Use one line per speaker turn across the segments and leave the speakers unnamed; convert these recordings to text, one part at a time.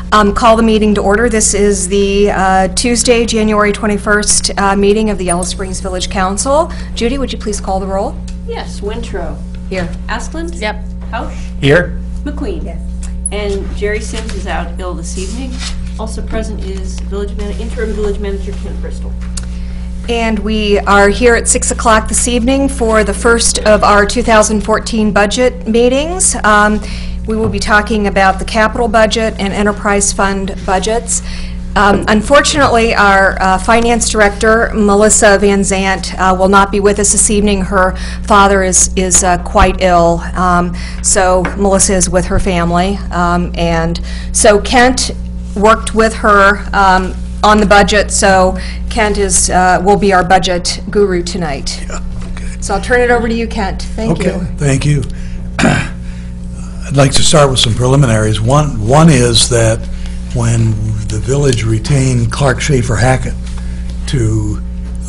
Call the meeting to order. This is the Tuesday, January 21st meeting of the Yellow Springs Village Council. Judy, would you please call the roll?
Yes, Wintrow.
Here.
Asplund?
Yep.
Hausch?
Here.
McQueen? Yes. And Jerry Sims is out ill this evening. Also present is interim village manager Kent Bristol.
And we are here at 6 o'clock this evening for the first of our 2014 budget meetings. We will be talking about the capital budget and enterprise fund budgets. Unfortunately, our finance director, Melissa Van Zant, will not be with us this evening. Her father is quite ill, so Melissa is with her family. And so Kent worked with her on the budget, so Kent will be our budget guru tonight.
Yeah, okay.
So I'll turn it over to you, Kent. Thank you.
Okay, thank you. I'd like to start with some preliminaries. One is that when the village retained Clark Schaefer Hackett to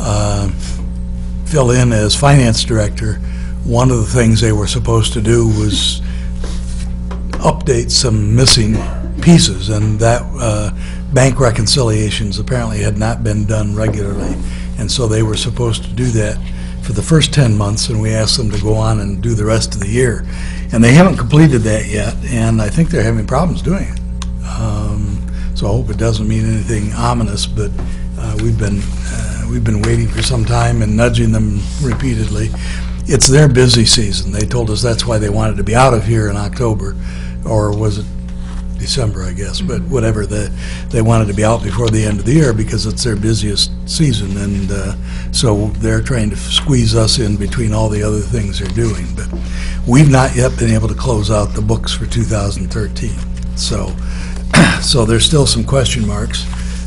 fill in as finance director, one of the things they were supposed to do was update some missing pieces, and that bank reconciliations apparently had not been done regularly, and so they were supposed to do that for the first 10 months, and we asked them to go on and do the rest of the year. And they haven't completed that yet, and I think they're having problems doing it. So I hope it doesn't mean anything ominous, but we've been waiting for some time and nudging them repeatedly. It's their busy season. They told us that's why they wanted to be out of here in October, or was it December, I guess, but whatever. They wanted to be out before the end of the year because it's their busiest season, and so they're trying to squeeze us in between all the other things they're doing. But we've not yet been able to close out the books for 2013. So, so there's still some question marks.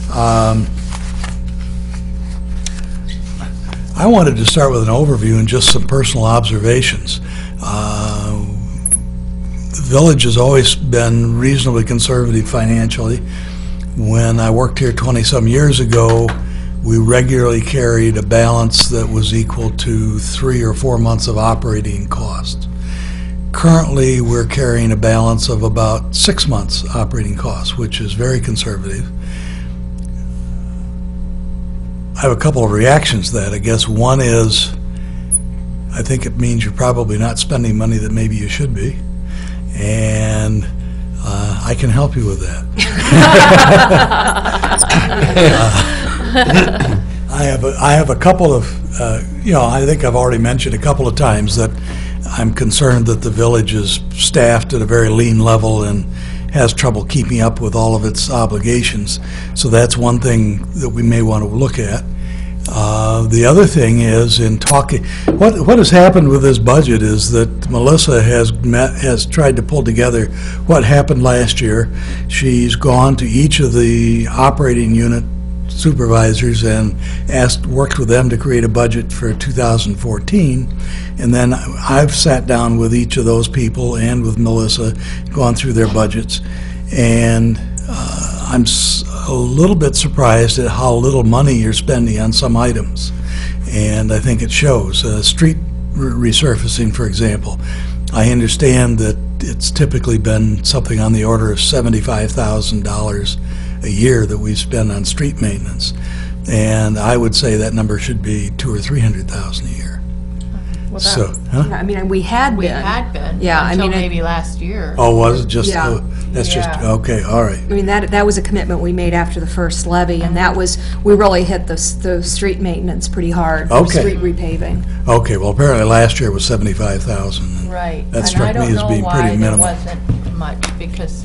I wanted to start with an overview and just some personal observations. The village has always been reasonably conservative financially. When I worked here 20-some years ago, we regularly carried a balance that was equal to 3 or 4 months of operating costs. Currently, we're carrying a balance of about 6 months operating costs, which is very conservative. I have a couple of reactions to that. I guess one is, I think it means you're probably not spending money that maybe you should be. And I can help you with that. I have a couple of, I think I've already mentioned a couple of times that I'm concerned that the village is staffed at a very lean level and has trouble keeping up with all of its obligations. So that's one thing that we may want to look at. The other thing is, in talking, what has happened with this budget is that Melissa has tried to pull together what happened last year. She's gone to each of the operating unit supervisors and worked with them to create a budget for 2014, and then I've sat down with each of those people and with Melissa, gone through their budgets, and I'm a little bit surprised at how little money you're spending on some items, and I think it shows. Street resurfacing, for example, I understand that it's typically been something on the order of $75,000 a year that we spend on street maintenance, and I would say that number should be $200,000 or $300,000 a year.
Well,
So,
I mean, we had been. Yeah,
until
I mean,
maybe last year.
Oh, was it just?
Yeah.
That's just
Yeah.
okay. All right.
I mean, that was a commitment we made after the first levy, and that was, we really hit the street maintenance pretty hard.
Okay.
Street repaving.
Okay. Well, apparently last year was 75,000.
Right.
That struck me as being pretty minimal.
And I don't know why there wasn't much, because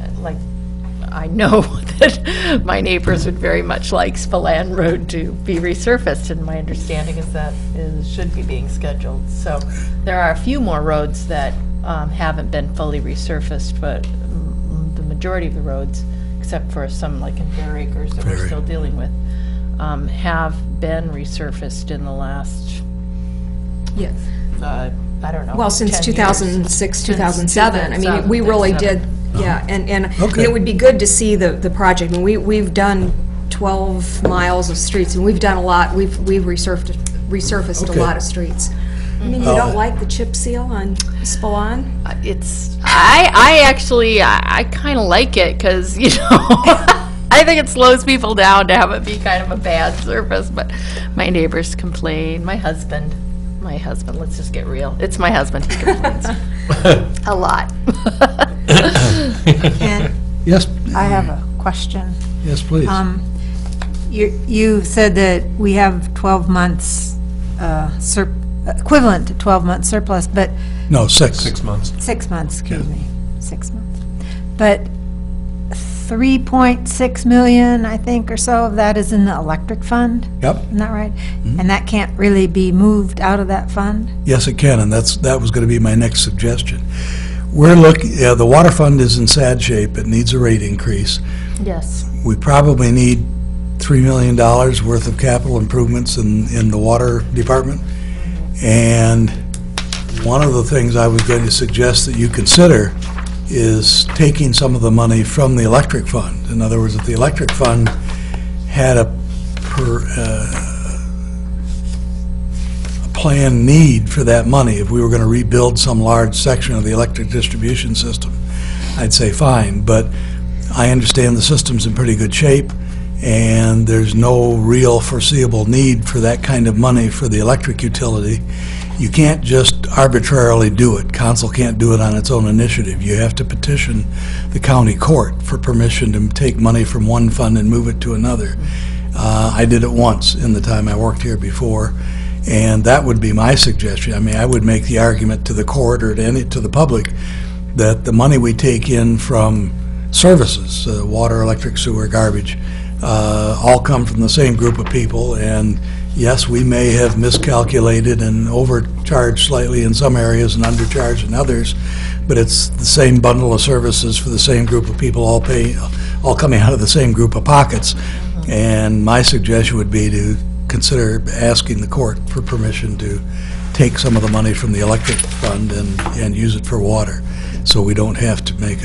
I know that my neighbors would very much like Spillane Road to be resurfaced, and my understanding is that it should be being scheduled. So there are a few more roads that haven't been fully resurfaced, but the majority of the roads, except for some like in Fair Acres that we're still dealing with, have been resurfaced in the last,
Yes.
I don't know.
Well, since
10
2006,
years.
2007. I mean, we really did, yeah, and
Okay.
it would be good to see the project. I mean, we've done 12 miles of streets, and we've done a lot. We've resurfaced
Okay.
a lot of streets. I mean, you don't like the chip seal on Spillane?
I kind of like it because, I think it slows people down to have it be kind of a bad surface, but my neighbors complain. My husband, let's just get real. It's my husband, he complains a lot.
And
Yes,
I have a question.
yes, please.
You said that we have 12 months, equivalent to 12 months surplus, but
No, 6.
6 months.
6 months, excuse me, 6 months. But 3.6 million, I think, or so of that is in the electric fund,
Yep.
isn't that right? And that can't really be moved out of that fund?
Yes, it can, and that was going to be my next suggestion. We're looking, the water fund is in sad shape. It needs a rate increase.
Yes.
We probably need $3 million worth of capital improvements in the water department. And one of the things I was going to suggest that you consider is taking some of the money from the electric fund. In other words, if the electric fund had a planned need for that money, if we were going to rebuild some large section of the electric distribution system, I'd say fine. But I understand the system's in pretty good shape, and there's no real foreseeable need for that kind of money for the electric utility. You can't just arbitrarily do it. Council can't do it on its own initiative. You have to petition the county court for permission to take money from one fund and move it to another. I did it once in the time I worked here before, and that would be my suggestion. I mean, I would make the argument to the court or to the public that the money we take in from services, water, electric, sewer, garbage, all come from the same group of people, and yes, we may have miscalculated and overcharged slightly in some areas and undercharged in others, but it's the same bundle of services for the same group of people, all coming out of the same group of pockets. And my suggestion would be to consider asking the court for permission to take some of the money from the electric fund and use it for water, so we don't have to make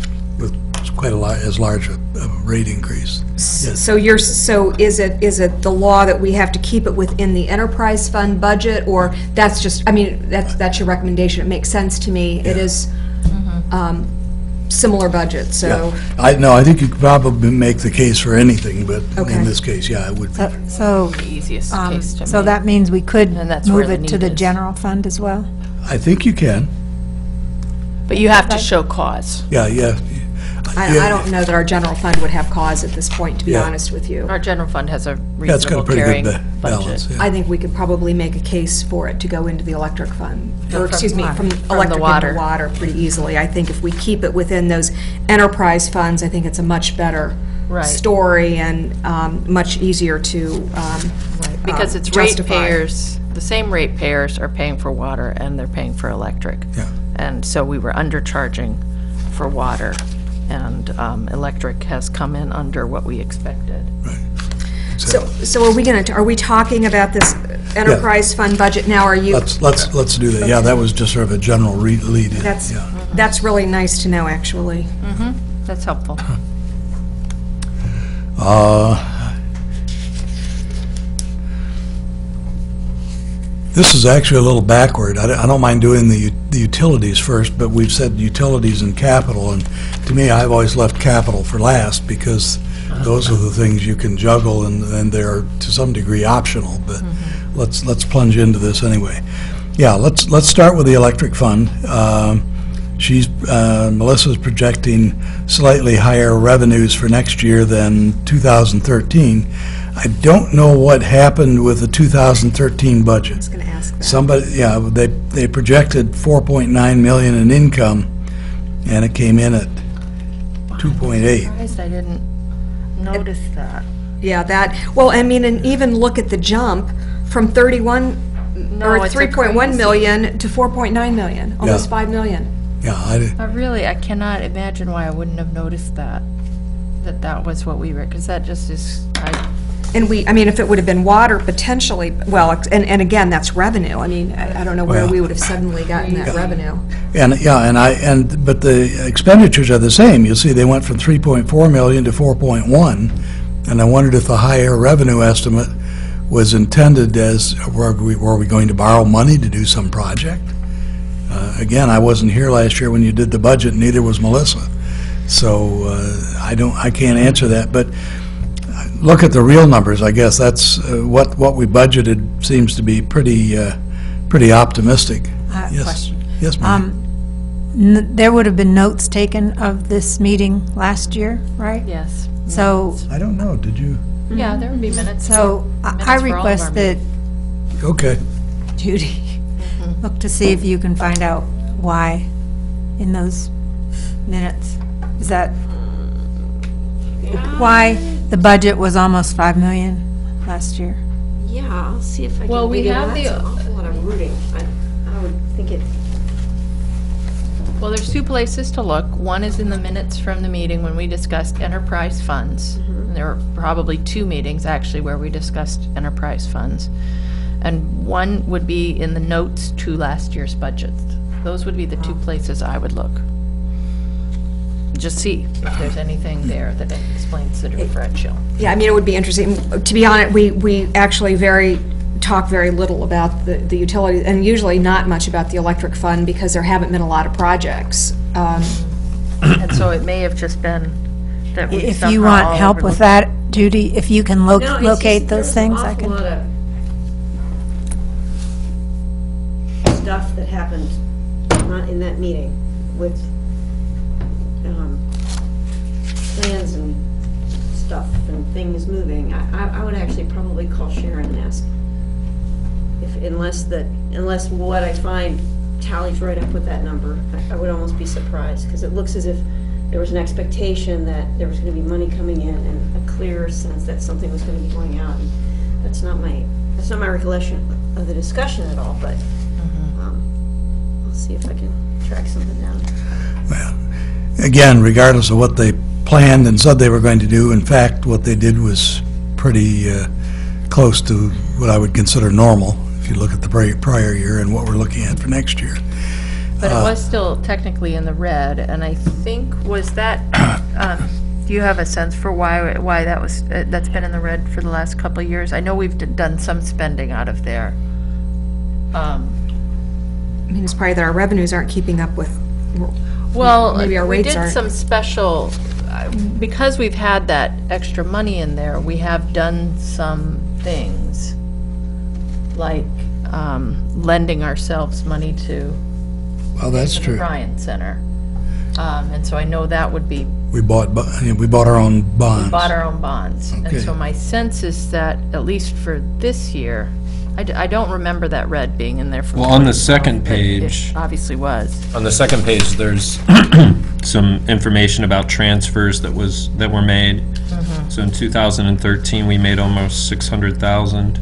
as large a rate increase. Yes.
So is it the law that we have to keep it within the enterprise fund budget, or that's just, I mean, that's your recommendation? It makes sense to me. It is similar budget, so.
Yeah. I think you could probably make the case for anything, but
Okay.
in this case, yeah, it would be.
So,
The easiest case to me.
so that means we could
And that's where
move
the
it to the
need is.
general fund as well?
I think you can.
But you have to show cause.
Yeah, yeah.
I don't know that our general fund would have cause at this point, to be
Yeah.
honest with you.
Our general fund has a
Yeah, it's got a
reasonable
pretty
carrying
good balance.
budget.
Yeah.
I think we could probably make a case for it to go into the electric fund, or
From-
excuse me, from
the
electric
water.
into water pretty easily. I think if we keep it within those enterprise funds, I think it's a much better
Right.
story and much easier to
Because it's
justify.
ratepayers, the same ratepayers are paying for water and they're paying for electric.
Yeah.
And so we were undercharging for water, and electric has come in under what we expected.
So are we talking about this enterprise fund budget now? Are you?
Let's do that. Yeah, that was just sort of a general lead in. Yeah.
That's really nice to know, actually.
That's helpful.
This is actually a little backward. I don't mind doing the utilities first, but we've said utilities and capital, and to me, I've always left capital for last because those are the things you can juggle, and they're to some degree optional. But let's plunge into this anyway. Yeah, let's start with the electric fund. Melissa's projecting slightly higher revenues for next year than 2013. I don't know what happened with the 2013 budget.
I was going to ask that.
Somebody, yeah, they projected 4.9 million in income, and it came in at 2.8.
Surprised I didn't notice that.
Yeah, well, I mean, and even look at the jump from 31,
No,
or
it's a
3.1
crazy-
million to 4.9 million, almost
Yeah.
5 million.
Yeah,
I cannot imagine why I wouldn't have noticed that was what we were, because that just is,
And I mean, if it would have been water, potentially, well, and again, that's revenue. I mean, I don't know where
Well-
we would have suddenly gotten that revenue.
but the expenditures are the same. You'll see they went from 3.4 million to 4.1, and I wondered if the higher revenue estimate was intended as, were we going to borrow money to do some project? Again, I wasn't here last year when you did the budget, neither was Melissa. So I can't answer that, but look at the real numbers, I guess. That's what we budgeted seems to be pretty optimistic. Yes.
Question.
Yes, ma'am.
There would have been notes taken of this meeting last year, right?
Yes.
So,
I don't know, did you?
Yeah, there would be minutes.
so I
Minutes for all of our
request that
Okay.
Judy look to see if you can find out why in those minutes. Is that why the budget was almost 5 million last year?
Yeah, I'll see if I can.
Well, we
dig it
have
out.
the-
That's an awful lot of rooting. I would think it,
Well, there's two places to look. One is in the minutes from the meeting when we discussed enterprise funds. And there were probably two meetings, actually, where we discussed enterprise funds. And one would be in the notes to last year's budget. Those would be the two places I would look. Just see if there's anything there that explains the differential.
Yeah, I mean, it would be interesting. To be honest, we actually talk very little about the utilities, and usually not much about the electric fund, because there haven't been a lot of projects.
And so it may have just been that we
If
somehow
you want
all
help with
overlooked-
that, Judy, if you can
no, it's
locate
just,
those
there's
things,
an
I
awful
can.
lot of stuff that happened not in that meeting with plans and stuff and things moving. I would actually probably call Sharon and ask unless what I find tallies right up with that number. I would almost be surprised, because it looks as if there was an expectation that there was going to be money coming in and a clear sense that something was going to be going out. And that's not my recollection of the discussion at all, but I'll see if I can track something down.
Well, again, regardless of what they planned and said they were going to do, in fact, what they did was pretty close to what I would consider normal, if you look at the prior year and what we're looking at for next year.
But it was still technically in the red, and I think, was that, do you have a sense for why that's been in the red for the last couple of years? I know we've done some spending out of there.
I mean, it's probably that our revenues aren't keeping up with,
Well,
maybe our
we
rates
did
aren't.
some special, because we've had that extra money in there, we have done some things, like lending ourselves money to
Well, that's
the
true.
Bryan Center. And so I know that would be,
We bought our own bonds.
bought our own bonds.
Okay.
And so my sense is that, at least for this year, I don't remember that red being in there for.
Well, on the
2012,
second
but
page-
it obviously was.
On the second page, there's some information about transfers that were made. So in 2013, we made almost 600,000.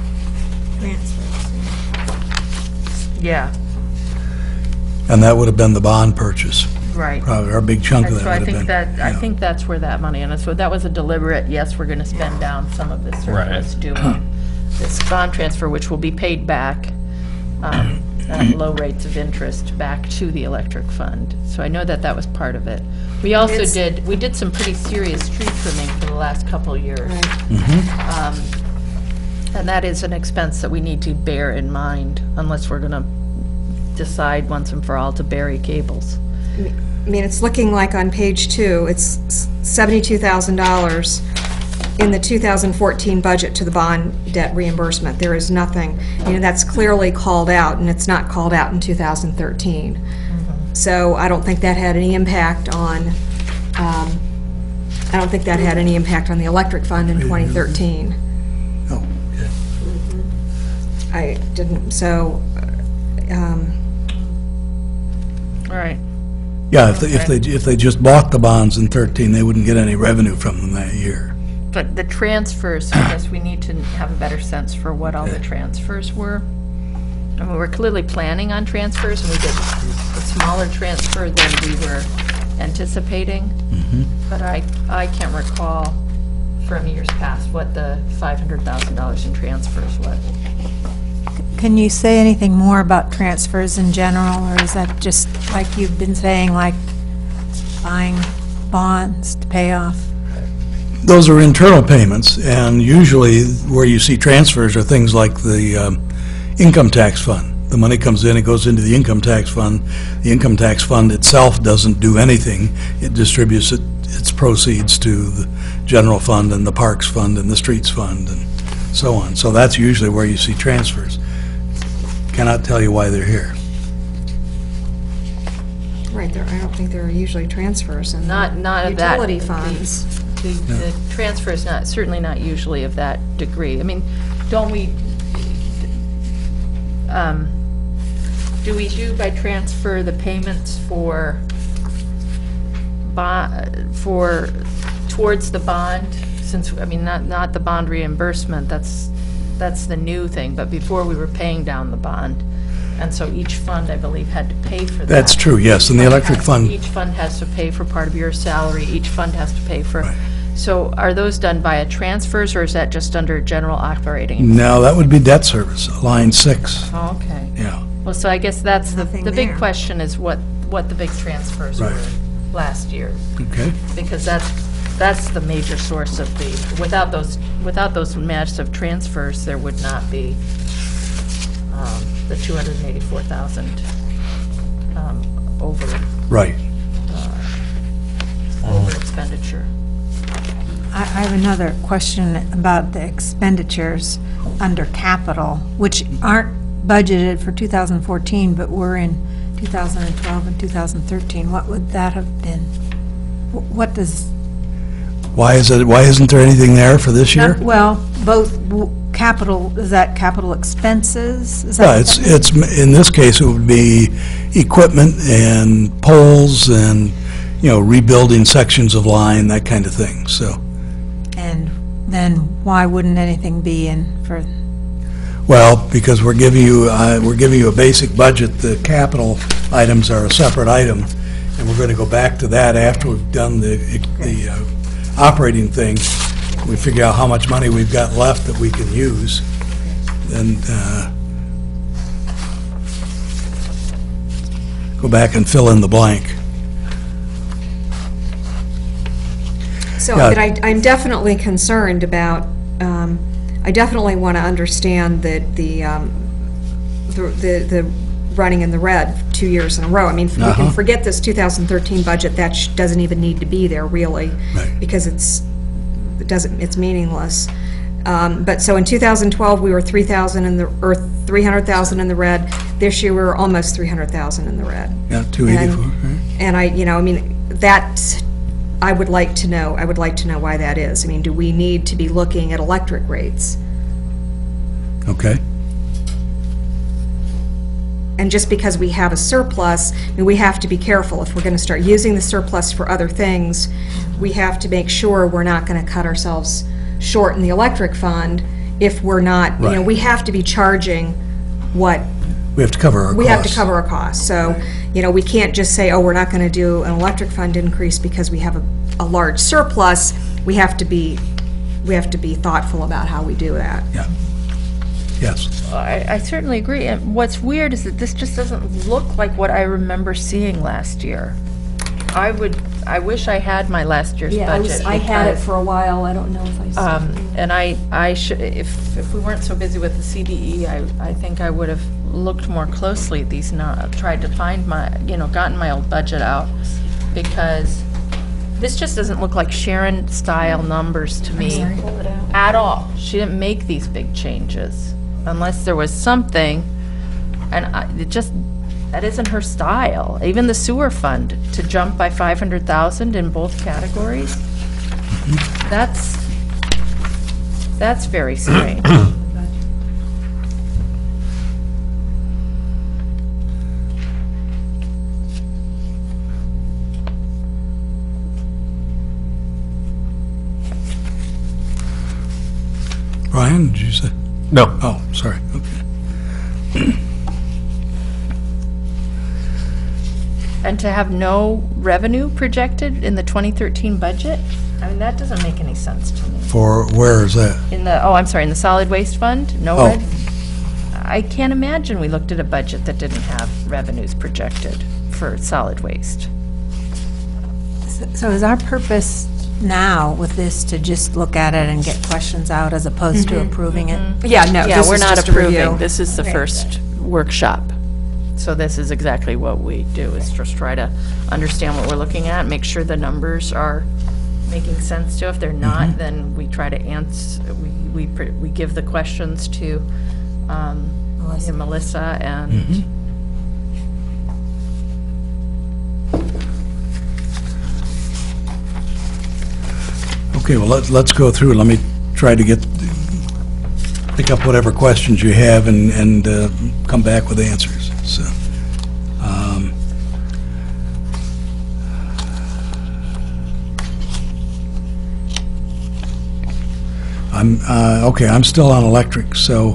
Yeah,
And that would have been the bond purchase.
right.
Probably our big chunk of
And
that
so
would
I
have
think
been.
that, I
yeah.
think that's where that money, and so that was a deliberate, yes, we're gonna spend down some of this surplus doing this bond transfer, which will be paid back at low rates of interest back to the electric fund. So I know that that was part of it. We also we did some pretty serious tree trimming for the last couple of years. And that is an expense that we need to bear in mind unless we're gonna decide once and for all to bury cables.
I mean, it's looking like on page 2, it's $72,000 in the 2014 budget to the bond debt reimbursement. There is nothing, that's clearly called out, and it's not called out in 2013. So I don't think that had any impact on, I don't think that had any impact on the electric fund in 2013.
Oh, okay.
I didn't, so,
All right.
Yeah, if they just bought the bonds in 13, they wouldn't get any revenue from them that year.
But the transfers, I guess we need to have a better sense for what all the transfers were. I mean, we're clearly planning on transfers, and we did a smaller transfer than we were anticipating. But I can't recall from years past what the $500,000 in transfers was.
Can you say anything more about transfers in general, or is that just like you've been saying, like buying bonds to pay off?
those are internal payments, and usually where you see transfers are things like the income tax fund. The money comes in, it goes into the income tax fund. The income tax fund itself doesn't do anything. It distributes its proceeds to the general fund and the parks fund and the streets fund and so on. So that's usually where you see transfers. Cannot tell you why they're here.
Right, there, I don't think there are usually transfers in
Not of that.
utility funds.
The transfer is not, certainly not usually of that degree. I mean, don't we, do we do by transfer the payments for towards the bond? Since, I mean, not the bond reimbursement, that's the new thing, but before we were paying down the bond. And so each fund, I believe, had to pay for that.
That's true, yes, and the electric fund,
Each fund has to pay for part of your salary, each fund has to pay for.
Right.
So are those done via transfers, or is that just under general operating?
no, that would be debt service, line 6,
Oh, okay.
yeah.
Well, so I guess that's
Nothing
the big
there.
question is what the big transfers
Right.
were last year.
Okay,
Because that's the major source of the, without those massive transfers, there would not be the 284,000 over
right.
expenditure.
I have another question about the expenditures under capital, which aren't budgeted for 2014, but were in 2012 and 2013. What would that have been? What does,
Why isn't there anything there for this year?
well, both capital, is that capital expenses? Is that
Yeah,
what
it's,
that means?
in this case, it would be equipment and poles and, rebuilding sections of line, that kind of thing, so.
And then why wouldn't anything be in for,
Well, because we're giving you a basic budget, the capital items are a separate item, and we're going to go back to that after we've done the operating thing. We figure out how much money we've got left that we can use, then go back and fill in the blank.
So,
Yeah.
but I'm definitely concerned about, I definitely want to understand that the running in the red 2 years in a row. I mean, we
Uh-huh.
can forget this 2013 budget, that doesn't even need to be there, really,
Right.
because it's meaningless. But so in 2012, we were 300,000 in the red. This year, we were almost 300,000 in the red.
Yeah, 284, right?
And I mean, I would like to know why that is. I mean, do we need to be looking at electric rates?
Okay.
And just because we have a surplus, I mean, we have to be careful. If we're going to start using the surplus for other things, we have to make sure we're not going to cut ourselves short in the electric fund if we're not,
Right.
we have to be charging what
We have to cover our costs.
we have to cover our costs. So, we can't just say, oh, we're not going to do an electric fund increase because we have a large surplus. We have to be thoughtful about how we do that.
Yeah. Yes.
I certainly agree. And what's weird is that this just doesn't look like what I remember seeing last year. I wish I had my last year's budget. because,
a while. I don't know if I
And I should, if we weren't so busy with the CDE, I think I would have looked more closely at these, tried to find gotten my old budget out, because this just doesn't look like Sharon-style numbers to me at all. She didn't make these big changes, unless there was something, and that isn't her style. Even the sewer fund, to jump by 500,000 in both categories, that's very strange.
Brian, did you say?
No.
Oh, sorry, okay.
And to have no revenue projected in the 2013 budget? I mean, that doesn't make any sense to me.
For, where is that?
In the, I'm sorry, in the solid waste fund? No
Oh.
I can't imagine we looked at a budget that didn't have revenues projected for solid waste.
so is our purpose now with this to just look at it and get questions out as opposed to approving it?
Yeah, no,
Yeah,
this
we're
is
not
just a review.
approving. This is the first workshop. So this is exactly what we do, is just try to understand what we're looking at, make sure the numbers are making sense to. If they're not, then we try to answer, we give the questions to Melissa and
Okay, well, let's go through. Let me try to pick up whatever questions you have and come back with answers. So, I'm still on electric, so,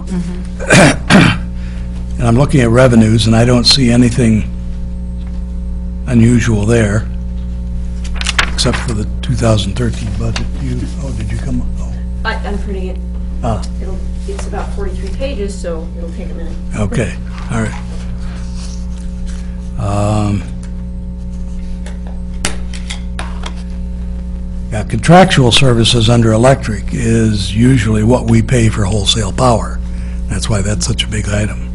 and I'm looking at revenues, and I don't see anything unusual there, except for the 2013 budget. Did you come? Oh.
I'm printing it. It's about 43 pages, so it'll take a minute.
Okay, all right. Yeah, contractual services under electric is usually what we pay for wholesale power. That's why that's such a big item.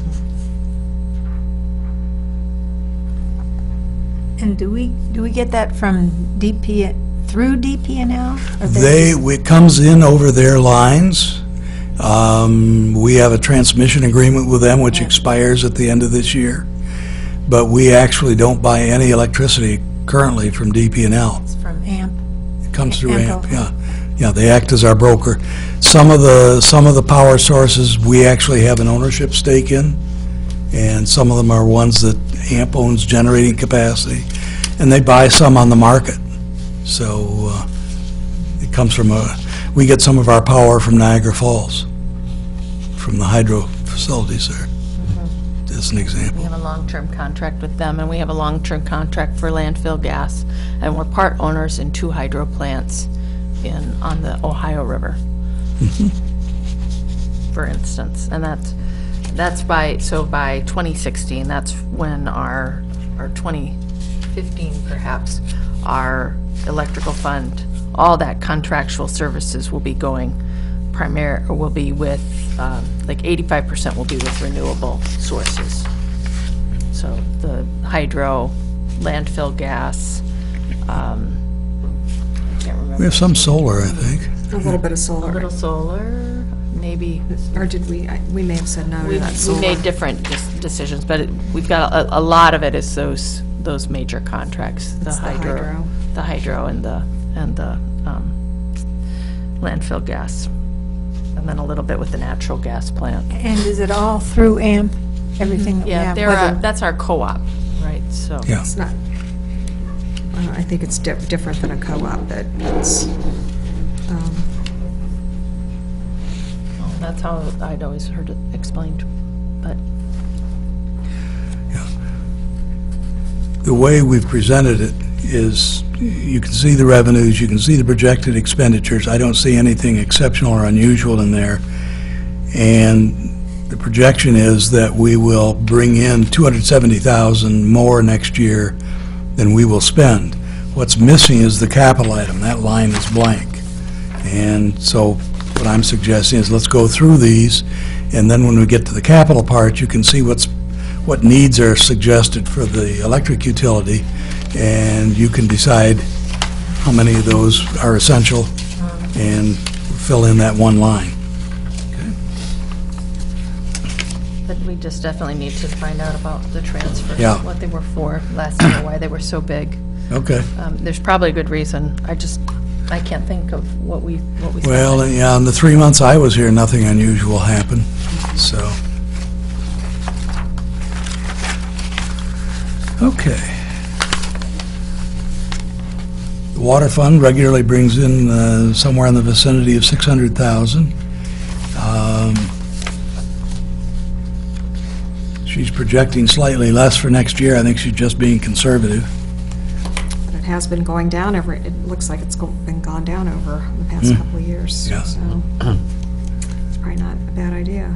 And do we get that from through DP&L? Or they just-
It comes in over their lines. We have a transmission agreement with them, which expires at the end of this year. But we actually don't buy any electricity currently from DP&L.
It's from AMP?
It comes through
AMP,
AMP, yeah. Yeah, they act as our broker. Some of the power sources, we actually have an ownership stake in, and some of them are ones that AMP owns generating capacity, and they buy some on the market. So it comes from we get some of our power from Niagara Falls, from the hydro facilities there, as an example.
we have a long-term contract with them, and we have a long-term contract for landfill gas, and we're part owners in 2 hydro plants on the Ohio River, for instance. And that's by 2016, that's when or 2015 perhaps, our electrical fund, all that contractual services will be going will be with, like 85% will be with renewable sources. So the hydro, landfill gas, I can't remember.
We have some solar, I think.
A little bit of
A
solar.
little solar, maybe.
Or did we may have said no to
We
that solar.
made different decisions, but we've got, a lot of it is those major contracts.
It's the hydro.
The hydro and the landfill gas. And then a little bit with the natural gas plant.
And is it all through AMP, everything that we
Yeah,
have?
that's our co-op, right, so.
Yeah.
It's not, I think it's different than a co-op, that it's,
Well, that's how I'd always heard it explained, but.
The way we've presented it is, you can see the revenues, you can see the projected expenditures. I don't see anything exceptional or unusual in there. And the projection is that we will bring in $270,000 more next year than we will spend. What's missing is the capital item. That line is blank. And so what I'm suggesting is, let's go through these, and then when we get to the capital part, you can see what needs are suggested for the electric utility, and you can decide how many of those are essential and fill in that one line.
But we just definitely need to find out about the transfers.
Yeah.
What they were for last year, why they were so big.
Okay.
There's probably a good reason. I can't think of what we spent.
Well, yeah, in the 3 months I was here, nothing unusual happened, so. Okay. The water fund regularly brings in somewhere in the vicinity of $600,000. She's projecting slightly less for next year. I think she's just being conservative.
but it has been going down it looks like it's been gone down over the past couple of years.
Yeah.
So it's probably not a bad idea.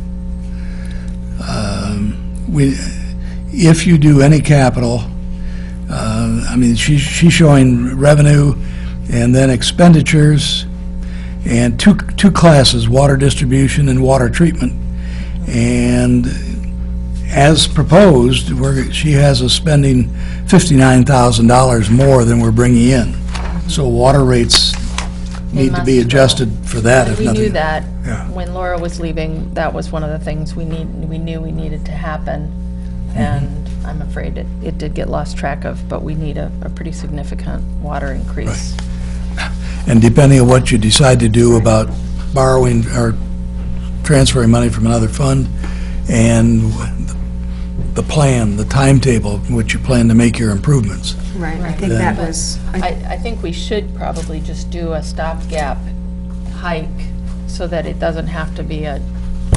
If you do any capital, I mean, she's showing revenue and then expenditures, and two classes, water distribution and water treatment. And as proposed, she has us spending $59,000 more than we're bringing in. So water rates need to be
must go.
adjusted for that, if
We
nothing.
knew that.
Yeah.
When Laura was leaving, that was one of the things we knew we needed to happen. And I'm afraid it did get lost track of, but we need a pretty significant water increase.
And depending on what you decide to do about borrowing or transferring money from another fund, and the plan, the timetable in which you plan to make your improvements.
Right, I think
Then-
that was,
I think we should probably just do a stopgap hike so that it doesn't have to be a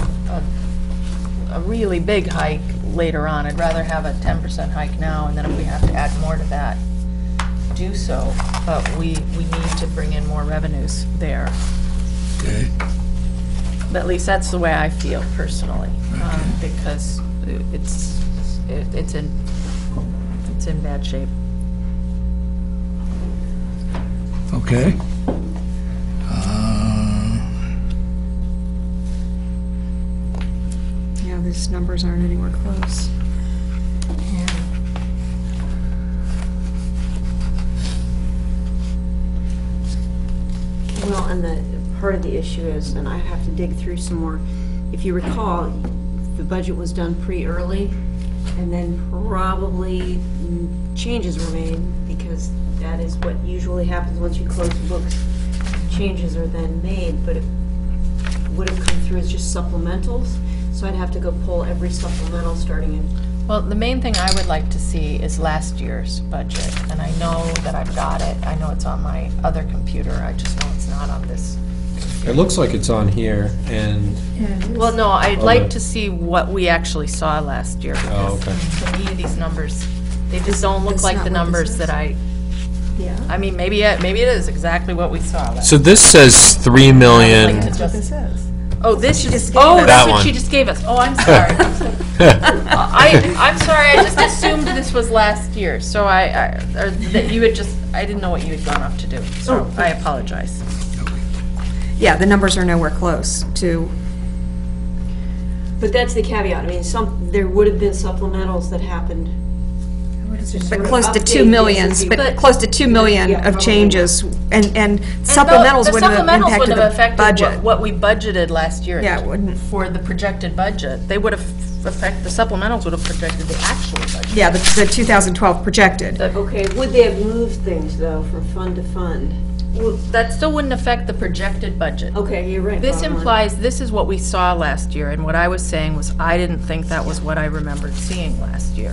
really big hike later on. I'd rather have a 10% hike now, and then if we have to add more to that, do so. But we need to bring in more revenues there.
Okay?
At least that's the way I feel personally, because it's in bad shape.
Okay.
Yeah, these numbers aren't anywhere close.
Well, and the part of the issue is, and I have to dig through some more, if you recall, the budget was done pretty early, and then probably changes were made, because that is what usually happens once you close the books. Changes are then made, but it would have come through as just supplementals, so I'd have to go pull every supplemental starting in.
Well, the main thing I would like to see is last year's budget, and I know that I've got it. I know it's on my other computer, I just know it's not on this.
It looks like it's on here, and,
Well, no, I'd
Okay.
like to see what we actually saw last year.
Oh,
because To me, these numbers, they just don't look
That's
like
not
the
what this
numbers
is.
that
Yeah.
I mean, maybe it is exactly what we saw last.
so this says 3 million.
Like to just-
is.
Oh, this is,
just
oh,
gave us.
that's
That
what she
one.
just gave us. Oh, I'm sorry. I'm sorry, I just assumed this was last year, so or that you had just, I didn't know what you had gone off to do, so I apologize.
Yeah, the numbers are nowhere close to,
But that's the caveat, I mean, there would have been supplementals that happened.
but close to 2 million, but close to 2 million
Yeah,
of
probably.
changes, and
And
supplementals
the
wouldn't have
supplementals
impacted
wouldn't have
the
affected
budget.
what we budgeted last year.
Yeah, it wouldn't.
For the projected budget. They would have the supplementals would have projected the actual budget.
Yeah, the 2012 projected.
Okay, would they have moved things, though, from fund to fund?
Well, that still wouldn't affect the projected budget.
Okay, you're right.
This
bottom line.
implies, this is what we saw last year, and what I was saying was, I didn't think that was what I remembered seeing last year.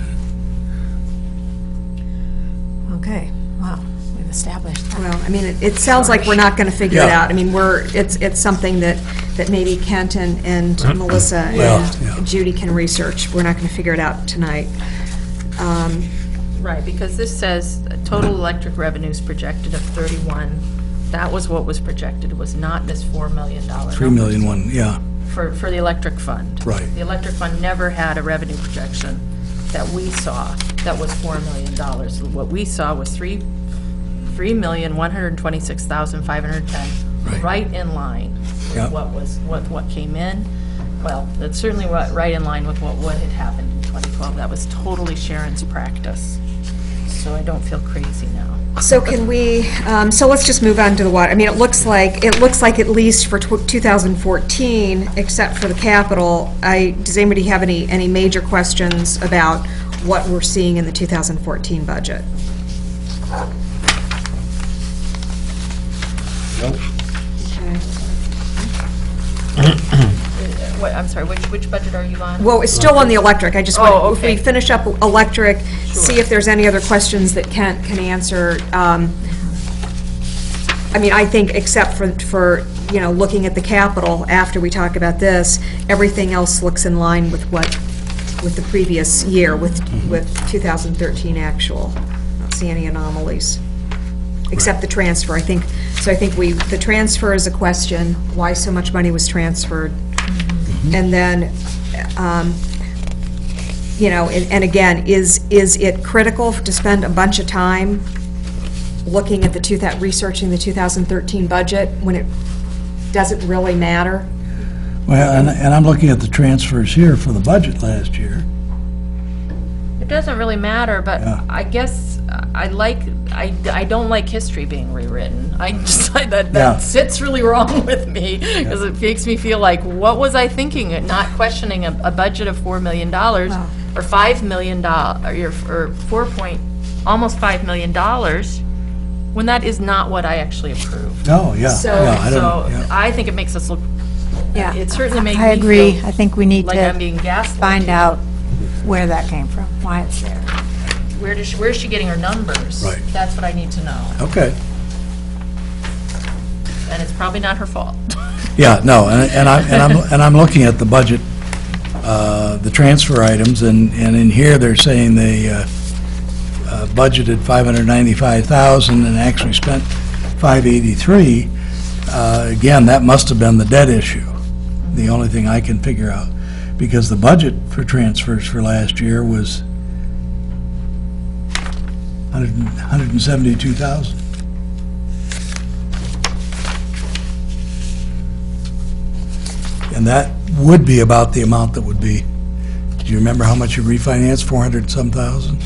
okay, well, we've established that.
Well, I mean, it sounds like we're not going to figure it
Yeah.
out. I mean, it's something that maybe Kent and Melissa
Well,
and
yeah.
Judy can research. We're not going to figure it out tonight.
Right, because this says total electric revenues projected of 31. That was what was projected. It was not this $4 million.
3 million one, yeah.
For the electric fund.
Right.
The electric fund never had a revenue projection that we saw that was $4 million. What we saw was $3,126,510,
Right.
right in line
Yep.
with what came in. Well, it's certainly right in line with what had happened in 2012. That was totally Sharon's practice. So I don't feel crazy now.
So can we, so let's just move on to the water. I mean, it looks like at least for 2014, except for the capital, does anybody have any major questions about what we're seeing in the 2014 budget? Okay.
I'm sorry, which budget are you on?
Well, it's still on the electric. I just
Oh,
want, if we
okay.
finish up electric, see if there's any other questions that Kent can answer. I mean, I think except for, you know, looking at the capital after we talk about this, everything else looks in line with the previous year, with 2013 actual. I don't see any anomalies, except the transfer. I think the transfer is a question, why so much money was transferred. And then, you know, and again, is it critical to spend a bunch of time looking at researching the 2013 budget when it doesn't really matter.
Well, and I'm looking at the transfers here for the budget last year.
It doesn't really matter, but
Yeah.
I guess I don't like history being rewritten. I just, that
Yeah.
sits really wrong with me, because it makes me feel like, what was I thinking? Not questioning a budget of $4 million, or $5 million, or almost $5 million, when that is not what I actually approved.
Oh, yeah.
So-
Yeah, I don't-
So
yeah.
I think it makes us look,
Yeah.
it certainly makes me
I agree.
feel
I think we need
like I'm being
to
gaslit.
find out where that came from, why it's there.
Where's she getting her numbers?
Right.
That's what I need to know.
Okay.
And it's probably not her fault.
Yeah, no, and I'm looking at the budget, the transfer items, and in here, they're saying they budgeted $595,000 and actually spent $583. Again, that must have been the debt issue, the only thing I can figure out, because the budget for transfers for last year was $172,000. And that would be about the amount that would be, do you remember how much you refinanced, 400-some thousand?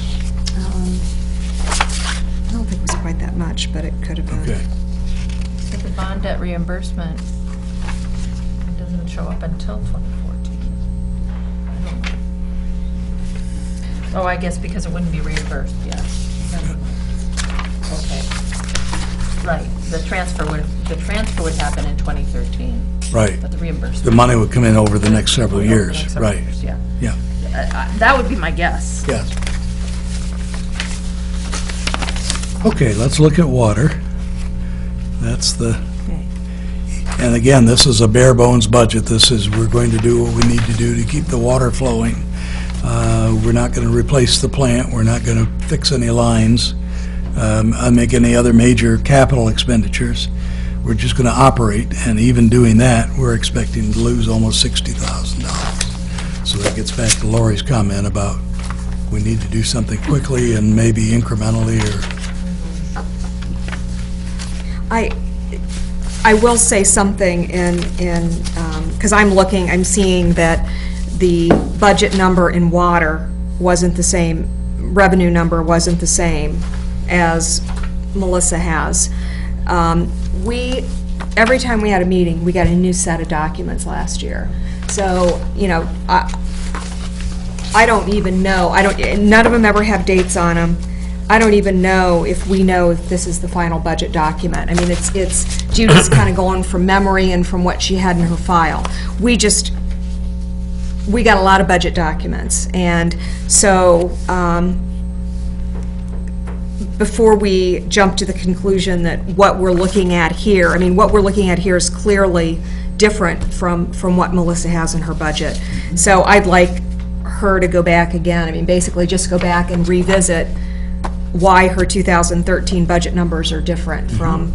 I don't think it was quite that much, but it could have been.
Okay.
But the bond debt reimbursement doesn't show up until 2014. I don't know. Oh, I guess because it wouldn't be reimbursed, yes. Never mind. Okay. Right, the transfer would happen in 2013,
Right.
but the reimbursement.
The money would come in over the next several
over the
years,
next several
right.
years, Yeah.
Yeah,
That would be my guess.
yes. Okay, let's look at water. That's the,
Okay.
and again, this is a bare bones budget. This is, we're going to do what we need to do to keep the water flowing. We're not going to replace the plant, we're not going to fix any lines, make any other major capital expenditures. We're just going to operate, and even doing that, we're expecting to lose almost $60,000. So that gets back to Lori's comment about we need to do something quickly and maybe incrementally, or
I will say something because I'm seeing that the budget number in water wasn't the same, revenue number wasn't the same as Melissa has. Every time we had a meeting, we got a new set of documents last year. So, I don't even know, none of them ever have dates on them. I don't even know if we know if this is the final budget document. I mean, it's Judy's kind of going from memory and from what she had in her file. We got a lot of budget documents, and so before we jump to the conclusion that what we're looking at here, what we're looking at here is clearly different from what Melissa has in her budget. So I'd like her to go back again, basically just go back and revisit why her 2013 budget numbers are different from,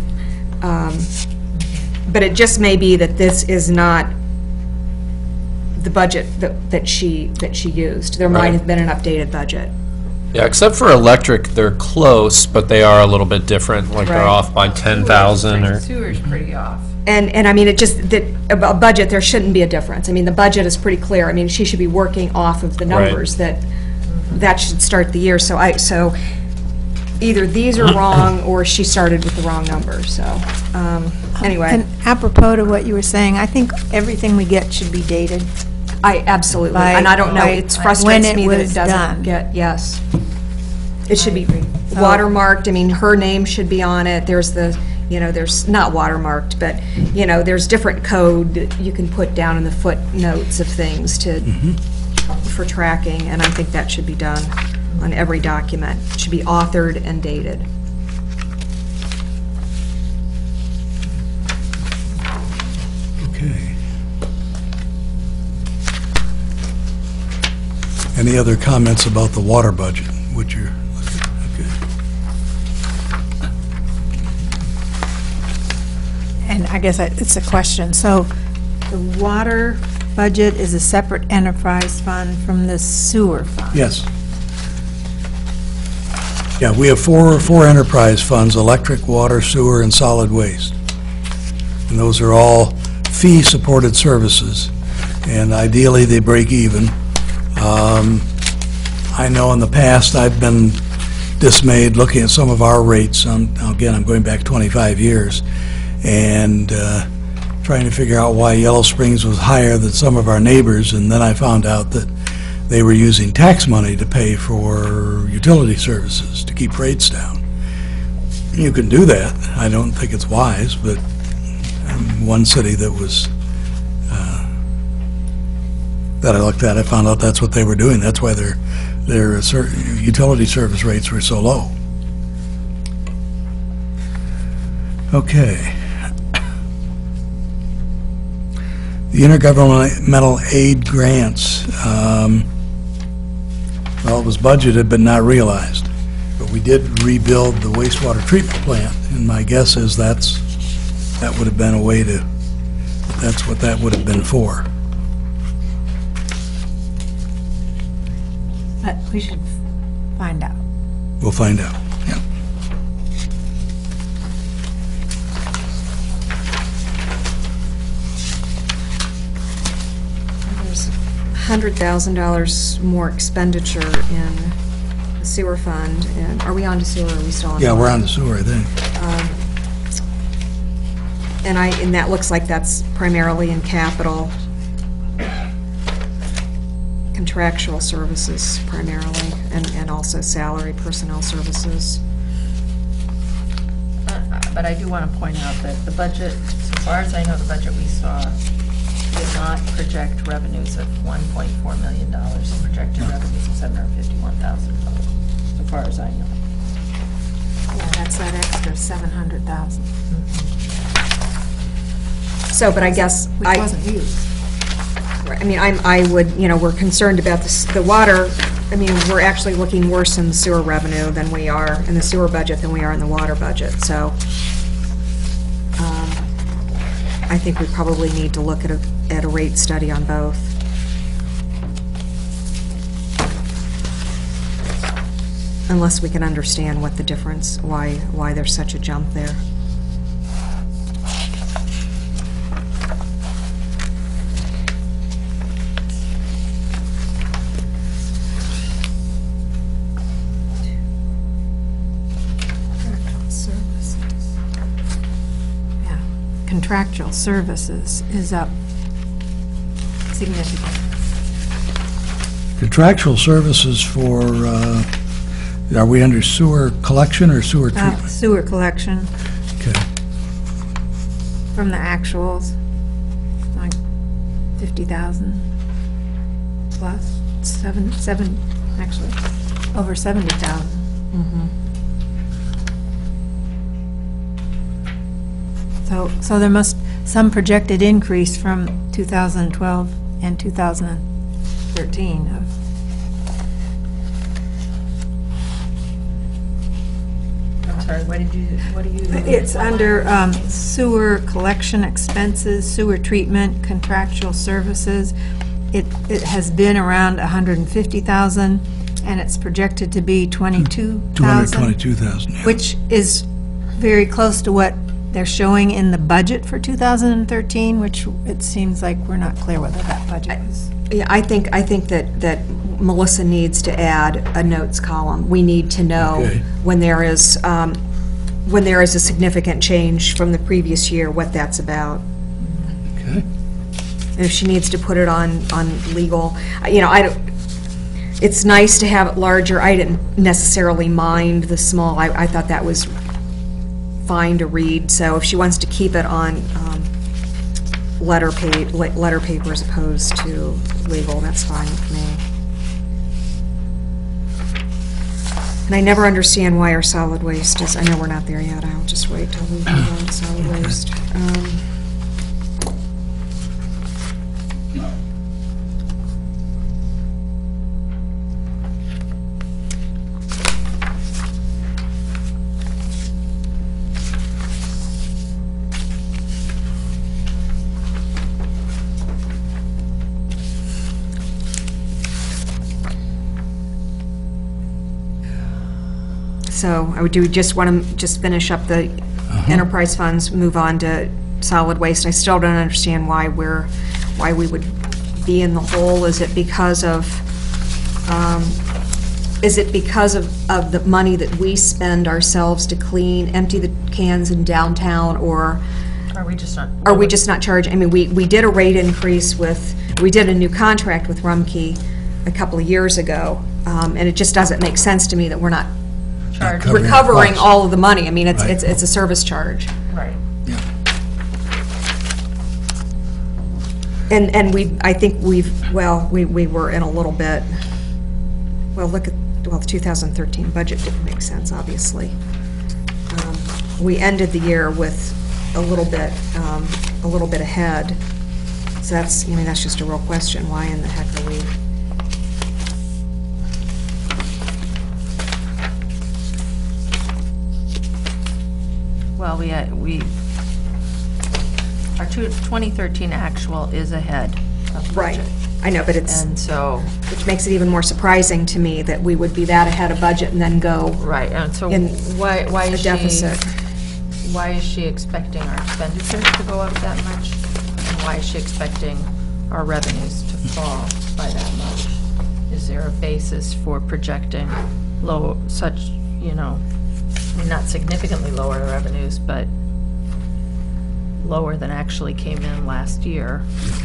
but it just may be that this is not the budget that she used. There might
Right.
have been an updated budget.
Yeah, except for electric, they're close, but they are a little bit different, like they're
Right.
off by 10,000 or...
Sewer's pretty off.
And it just, that, a budget, there shouldn't be a difference. The budget is pretty clear. She should be working off of the
Right.
numbers that should start the year. So either these are wrong or she started with the wrong numbers, so, anyway.
And apropos to what you were saying, I think everything we get should be dated.
Absolutely, and I don't know, it
When
frustrates
it
me that
was
it doesn't
done.
get, yes. It should be watermarked, her name should be on it, there's there's, not watermarked, but, there's different code that you can put down in the footnotes of things for tracking, and I think that should be done on every document. It should be authored and dated.
okay. Any other comments about the water budget? Would you, okay.
And I guess it's a question. So the water budget is a separate enterprise fund from the sewer fund?
Yes. Yeah, we have four enterprise funds: electric, water, sewer, and solid waste. And those are all fee-supported services, and ideally, they break even. I know in the past, I've been dismayed looking at some of our rates. Again, I'm going back 25 years, and trying to figure out why Yellow Springs was higher than some of our neighbors, and then I found out that they were using tax money to pay for utility services to keep rates down. You can do that. I don't think it's wise, but one city that was that I looked at, I found out that's what they were doing. That's why their utility service rates were so low. Okay. The intergovernmental aid grants, well, it was budgeted but not realized. But we did rebuild the wastewater treatment plant, and my guess is that would have been a way to, that's what that would have been for.
But we should find out.
We'll find out, yeah.
There's $100,000 more expenditure in the sewer fund, and are we on to sewer, or are we still on?
Yeah, we're on the sewer, I think.
And that looks like that's primarily in capital. Contractual services primarily, and also salary personnel services.
But I do want to point out that the budget, so far as I know, the budget we saw did not project revenues of $1.4 million, and projected revenues of $751,000, so far as I know.
Yeah, that's that extra 700,000.
So, but I guess
Which wasn't used.
I mean, I would, we're concerned about the water. I mean, we're actually looking worse in the sewer revenue than we are in the sewer budget than we are in the water budget. So, I think we probably need to look at a rate study on both. Unless we can understand what the difference, why there's such a jump there.
Contractual services is up significantly.
Contractual services for, are we under sewer collection or sewer treatment?
Sewer collection
Okay.
from the actuals, like 50,000 plus, actually, over 70,000. So there must, some projected increase from 2012 and 2013 of,
I'm sorry, what do you?
it's under sewer collection expenses, sewer treatment, contractual services. It has been around 150,000, and it's projected to be 22,000.
222,000, yeah.
Which is very close to what they're showing in the budget for 2013, which it seems like we're not clear whether that budget is.
Yeah, I think that Melissa needs to add a notes column. We need to know
Okay.
when there is a significant change from the previous year, what that's about.
Okay.
And if she needs to put it on legal, it's nice to have it larger. I didn't necessarily mind the small. I thought that was fine to read. So if she wants to keep it on letter paper as opposed to legal, that's fine with me. And I never understand why our solid waste is, I know we're not there yet, I'll just wait till we move on to solid waste. So do we just want to just finish up the enterprise funds, move on to solid waste? I still don't understand why we would be in the hole. Is it because of the money that we spend ourselves to empty the cans in downtown, or
Are we just not?
are we just not charging? I mean, we did a rate increase we did a new contract with Rumpke a couple of years ago, and it just doesn't make sense to me that we're not
Charged?
Covering the
recovering
costs.
all of the money. I mean,
Right.
it's a service charge.
Right.
And I think we were in a little bit, the 2013 budget didn't make sense, obviously. We ended the year with a little bit ahead. So that's just a real question. Why in the heck are we?
Well, our 2013 actual is ahead of
Right.
budget.
I know, but
And so,
which makes it even more surprising to me that we would be that ahead of budget and then go
right, and so
in
why
a
is
deficit.
Why is she expecting our expenditures to go up that much? And why is she expecting our revenues to fall by that much? Is there a basis for projecting not significantly lower revenues, but lower than actually came in last year?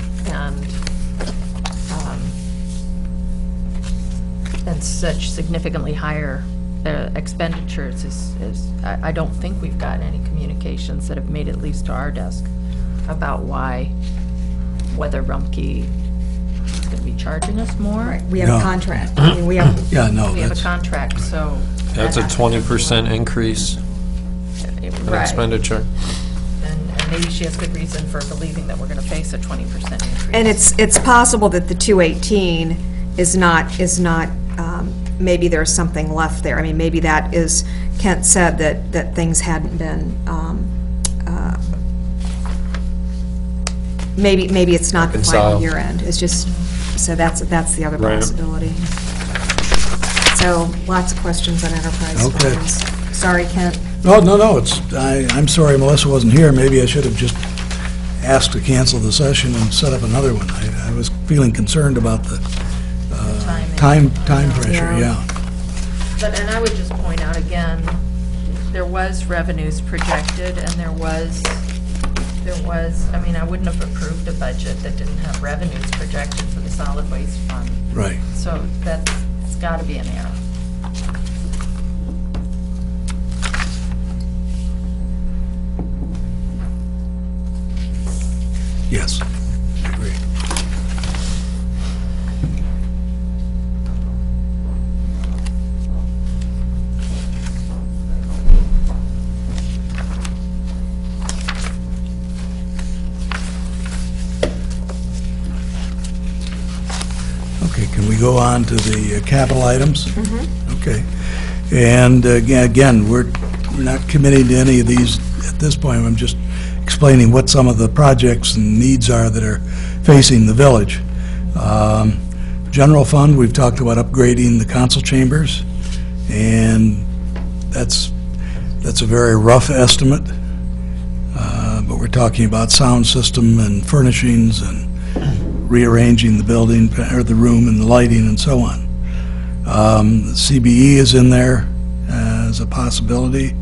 And such significantly higher expenditures I don't think we've gotten any communications that have made it at least to our desk about whether Rumpke is going to be charging us more.
Right, we have a
No.
contract. I mean, we have,
Yeah, no,
We have a
that's,
contract, so.
That's a 20% increase in
Right.
expenditure.
And maybe she has good reason for believing that we're going to face a 20% increase.
and it's possible that the 218 is not, maybe there's something left there. I mean, maybe that is, Kent said that things hadn't been, maybe it's not the final
Reconciled.
year end. It's just, so that's the other
Right.
possibility. So, lots of questions on enterprise
Okay.
funds. Sorry, Kent.
no, I'm sorry Melissa wasn't here. Maybe I should have just asked to cancel the session and set up another one. I was feeling concerned about the
Timing.
time pressure,
Yeah.
yeah.
And I would just point out again, there was revenues projected, and there was, I mean, I wouldn't have approved a budget that didn't have revenues projected for the solid waste fund.
Right.
So it's got to be an error.
Yes, I agree. Okay, can we go on to the capital items? Okay. And again, we're not committing to any of these at this point. I'm just explaining what some of the projects and needs are that are facing the village. General fund, we've talked about upgrading the council chambers, and that's a very rough estimate, but we're talking about sound system and furnishings and rearranging the building, or the room and the lighting and so on. The CBE is in there as a possibility.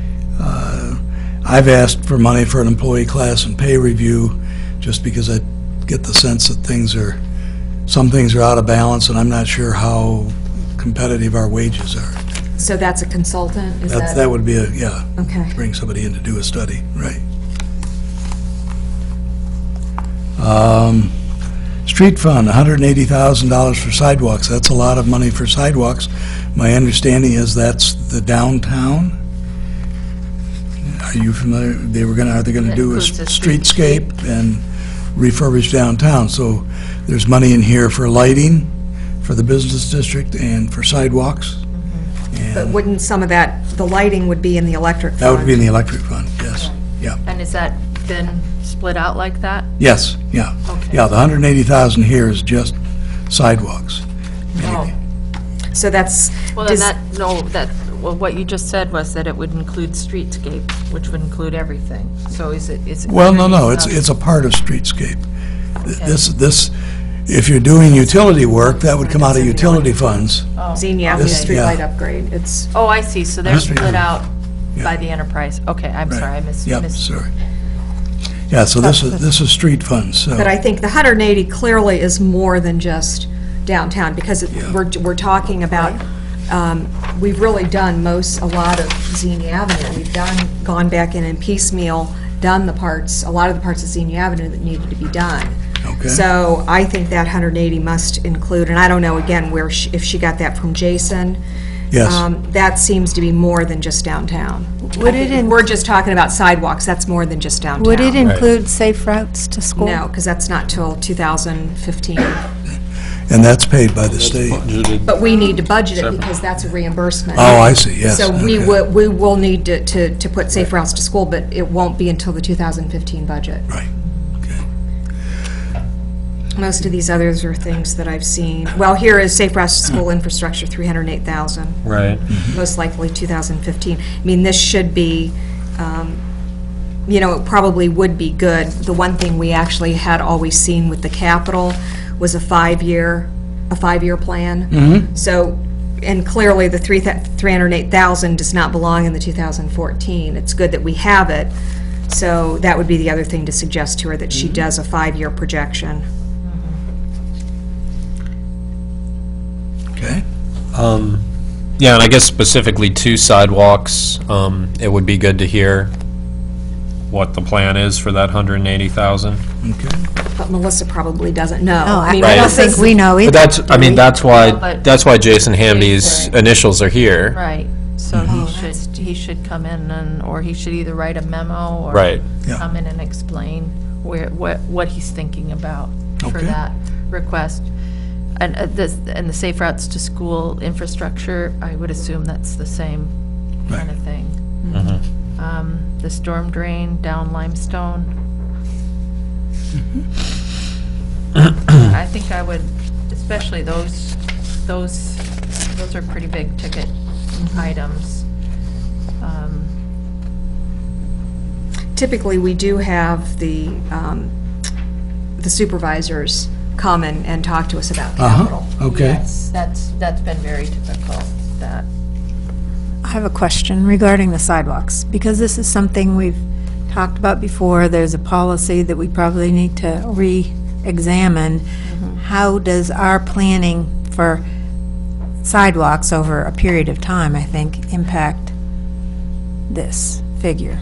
I've asked for money for an employee class and pay review, just because I get the sense that some things are out of balance, and I'm not sure how competitive our wages are.
So that's a consultant? Is that?
That would be yeah,
Okay.
bring somebody in to do a study, right. Street fund, $180,000 for sidewalks. That's a lot of money for sidewalks. My understanding is that's the downtown. Are you familiar? Are they gonna
That
do a
includes a
streetscape and refurbish downtown? So there's money in here for lighting, for the business district, and for sidewalks.
But
And
wouldn't some of the lighting would be in the electric fund?
that would be in the electric fund, yes. Yeah.
And has that been split out like that?
Yes, yeah.
Okay.
Yeah, the 180,000 here is just sidewalks.
Oh,
So that's,
well, then
does-
well, what you just said was that it would include streetscape, which would include everything. So is it?
Well, no,
underneath
it's a part of streetscape.
Okay.
This, if you're doing utility work, that would come out of utility funds.
Xenia Avenue
This-
streetlight
yeah.
upgrade, it's,
Oh, I see, so they're
Huh?
split out
Yeah.
by the enterprise. Okay, I'm sorry, I missed.
Yep, sorry. Yeah, so this is street funds, so.
but I think the 180 clearly is more than just downtown, because we're talking about, we've really done a lot of Xenia Avenue. We've gone back in and piecemeal, done a lot of the parts of Xenia Avenue that needed to be done.
Okay.
So I think that 180 must include, and I don't know, again, if she got that from Jason.
Yes.
That seems to be more than just downtown.
Would it in-
We're just talking about sidewalks, that's more than just downtown.
Would it include safe routes to school?
No, because that's not till 2015.
And that's paid by the state.
Budgeted.
But we need to budget it because that's a reimbursement.
Oh, I see, yes.
So
okay.
we will need to put safe routes to school, but it won't be until the 2015 budget.
Right, okay.
Most of these others are things that I've seen. Well, here is safe routes to school infrastructure, 308,000.
Right.
Most likely 2015. I mean, this should be, it probably would be good. The one thing we actually had always seen with the capital was a five-year plan.
Mm-hmm.
So, and clearly the 308,000 does not belong in the 2014. It's good that we have it. So that would be the other thing to suggest to her, that she does a five-year projection.
Okay.
Yeah, and I guess specifically to sidewalks, it would be good to hear what the plan is for that 180,000.
Okay.
But Melissa probably doesn't know.
No, I
mean,
Right.
don't
this
think
is-
we know either.
But that's
No, but-
why Jason Hamby's initials are here.
Right, so he should come in or he should either write a memo or
Right.
Yeah.
come in and explain what he's thinking about for
Okay.
that request. And the safe routes to school infrastructure, I would assume that's the same kind of thing. The storm drain down Limestone. I think I would, especially those are pretty big ticket items.
Typically, we do have the supervisors come and talk to us about capital.
Okay.
Yes, that's been very typical, that.
I have a question regarding the sidewalks, because this is something we've talked about before. There's a policy that we probably need to re-examine. How does our planning for sidewalks over a period of time, I think, impact this figure?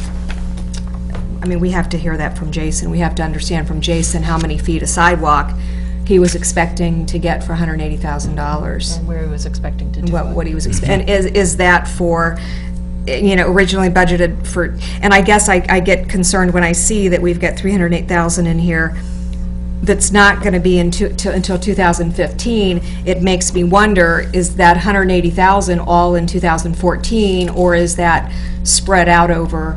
I mean, we have to hear that from Jason. We have to understand from Jason how many feet of sidewalk he was expecting to get for $180,000.
And where he was expecting to do it.
What he was expecting. And is that for, originally budgeted for, and I guess I get concerned when I see that we've got 308,000 in here that's not going to be until 2015. It makes me wonder, is that 180,000 all in 2014, or is that spread out over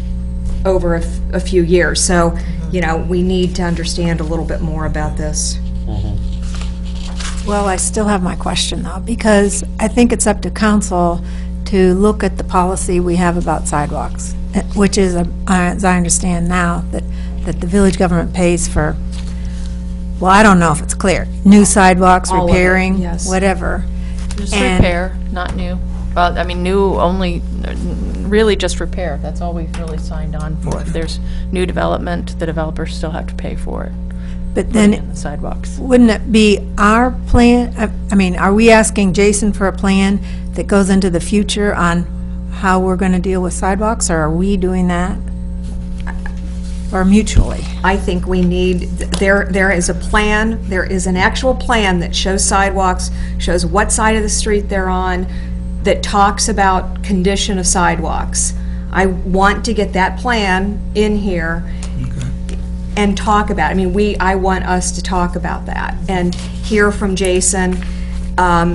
a few years? So, we need to understand a little bit more about this.
Well, I still have my question, though, because I think it's up to council to look at the policy we have about sidewalks, which is, as I understand now, that the village government pays for, well, I don't know if it's clear, new sidewalks,
All of it,
repairing,
yes.
whatever.
Just
And-
repair, not new. Well, I mean, new only, really just repair. That's all we've really signed on for. If there's new development, the developers still have to pay for it.
But
Putting
then,
in the sidewalks.
wouldn't it be our plan, I mean, are we asking Jason for a plan that goes into the future on how we're going to deal with sidewalks, or are we doing that? Or mutually?
I think we need, there is a plan, there is an actual plan that shows sidewalks, shows what side of the street they're on, that talks about condition of sidewalks. I want to get that plan in here and talk about it. I mean, I want us to talk about that and hear from Jason, how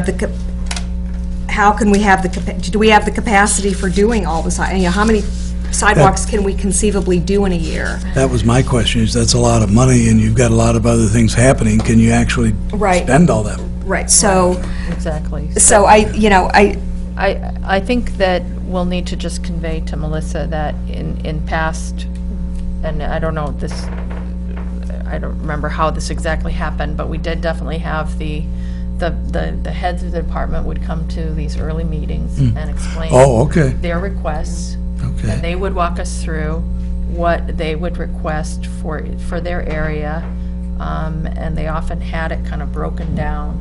can we have do we have the capacity for doing all the how many sidewalks can we conceivably do in a year?
That was my question, is that's a lot of money, and you've got a lot of other things happening. Can you actually
Right.
spend all that?
Right, so,
Exactly.
so I
I think that we'll need to just convey to Melissa that in past, and I don't know this, I don't remember how this exactly happened, but we did definitely have the heads of the department would come to these early meetings and explain
Oh, okay,
their requests. And
okay.
they would walk us through what they would request for their area. And they often had it kind of broken down,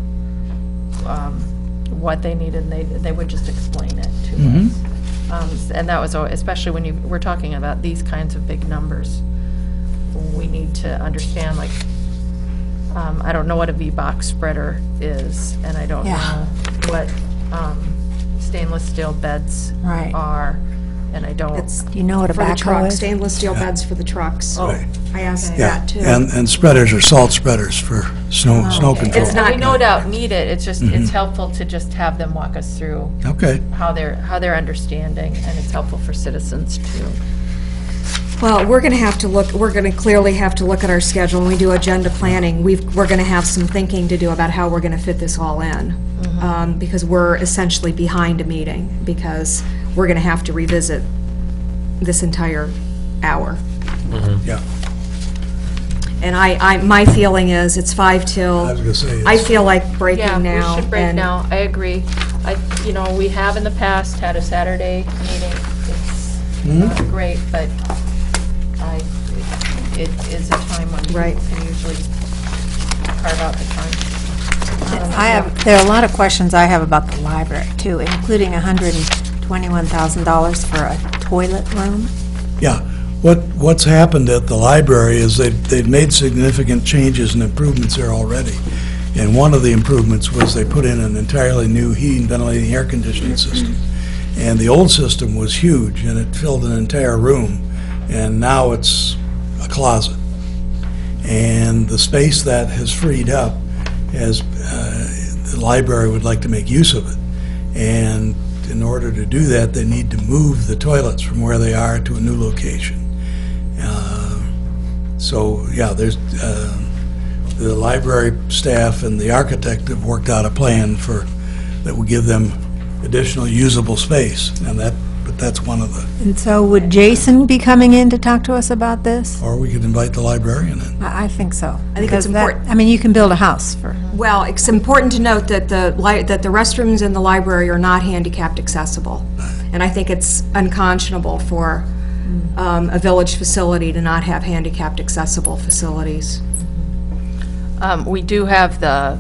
what they needed, and they would just explain it to us. And that was, especially when we're talking about these kinds of big numbers, we need to understand, like, I don't know what a V-box spreader is, and I don't
Yeah.
know what stainless steel beds
Right.
are, and I don't.
It's
Do you know what a
for the
backhoe
trucks,
is?
stainless steel beds for the trucks.
Right.
I asked
Yeah,
that too.
and spreaders are salt spreaders for snow control.
It's not, we no doubt need it, it's just, it's helpful to just have them walk us through
Okay,
how they're understanding, and it's helpful for citizens too.
Well, we're going to clearly have to look at our schedule. When we do agenda planning, we're going to have some thinking to do about how we're going to fit this all in. Because we're essentially behind a meeting, because we're going to have to revisit this entire hour.
yeah.
And my feeling is, it's 5 till.
I was gonna say,
I
it's-
feel like breaking
Yeah,
now.
we should break
and-
now, I agree. We have in the past had a Saturday meeting, it's not great, but it is a time when
Right.
people can usually carve out the time.
There are a lot of questions I have about the library, too, including $121,000 for a toilet room.
Yeah, what's happened at the library is they've made significant changes and improvements there already. And one of the improvements was they put in an entirely new heating, ventilating, air conditioning system. And the old system was huge, and it filled an entire room, and now it's a closet. And the space that has freed up, the library would like to make use of it. And in order to do that, they need to move the toilets from where they are to a new location. So, yeah, there's, the library staff and the architect have worked out a plan that will give them additional usable space, but that's one of the,
And so would Jason be coming in to talk to us about this?
or we could invite the librarian in.
I think so.
I think it's
Because that-
important.
I mean, you can build a house for,
Well, it's important to note that the restrooms in the library are not handicapped accessible. And I think it's unconscionable for a village facility to not have handicapped accessible facilities.
We do have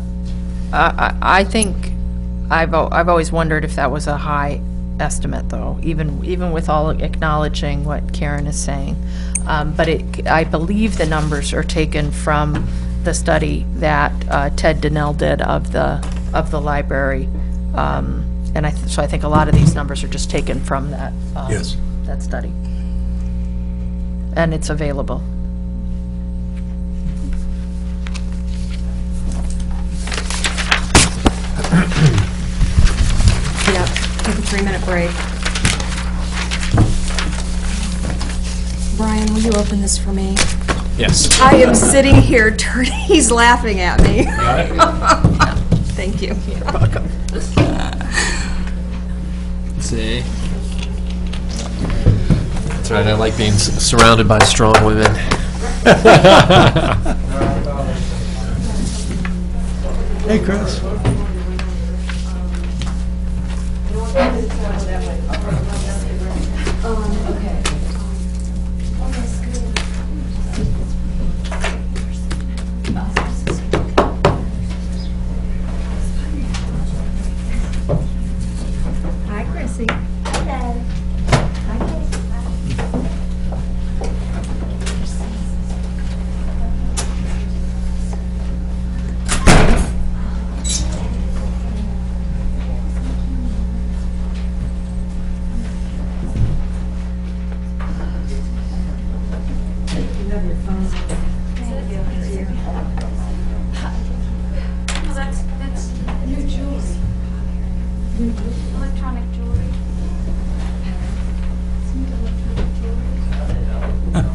I think, I've always wondered if that was a high estimate, though, even with all acknowledging what Karen is saying. But I believe the numbers are taken from the study that Ted Donnell did of the library. And so I think a lot of these numbers are just taken from that,
Yes.
that study. And it's available.
Yeah, take a 3-minute break. Brian, will you open this for me?
Yes.
I am sitting here turning, he's laughing at me. Thank you. You're welcome.
See? That's right, I like being surrounded by strong women.
Hey, Chris.
Hi, Chrissy.
That's new jewelry. Electronic jewelry. Some electronic jewelry.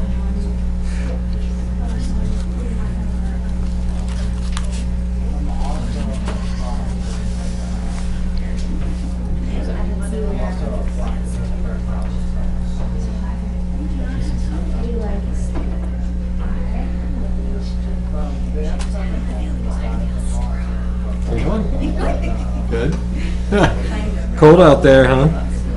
Cold out there, huh?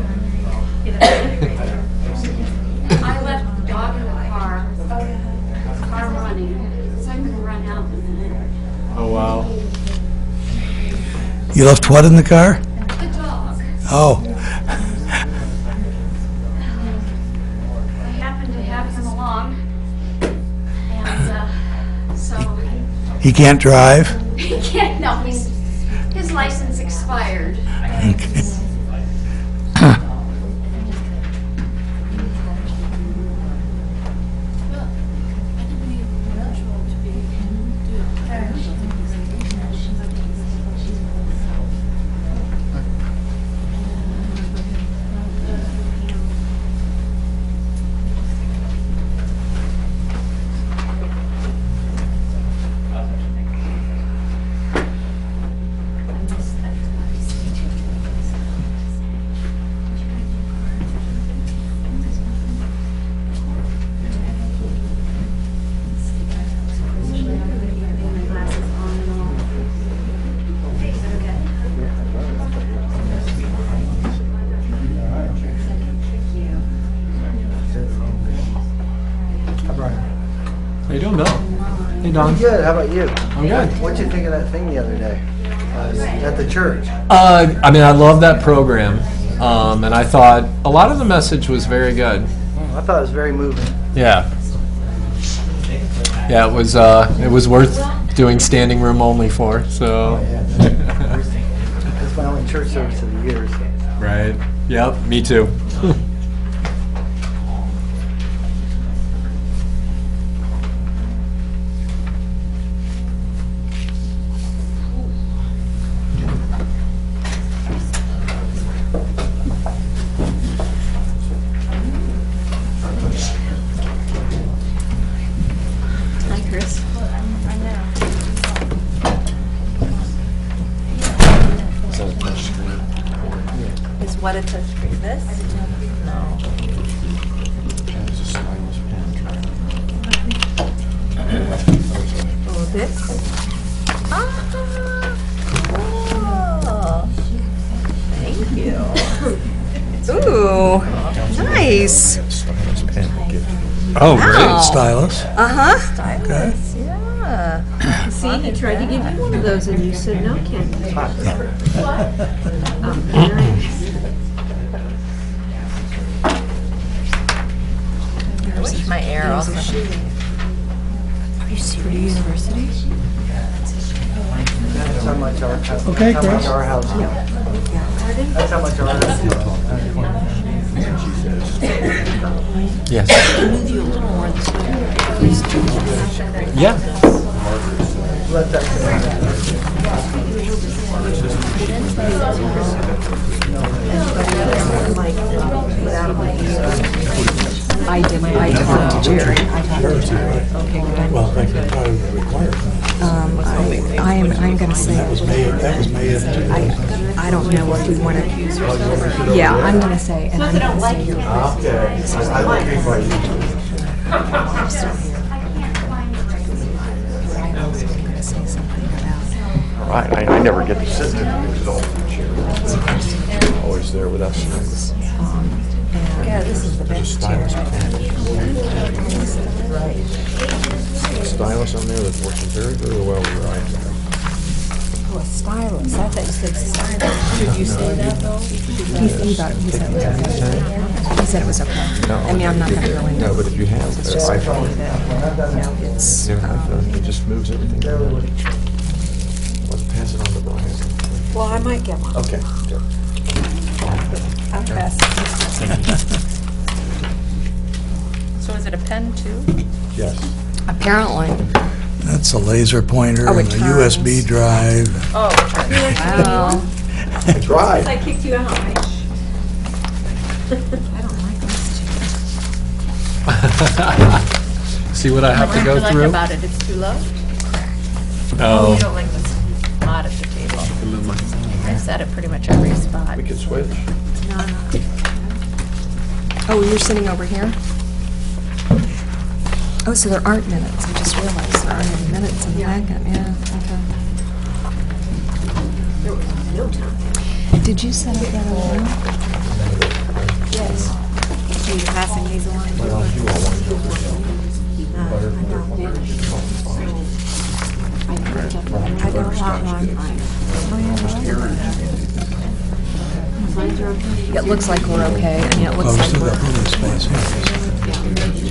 I left the dog in the car running, so I'm gonna run out in a minute.
Oh, wow.
You left what in the car?
The dog.
Oh,
I happened to have him along, and, so,
he can't drive?
he can't, no, his license expired.
Okay.
How you doing, Bill? Hey, Don.
Good, how about you?
I'm good.
What'd you think of that thing the other day? At the church?
I mean, I love that program, and I thought a lot of the message was very good.
I thought it was very moving.
Yeah. Yeah, it was worth doing standing room only for, so.
It's my only church service of the year. So.
Right. Yep, me too.
Hi, Chris.
Is what a touchscreen, this? No. Oh, this? Ah, cool. Thank you.
Ooh, nice.
Oh,
Wow.
Stylus?
Uh-huh.
Stylus, yeah.
See, he tried to give you one of those and you said no, Ken.
Where's my arrow?
That's how much our house.
Okay,
That's how much
Chris.
our house. That's how much our house.
Yes. Yeah.
Let that.
I did, I talked to Jerry. I talked to Jerry. Okay, good.
Well, I think part of the requirement.
I'm gonna say,
That was May of
I don't know if we want to, yeah, I'm gonna say, and I'm gonna say you're right.
Right, I never get to sit there because it's all the chair. Always there with us.
Yeah, this is the best chair.
Stylus on there that's working very, very well with your eyes.
Oh, a stylus. I thought you said stylus.
Did you say that, though?
He thought, he said it was okay. He said it was okay. I mean, I'm not gonna go into
No, but if you have
It's just
iPhone,
it's,
it just moves everything. Let's pass it on to Brian.
Well, I might get one.
Okay. Sure.
I'll pass.
So is it a pen, too?
Yes.
apparently.
That's a laser pointer
Oh, it
and a
turns.
USB drive.
Oh,
Wow.
I tried.
I kicked you out, right?
I don't like this chair.
See what I have to
What
go
do you like
through?
about it? It's too low?
Oh.
You don't like the spot at the table. I sat at pretty much every spot.
We could switch.
Oh, you're sitting over here? Oh, so there aren't minutes. I just realized there aren't any minutes in the packet. Yeah, okay.
No time.
Did you set up that over? Yes. Are you passing these along? I don't want one.
It looks like we're okay. I mean, it
Oh,
looks
we
like
still
we're...
got plenty of space here.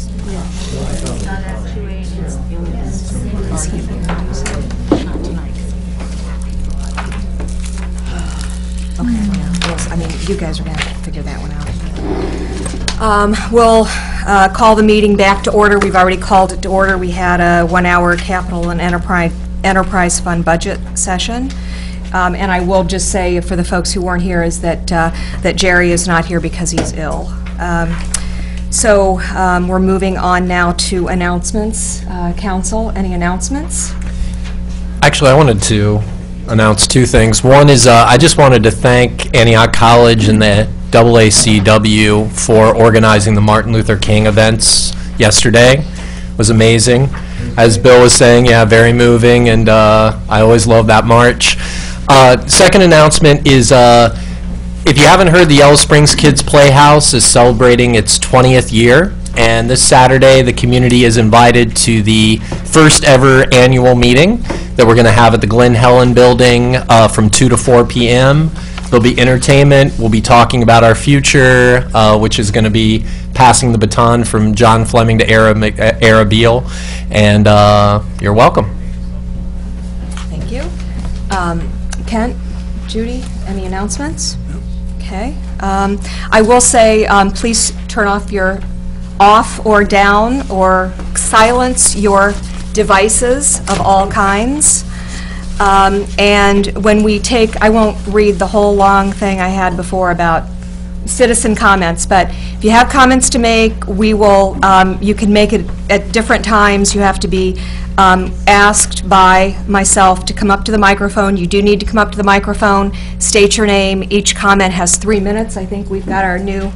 Okay, yeah, well, I mean, you guys are gonna have to figure that one out. We'll call the meeting back to order. We've already called it to order. We had a one-hour capital and enterprise fund budget session. And I will just say, for the folks who weren't here, is that that Jerry is not here because he's ill. So we're moving on now to announcements. Council, any announcements?
Actually, I wanted to announce two things. One is I just wanted to thank Antioch College and the AACW for organizing the Martin Luther King events yesterday. It was amazing. As Bill was saying, yeah, very moving, and I always love that march. Second announcement is if you haven't heard, the Yellow Springs Kids Playhouse is celebrating its 20th year, and this Saturday the community is invited to the first ever annual meeting that we're going to have at the Glen Helen building from 2 to 4 p.m. There'll be entertainment. We'll be talking about our future, which is going to be passing the baton from John Fleming to Ara Beal, and you're welcome.
Thank you. Kent, Judy, any announcements? Okay. I will say, please turn off or down or silence your devices of all kinds. And when we take, I won't read the whole long thing I had before about citizen comments, but if you have comments to make, we will, you can make it at different times. You have to be asked by myself to come up to the microphone. You do need to come up to the microphone, state your name. Each comment has 3 minutes. I think we've got our new,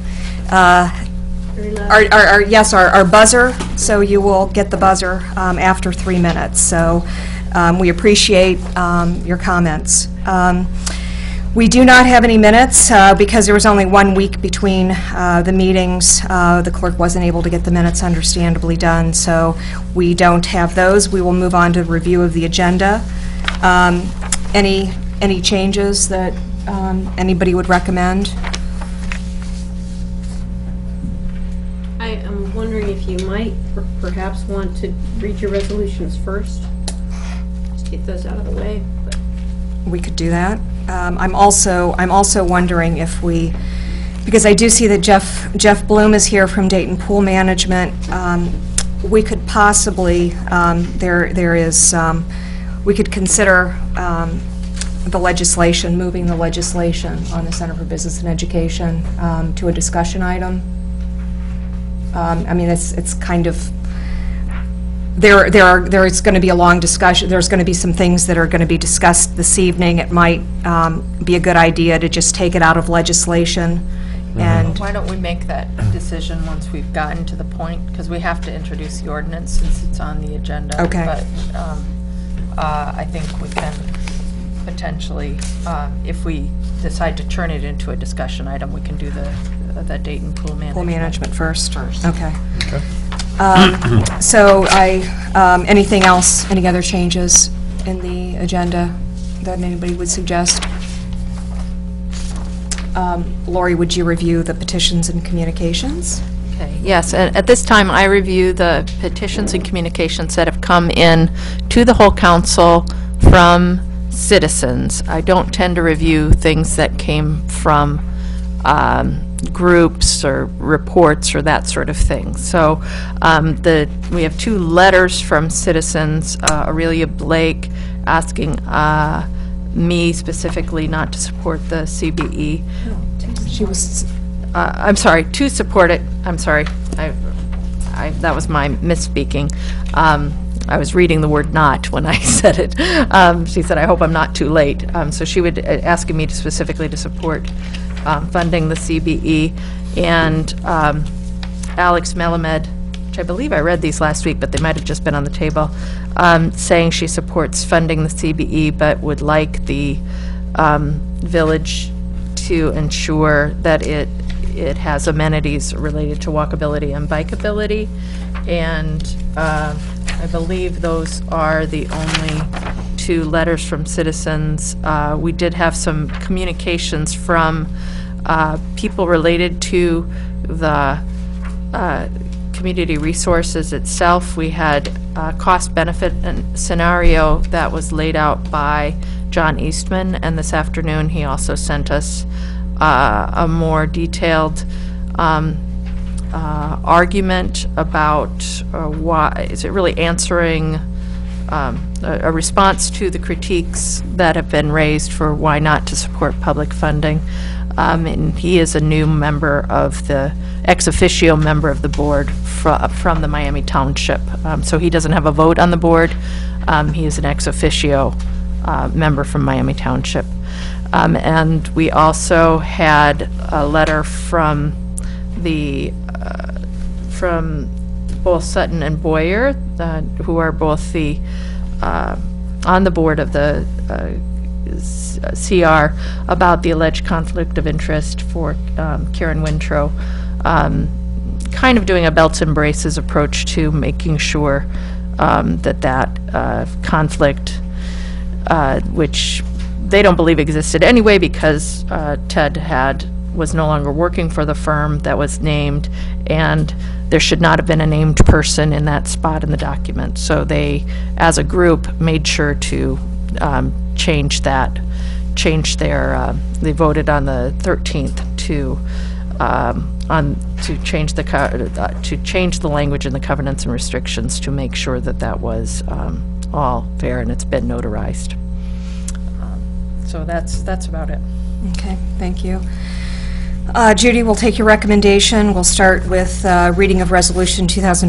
our buzzer, so you will get the buzzer after 3 minutes. So we appreciate your comments. We do not have any minutes because there was only 1 week between the meetings. The clerk wasn't able to get the minutes understandably done, so we don't have those. We will move on to review of the agenda. Any changes that anybody would recommend?
I am wondering if you might perhaps want to read your resolutions first. Just get those out of the way. But
We could do that. I'm also wondering if we, because I do see that Jeff Bloom is here from Dayton Pool Management. We could possibly we could consider the legislation, moving the legislation on the Center for Business and Education to a discussion item. I mean, it's kind of. There is going to be a long discussion. There's going to be some things that are going to be discussed this evening. It might be a good idea to just take it out of legislation. And
Why don't we make that decision once we've gotten to the point, because we have to introduce the ordinance since it's on the agenda.
Okay.
But I think we can potentially, if we decide to turn it into a discussion item, we can do the Dayton Pool Management.
pool management first. Okay. So anything else, any other changes in the agenda that anybody would suggest? Lori, would you review the petitions and communications?
Okay, yes, at this time, I review the petitions and communications that have come in to the whole council from citizens. I don't tend to review things that came from groups or reports or that sort of thing. So we have 2 letters from citizens, Aurelia Blake asking me specifically not to support the CBE.
She was...
I'm sorry, to support it. I'm sorry. That was my misspeaking. I was reading the word "not" when I said it. She said, "I hope I'm not too late." So she would asking me to specifically to support funding the CBE, and Alex Melamed, which I believe I read these last week, but they might have just been on the table, saying she supports funding the CBE, but would like the village to ensure that it has amenities related to walkability and bikeability. And I believe those are the only 2 letters from citizens. We did have some communications from people related to the community resources itself. We had a cost-benefit scenario that was laid out by John Eastman, and this afternoon he also sent us a more detailed argument about why is it really answering a response to the critiques that have been raised for why not to support public funding. And he is a new member of the ex officio member of the board from the Miami Township. So he doesn't have a vote on the board. He is an ex officio member from Miami Township. And we also had a letter from from both Sutton and Boyer, who are both the on the board of the CR, about the alleged conflict of interest for Karen Wintrow, kind of doing a belts and braces approach to making sure that conflict, which they don't believe existed anyway because Ted was no longer working for the firm that was named, and there should not have been a named person in that spot in the document. So they, as a group, made sure to change their, they voted on the 13th to change the language in the covenants and restrictions to make sure that that was all fair, and it's been notarized. So that's about it.
Okay, thank you. Judy, we'll take your recommendation. We'll start with reading of Resolution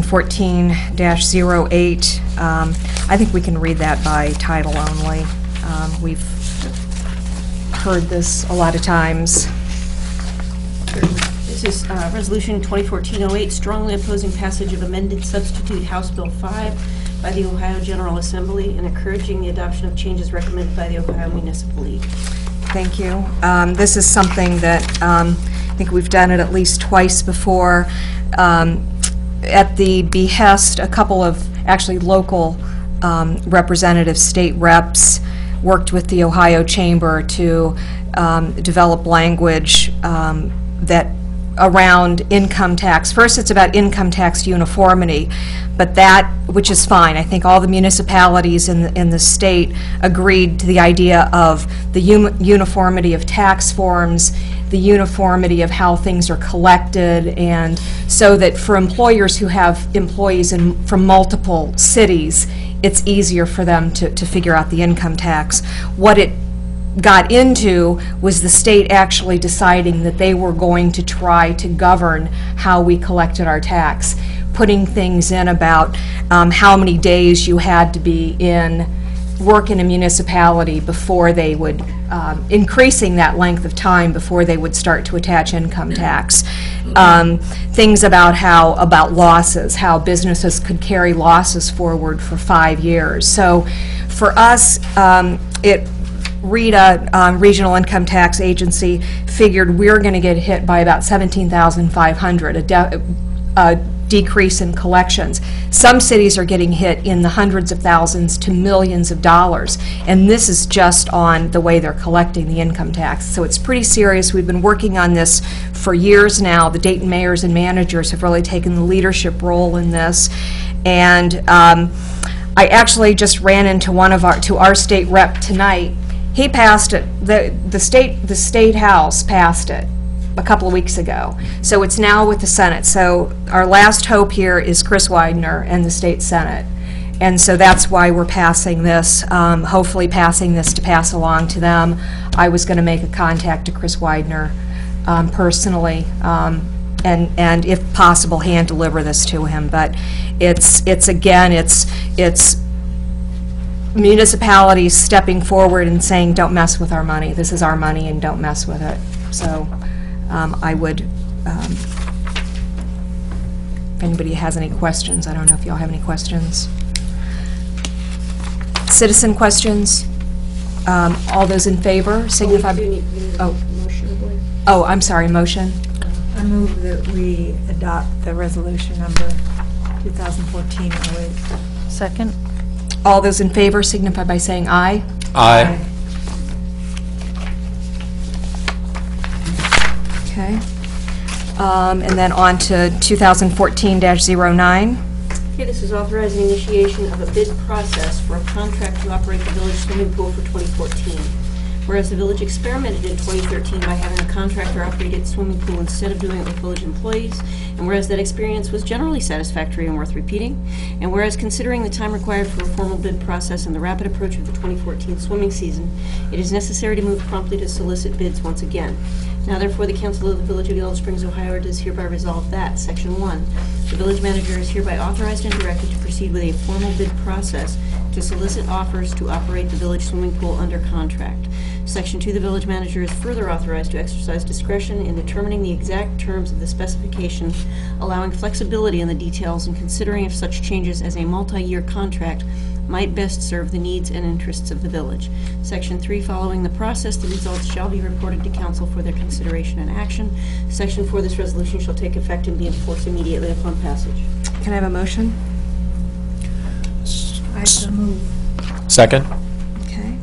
2014-08. I think we can read that by title only. We've heard this a lot of times.
This is Resolution 2014-08, strongly opposing passage of amended substitute House Bill 5 by the Ohio General Assembly and encouraging the adoption of changes recommended by the Ohio Municipal League.
Thank you. This is something that I think we've done it at least twice before. At the behest, a couple of actually local representative state reps worked with the Ohio Chamber to develop language that around income tax. First, it's about income tax uniformity, but that, which is fine. I think all the municipalities in the state agreed to the idea of the uniformity of tax forms, the uniformity of how things are collected, and so that for employers who have employees from multiple cities, it's easier for them to figure out the income tax. What it got into was the state actually deciding that they were going to try to govern how we collected our tax, putting things in about how many days you had to be work in a municipality before they would, increasing that length of time before they would start to attach income tax. Things about losses, how businesses could carry losses forward for 5 years. So for us, RETA, Regional Income Tax Agency, figured we're going to get hit by about $17,500, a decrease in collections. Some cities are getting hit in the hundreds of thousands to millions of dollars, and this is just on the way they're collecting the income tax. So it's pretty serious. We've been working on this for years now. The Dayton mayors and managers have really taken the leadership role in this, and I actually just ran into our state rep tonight. He passed it. The state house passed it a couple of weeks ago. So it's now with the Senate. So our last hope here is Chris Widener and the state Senate. And so that's why we're passing this, hopefully passing this to pass along to them. I was going to make a contact to Chris Widener personally, and if possible, hand deliver this to him. But it's municipalities stepping forward and saying, don't mess with our money. This is our money and don't mess with it. So I would, if anybody has any questions, I don't know if y'all have any questions. Citizen questions? All those in favor signify...
We need
Oh.
a motion, I believe.
Oh, I'm sorry, motion?
I move that we adopt the resolution number 2014-08.
Second?
All those in favor signify by saying aye.
Aye.
Okay. And then on to 2014-09.
Okay, this is authorizing initiation of a bid process for a contract to operate the village swimming pool for 2014. Whereas the village experimented in 2013 by having a contractor operate its swimming pool instead of doing it with village employees, and whereas that experience was generally satisfactory and worth repeating, and whereas considering the time required for a formal bid process and the rapid approach of the 2014 swimming season, it is necessary to move promptly to solicit bids once again. Now therefore, the Council of the Village of Yellow Springs, Ohio does hereby resolve that, Section 1, the village manager is hereby authorized and directed to proceed with a formal bid process to solicit offers to operate the village swimming pool under contract. Section 2, the village manager is further authorized to exercise discretion in determining the exact terms of the specification, allowing flexibility in the details and considering if such changes as a multi-year contract might best serve the needs and interests of the village. Section 3, following the process, the results shall be reported to council for their consideration and action. Section 4, this resolution shall take effect and be enforced immediately upon passage.
Can I have a motion?
I so move.
Second?
Okay.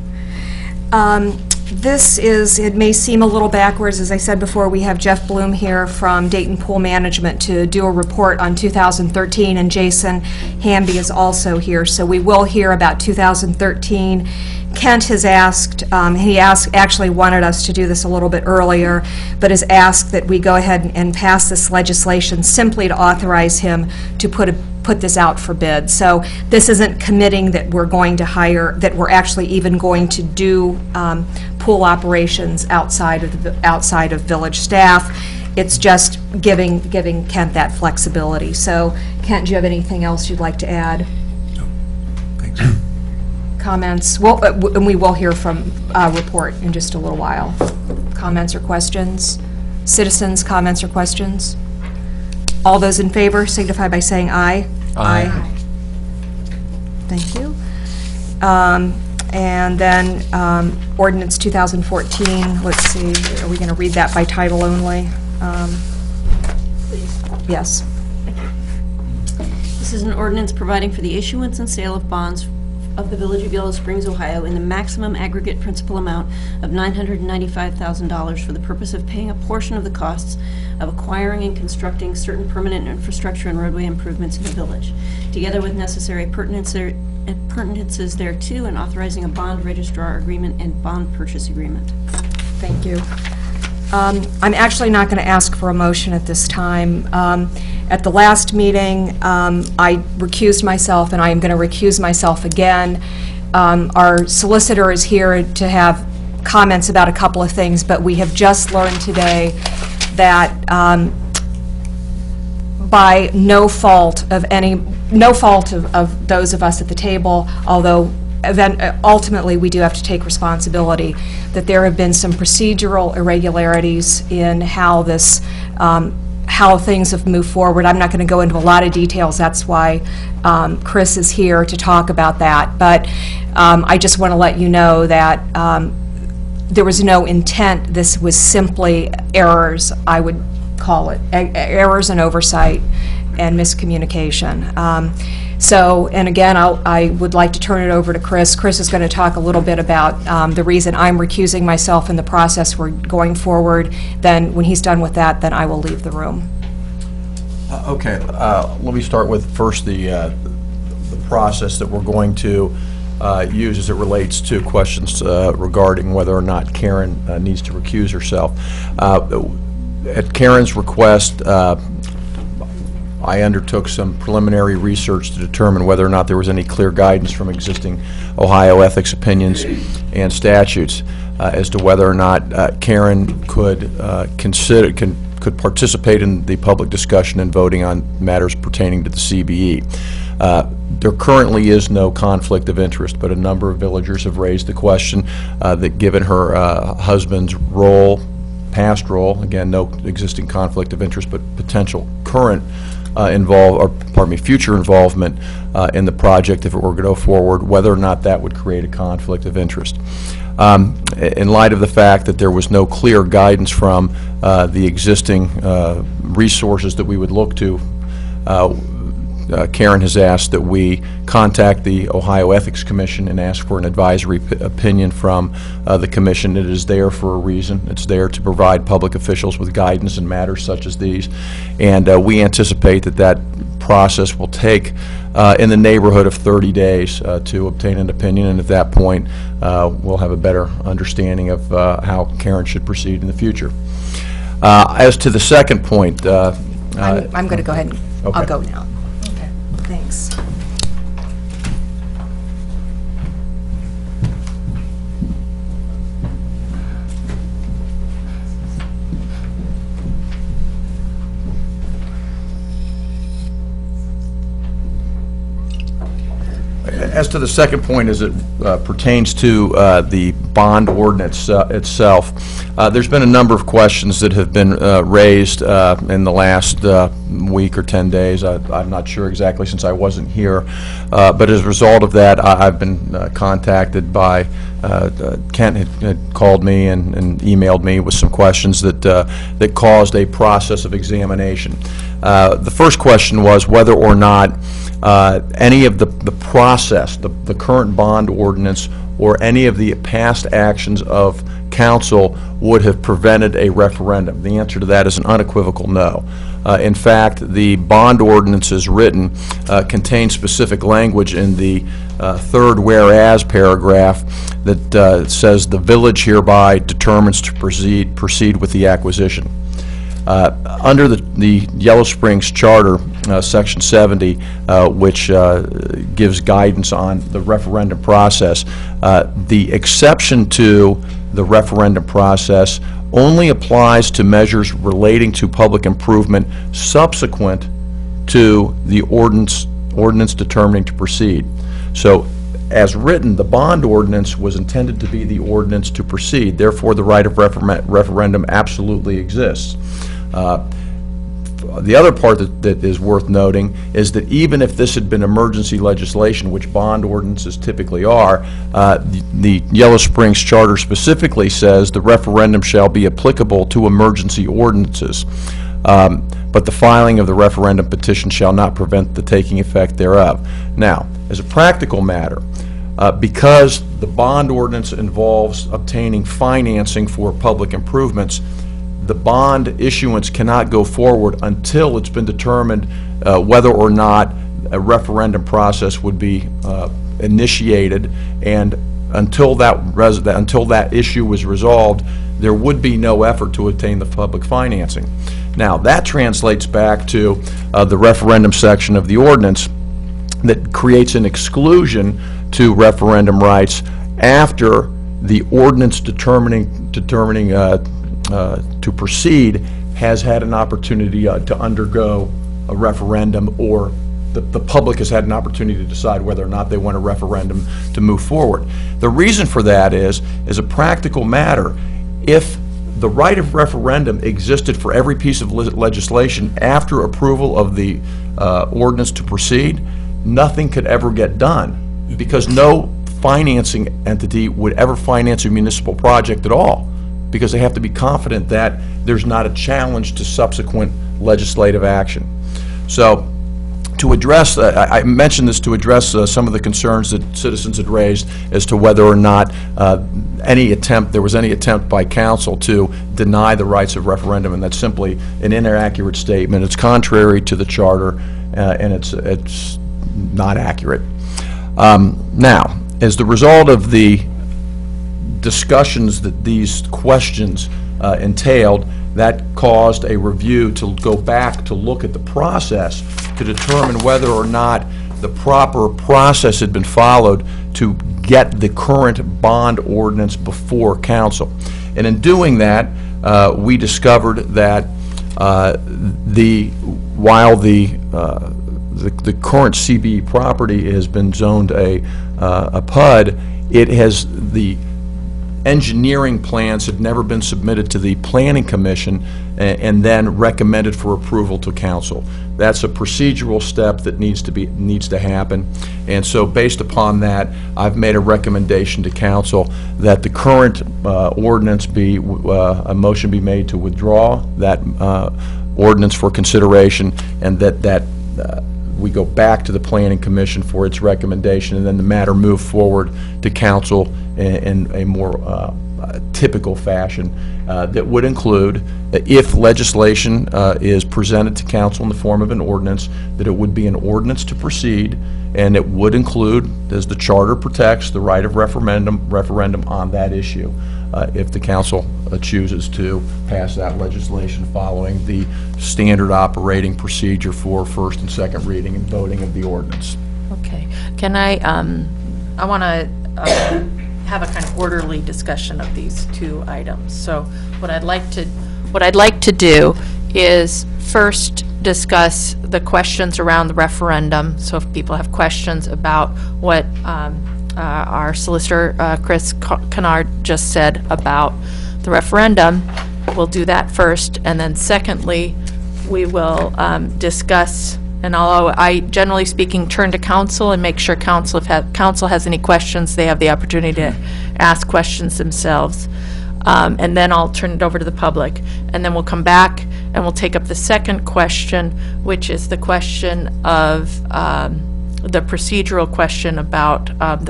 This is, it may seem a little backwards, as I said before, we have Jeff Bloom here from Dayton Pool Management to do a report on 2013, and Jason Hamby is also here, so we will hear about 2013. Kent has asked, actually wanted us to do this a little bit earlier, but has asked that we go ahead and pass this legislation simply to authorize him to put this out for bid. So this isn't committing that we're going to hire, that we're actually even going to do pool operations outside of village staff. It's just giving Kent that flexibility. So Kent, do you have anything else you'd like to add?
No, thanks.
Comments? Well, and we will hear from report in just a little while. Comments or questions? Citizens, comments or questions? All those in favor signify by saying aye.
Aye.
Thank you. And then ordinance 2014, let's see, are we going to read that by title only?
Please.
Yes.
This is an ordinance providing for the issuance and sale of bonds of the Village of Yellow Springs, Ohio, in the maximum aggregate principal amount of $995,000 for the purpose of paying a portion of the costs of acquiring and constructing certain permanent infrastructure and roadway improvements in the village, together with necessary appurtenances thereto, and authorizing a bond registrar agreement and bond purchase agreement.
Thank you. I'm actually not going to ask for a motion at this time. At the last meeting, I recused myself, and I am going to recuse myself again. Our solicitor is here to have comments about a couple of things, but we have just learned today that by no fault of those of us at the table, although ultimately we do have to take responsibility, that there have been some procedural irregularities in how this how things have moved forward. I'm not going to go into a lot of details. That's why Chris is here to talk about that. But I just want to let you know that there was no intent. This was simply errors, I would call it, errors and oversight and miscommunication. And again, I would like to turn it over to Chris. Chris is going to talk a little bit about the reason I'm recusing myself in the process we're going forward. Then when he's done with that, then I will leave the room.
Okay, let me start with first the process that we're going to use as it relates to questions regarding whether or not Karen needs to recuse herself. At Karen's request, I undertook some preliminary research to determine whether or not there was any clear guidance from existing Ohio ethics opinions and statutes as to whether or not Karen could could participate in the public discussion and voting on matters pertaining to the CBE. There currently is no conflict of interest, but a number of villagers have raised the question that given her husband's role, past role, again, no existing conflict of interest, but potential current future involvement in the project if it were to go forward, whether or not that would create a conflict of interest. In light of the fact that there was no clear guidance from the existing resources that we would look to, Karen has asked that we contact the Ohio Ethics Commission and ask for an advisory opinion from the commission. It is there for a reason. It's there to provide public officials with guidance in matters such as these, and we anticipate that that process will take in the neighborhood of 30 days to obtain an opinion, and at that point we'll have a better understanding of how Karen should proceed in the future. As to the second point,
I'm going to go ahead and I'll
Okay.
go now. Okay, thanks.
As to the second point, as it pertains to the bond ordinance itself, there's been a number of questions that have been raised in the last week or 10 days. I'm not sure exactly since I wasn't here, but as a result of that, I've been contacted by Kent had called me and emailed me with some questions that caused a process of examination. The first question was whether or not any of the process, the current bond ordinance, or any of the past actions of council would have prevented a referendum. The answer to that is an unequivocal no. In fact, the bond ordinance as written contains specific language in the third whereas paragraph that says the village hereby determines to proceed with the acquisition. Under the Yellow Springs Charter, Section 70, which gives guidance on the referendum process, the exception to the referendum process only applies to measures relating to public improvement subsequent to the ordinance determining to proceed. So, as written, the bond ordinance was intended to be the ordinance to proceed. Therefore, the right of referendum absolutely exists. The other part that is worth noting is that even if this had been emergency legislation, which bond ordinances typically are, the Yellow Springs Charter specifically says the referendum shall be applicable to emergency ordinances, but the filing of the referendum petition shall not prevent the taking effect thereof. Now, as a practical matter, because the bond ordinance involves obtaining financing for public improvements, the bond issuance cannot go forward until it's been determined whether or not a referendum process would be initiated, and until that issue was resolved, there would be no effort to obtain the public financing. Now, that translates back to the referendum section of the ordinance that creates an exclusion to referendum rights after the ordinance determining to proceed has had an opportunity to undergo a referendum, or the public has had an opportunity to decide whether or not they want a referendum to move forward. The reason for that is, as a practical matter, if the right of referendum existed for every piece of legislation after approval of the ordinance to proceed, nothing could ever get done, because no financing entity would ever finance a municipal project at all, because they have to be confident that there's not a challenge to subsequent legislative action. So, to address, I mentioned this to address some of the concerns that citizens had raised as to whether or not there was any attempt by council to deny the rights of referendum, and that's simply an inaccurate statement. It's contrary to the charter, and it's not accurate. Now, as the result of the discussions that these questions entailed, that caused a review to go back to look at the process to determine whether or not the proper process had been followed to get the current bond ordinance before council. And in doing that, we discovered that while the current CBE property has been zoned a PUD, the engineering plans had never been submitted to the Planning Commission, and then recommended for approval to council. That's a procedural step that needs to happen. And so based upon that, I've made a recommendation to council that the current ordinance be, a motion be made to withdraw that ordinance for consideration, and that we go back to the Planning Commission for its recommendation, and then the matter move forward to council in a more typical fashion that would include, if legislation is presented to council in the form of an ordinance, that it would be an ordinance to proceed, and it would include, as the charter protects, the right of referendum on that issue, if the council chooses to pass that legislation following the standard operating procedure for first and second reading and voting of the ordinance.
Okay. Can I want to have a kind of orderly discussion of these two items. So what I'd like to do is first discuss the questions around the referendum. So if people have questions about what our solicitor, Chris Kennard, just said about the referendum, we'll do that first. And then secondly, we will discuss, and although I, generally speaking, turn to council and make sure council, if council has any questions, they have the opportunity to ask questions themselves. And then I'll turn it over to the public. And then we'll come back and we'll take up the second question, which is the question of the procedural question about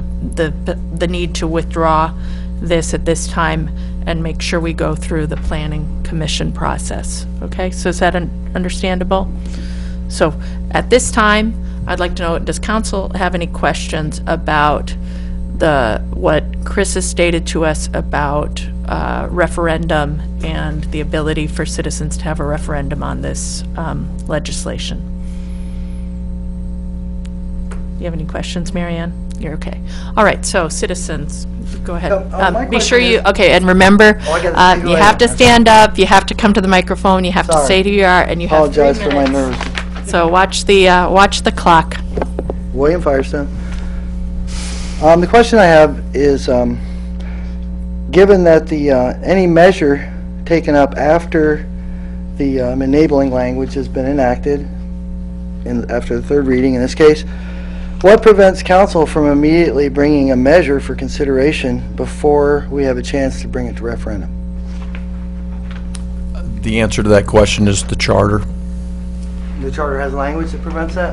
the need to withdraw this at this time and make sure we go through the Planning Commission process. Okay, so is that understandable? So at this time, I'd like to know, does council have any questions about what Chris has stated to us about referendum and the ability for citizens to have a referendum on this legislation? You have any questions, Marianne? You're okay. All right, so citizens, go ahead. Be sure you, okay, and remember, you have to stand up, you have to come to the microphone, you have to say who you are, and you have 3 minutes.
Apologize for my nerves.
So watch the clock.
William Firestone. The question I have is, given that the any measure taken up after the enabling language has been enacted, after the third reading in this case, what prevents council from immediately bringing a measure for consideration before we have a chance to bring it to referendum?
The answer to that question is the charter.
The charter has language that prevents that?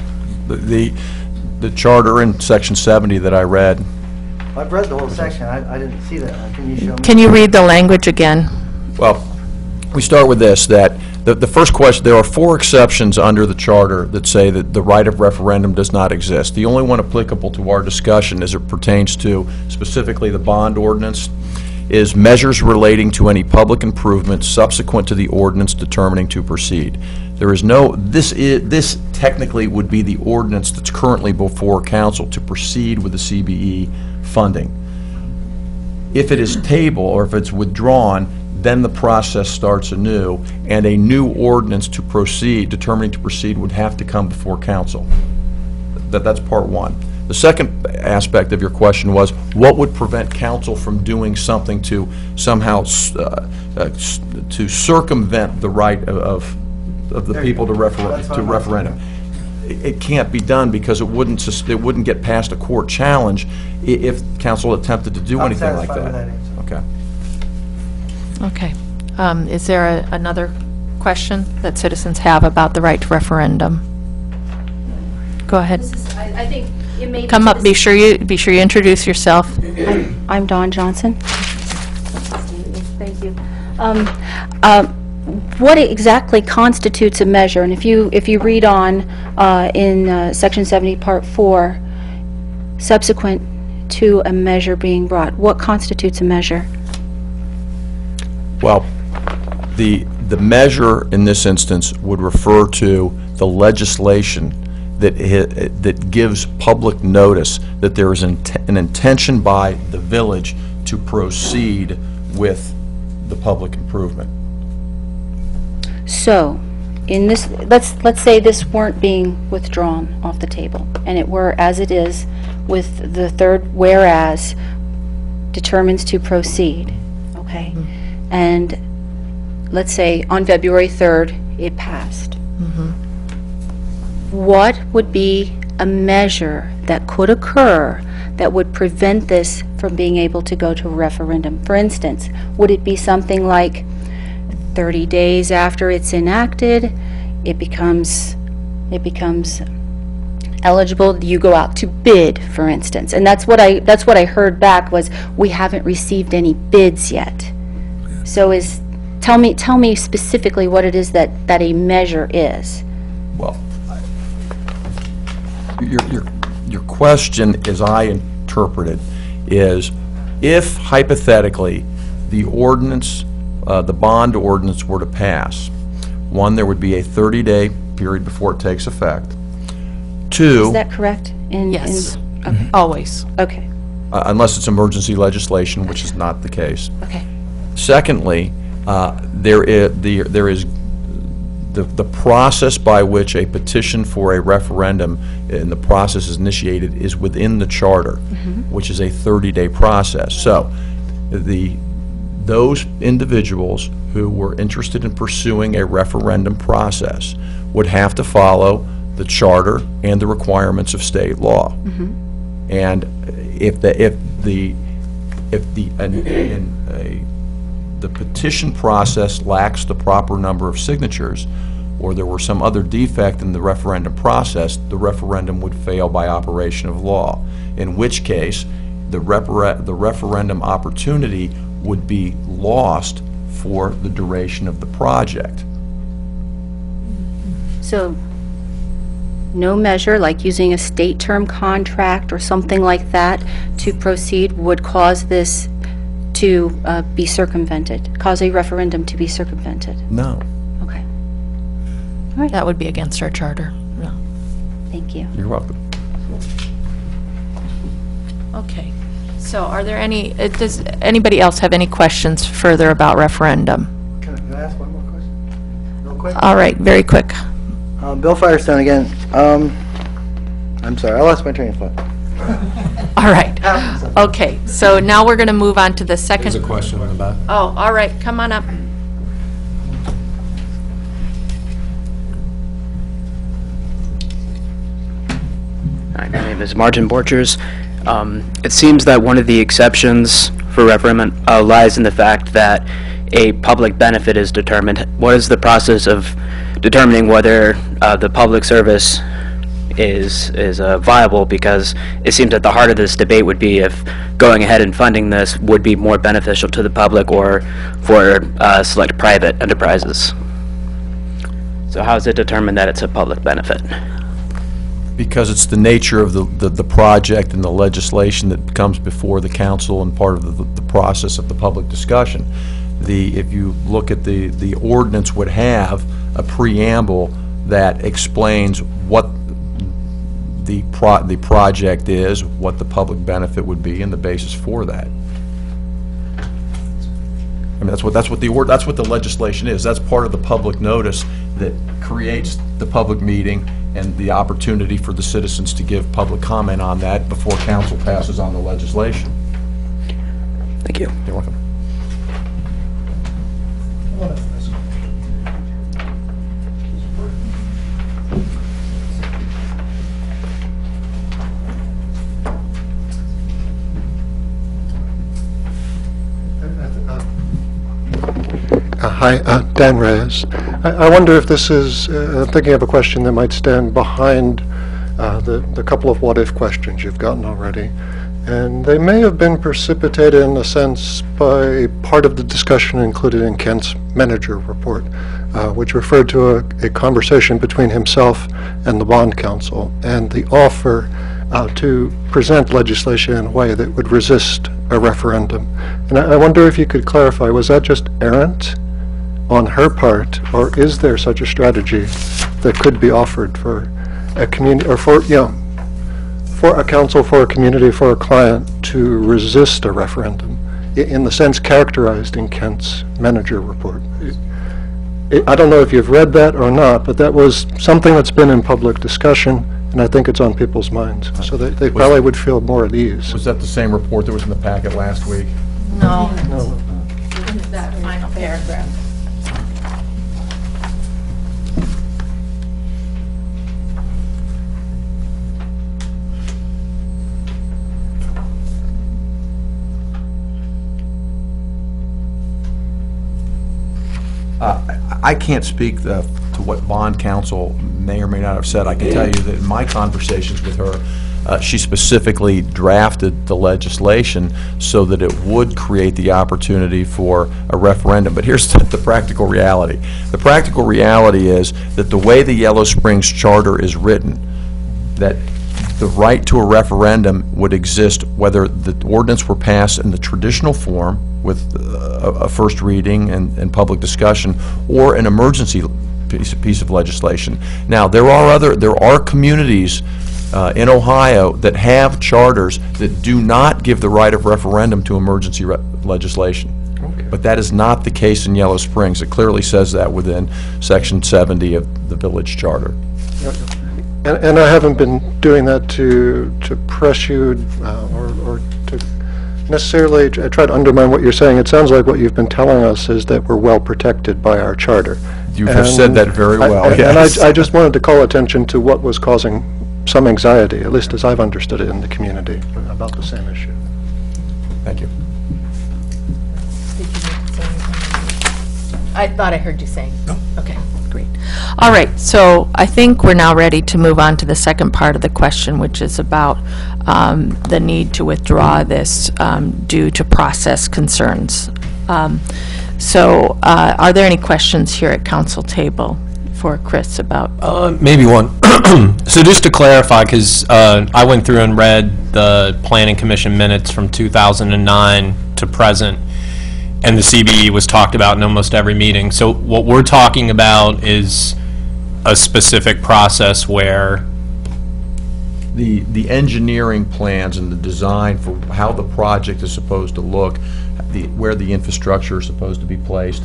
The charter in section 70 that I read.
I've read the whole section. I didn't see that. Can you show me?
Can you read the language again?
Well, we start with this, that the first question, there are 4 exceptions under the charter that say that the right of referendum does not exist. The only one applicable to our discussion as it pertains to specifically the bond ordinance is measures relating to any public improvements subsequent to the ordinance determining to proceed. There is no, this technically would be the ordinance that's currently before council to proceed with the CBE funding. If it is tabled or if it's withdrawn, then the process starts anew, and a new ordinance to proceed, determining to proceed, would have to come before council. That's part one. The second aspect of your question was, what would prevent council from doing something to somehow to circumvent the right of the people to referendum? It can't be done because it wouldn't get past a court challenge if council attempted to do anything like that. Okay.
Okay. Is there another question that citizens have about the right to referendum? Go ahead.
I think it may
come up. Be sure you introduce yourself.
I'm Dawn Johnson. Thank you. What exactly constitutes a measure? And if you read on in Section 70, Part 4, subsequent to a measure being brought, what constitutes a measure?
Well, the measure in this instance would refer to the legislation that gives public notice that there is an intention by the village to proceed with the public improvement.
So, in this, let's say this weren't being withdrawn off the table, and it were as it is with the third whereas determines to proceed, okay? And let's say on February 3rd, it passed. What would be a measure that could occur that would prevent this from being able to go to a referendum? For instance, would it be something like 30 days after it's enacted, it becomes eligible, you go out to bid, for instance? And that's what I heard back was, we haven't received any bids yet. So tell me specifically what it is that a measure is.
Well, your question, as I interpret it, is if hypothetically the ordinance, the bond ordinance were to pass, one, there would be a 30-day period before it takes effect. Two,
Is that correct?
Yes.
Okay.
Always.
Okay.
unless it's emergency legislation, which is not the case.
Okay.
Secondly, there is the process by which a petition for a referendum and the process is initiated is within the charter, which is a 30-day process. So those individuals who were interested in pursuing a referendum process would have to follow the charter and the requirements of state law. And if the petition process lacks the proper number of signatures, or there were some other defect in the referendum process, the referendum would fail by operation of law, in which case the referendum opportunity would be lost for the duration of the project.
So, no measure, like using a state term contract or something like that to proceed, would cause this to be circumvented, cause a referendum to be circumvented?
No.
Okay.
That would be against our charter. No.
Thank you.
You're welcome.
Okay. So are there any, does anybody else have any questions further about referendum?
Can I ask one more question? Real quick?
All right, very quick.
Bill Firestone again. I'm sorry, I lost my train of thought.
All right. Okay, so now we're going to move on to the second.
There's a question in the back.
Oh, all right, come on up.
Hi, my name is Martin Borchers. It seems that one of the exceptions for referendum lies in the fact that a public benefit is determined. What is the process of determining whether the public service is viable? Because it seems that the heart of this debate would be if going ahead and funding this would be more beneficial to the public or for select private enterprises. So how is it determined that it's a public benefit?
Because it's the nature of the project and the legislation that comes before the council and part of the process of the public discussion. If you look at the ordinance would have a preamble that explains what the project is, what the public benefit would be, and the basis for that. I mean, that's what the legislation is. That's part of the public notice that creates the public meeting and the opportunity for the citizens to give public comment on that before council passes on the legislation.
Thank you.
You're welcome.
Hi, Dan Reyes. I wonder if this is, thinking of a question that might stand behind the couple of what-if questions you've gotten already. And they may have been precipitated in a sense by part of the discussion included in Kent's manager report, which referred to a conversation between himself and the bond council and the offer to present legislation in a way that would resist a referendum. And I wonder if you could clarify, was that just errant on her part, or is there such a strategy that could be offered for a community, or for a council, for a community, for a client to resist a referendum in the sense characterized in Kent's manager report? I don't know if you've read that or not, but that was something that's been in public discussion, and I think it's on people's minds, so they probably would feel more at ease.
Was that the same report that was in the packet last week?
No. That final paragraph.
I can't speak to what bond counsel may or may not have said. I can tell you that in my conversations with her, she specifically drafted the legislation so that it would create the opportunity for a referendum. But here's the practical reality. The practical reality is that the way the Yellow Springs Charter is written, that the right to a referendum would exist whether the ordinance were passed in the traditional form with a first reading and public discussion, or an emergency piece of legislation. Now, there are communities in Ohio that have charters that do not give the right of referendum to emergency legislation. Okay. But that is not the case in Yellow Springs. It clearly says that within Section 70 of the village charter.
And I haven't been doing that to press you or to necessarily try to undermine what you're saying. It sounds like what you've been telling us is that we're well protected by our charter.
You have said that very well, yes.
And I just wanted to call attention to what was causing some anxiety, at least as I've understood it in the community, about the same issue.
Thank you.
Did you need to say anything? I thought I heard you saying.
No.
Okay, great. All right, so I think we're now ready to move on to the second part of the question, which is about the need to withdraw this due to process concerns. So are there any questions here at council table for Chris about?
Maybe one. So just to clarify, because I went through and read the Planning Commission minutes from 2009 to present, and the CBE was talked about in almost every meeting. So what we're talking about is a specific process where
the engineering plans and the design for how the project is supposed to look, where the infrastructure is supposed to be placed,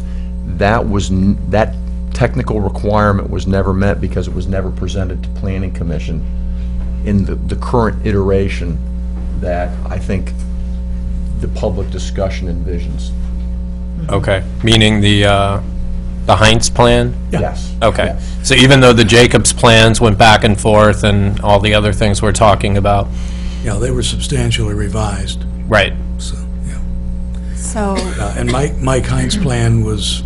that technical requirement was never met because it was never presented to Planning Commission in the current iteration that I think the public discussion envisions.
Okay, meaning the Heinz plan?
Yes.
Okay.
Yes.
So even though the Jacobs plans went back and forth and all the other things we're talking about?
Yeah, they were substantially revised.
Right.
So, yeah.
So,
And Mike Hines' plan was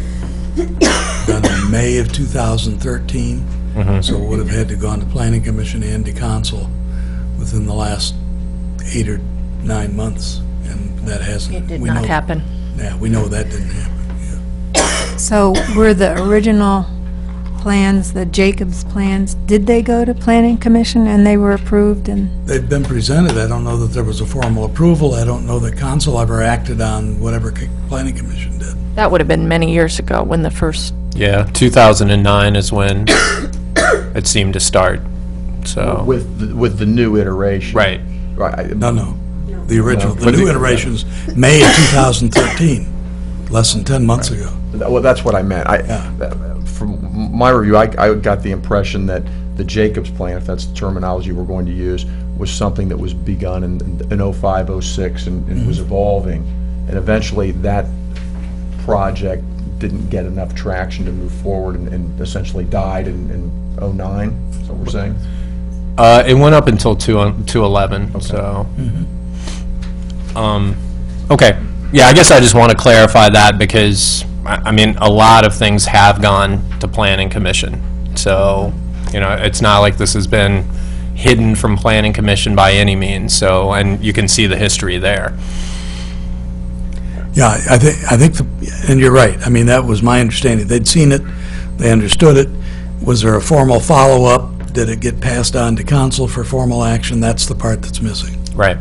done in May of 2013, so it would have had to gone to Planning Commission and to Council within the last 8 or 9 months, and that hasn't.
It did not happen.
Yeah, we know that didn't happen.
so were the original plans, the Jacobs plans, did they go to Planning Commission and they were approved? And
They've been presented. I don't know that there was a formal approval. I don't know that Council ever acted on whatever Planning Commission did.
That would have been many years ago when the first.
Yeah, 2009 is when it seemed to start, so.
With the new iteration.
Right.
Right.
No. The original, the new iterations, May of 2013, less than 10 months ago.
Well, that's what I meant. From my review, I got the impression that the Jacobs plan, if that's the terminology we're going to use, was something that was begun in 05, 06 and was evolving. And eventually that project didn't get enough traction to move forward and essentially died in 09, is that what we're saying?
It went up until 211,
Okay.
so. Okay, yeah, I guess I just want to clarify that because, I mean, a lot of things have gone to Planning Commission. So, you know, it's not like this has been hidden from Planning Commission by any means, so, and you can see the history there.
Yeah, I think, and you're right. I mean, that was my understanding. They'd seen it, they understood it. Was there a formal follow-up? Did it get passed on to Council for formal action? That's the part that's missing.
Right.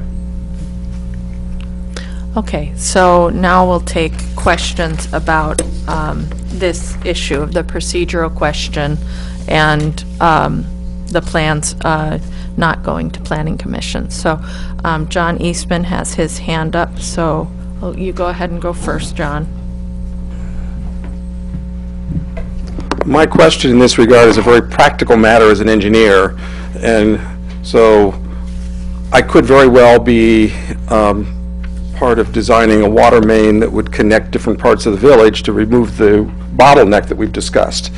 Okay, so now we'll take questions about this issue of the procedural question and the plans not going to Planning Commission. So John Eastman has his hand up, so you go ahead and go first, John.
My question in this regard is a very practical matter as an engineer, and so I could very well be part of designing a water main that would connect different parts of the village to remove the bottleneck that we've discussed.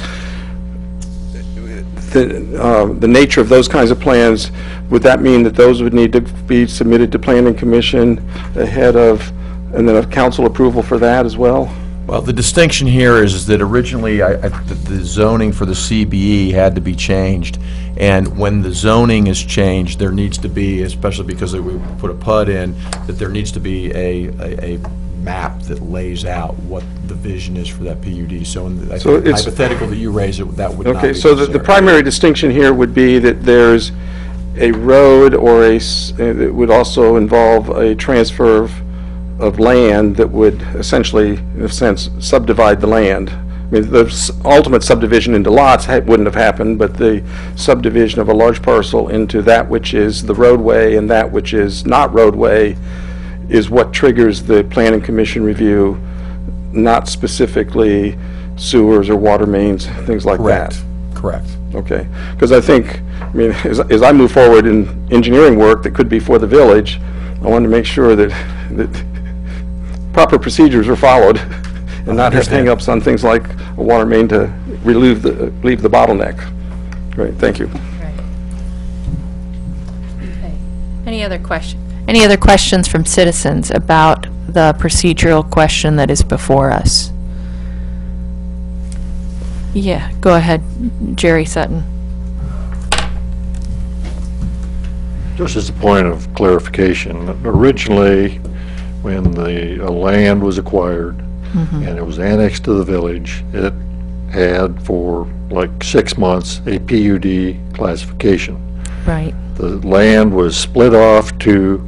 The nature of those kinds of plans, would that mean that those would need to be submitted to Planning Commission ahead of, and then a council approval for that as well?
Well, the distinction here is that originally, the zoning for the CBE had to be changed, and when the zoning is changed, there needs to be, especially because we put a PUD in, that there needs to be a map that lays out what the vision is for that PUD. So in the
So it's-
hypothetical that you raise, that would not be
Okay, so the
necessary.
primary distinction here would be that there's a road or it would also involve a transfer of land that would essentially, in a sense, subdivide the land. I mean, the ultimate subdivision into lots wouldn't have happened, but the subdivision of a large parcel into that which is the roadway and that which is not roadway is what triggers the planning commission review, not specifically sewers or water mains, things like that.
Correct.
Okay, because I think, I mean, as I move forward in engineering work that could be for the village, I want to make sure that proper procedures are followed and not have hang-ups on things like a water main to relieve the bottleneck. Great, thank you.
Okay. Any other questions from citizens about the procedural question that is before us? Yeah, go ahead, Jerry Sutton.
Just as a point of clarification, originally, when the land was acquired and it was annexed to the village, it had for like 6 months a PUD classification.
Right.
The land was split off to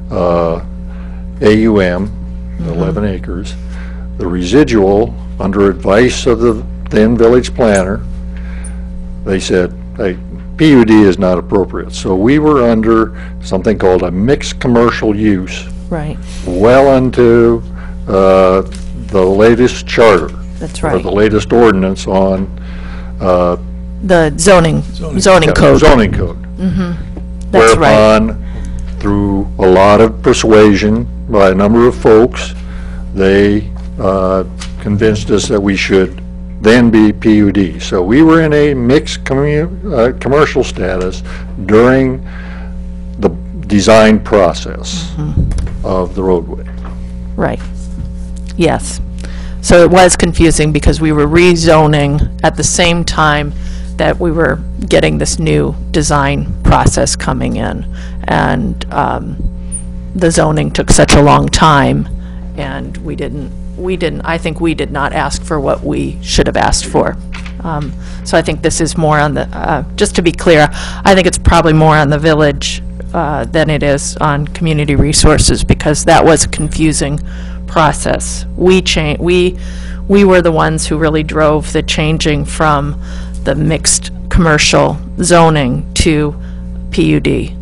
AUM, 11 acres. The residual, under advice of the then village planner, they said, hey, PUD is not appropriate. So we were under something called a mixed commercial use.
Right.
Well into the latest charter.
That's
Or
right.
the latest ordinance on
The zoning code.
Zoning code.
That's right.
Whereupon, through a lot of persuasion by a number of folks, they convinced us that we should then be PUD. So we were in a mixed commercial status during the design process of the roadway.
Right. Yes. So it was confusing because we were rezoning at the same time that we were getting this new design process coming in. And the zoning took such a long time, and I think we did not ask for what we should have asked for. So I think this is more on the, just to be clear, I think it's probably more on the village than it is on community resources, because that was a confusing process. We were the ones who really drove the changing from the mixed commercial zoning to PUD.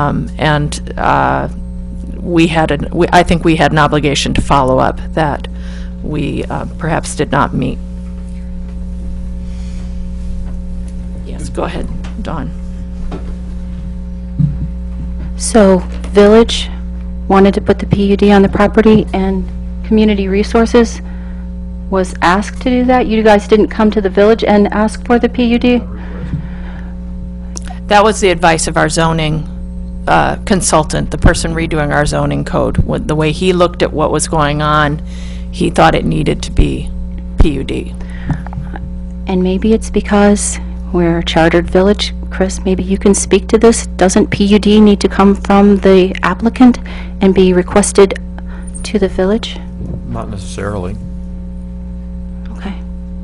I think we had an obligation to follow up that we perhaps did not meet. Yes, go ahead, Dawn.
So, village wanted to put the PUD on the property, and community resources was asked to do that? You guys didn't come to the village and ask for the PUD?
That was the advice of our zoning consultant, the person redoing our zoning code. The way he looked at what was going on, he thought it needed to be PUD.
And maybe it's because we're a chartered village. Chris, maybe you can speak to this. Doesn't PUD need to come from the applicant and be requested to the village?
Not necessarily.
Okay.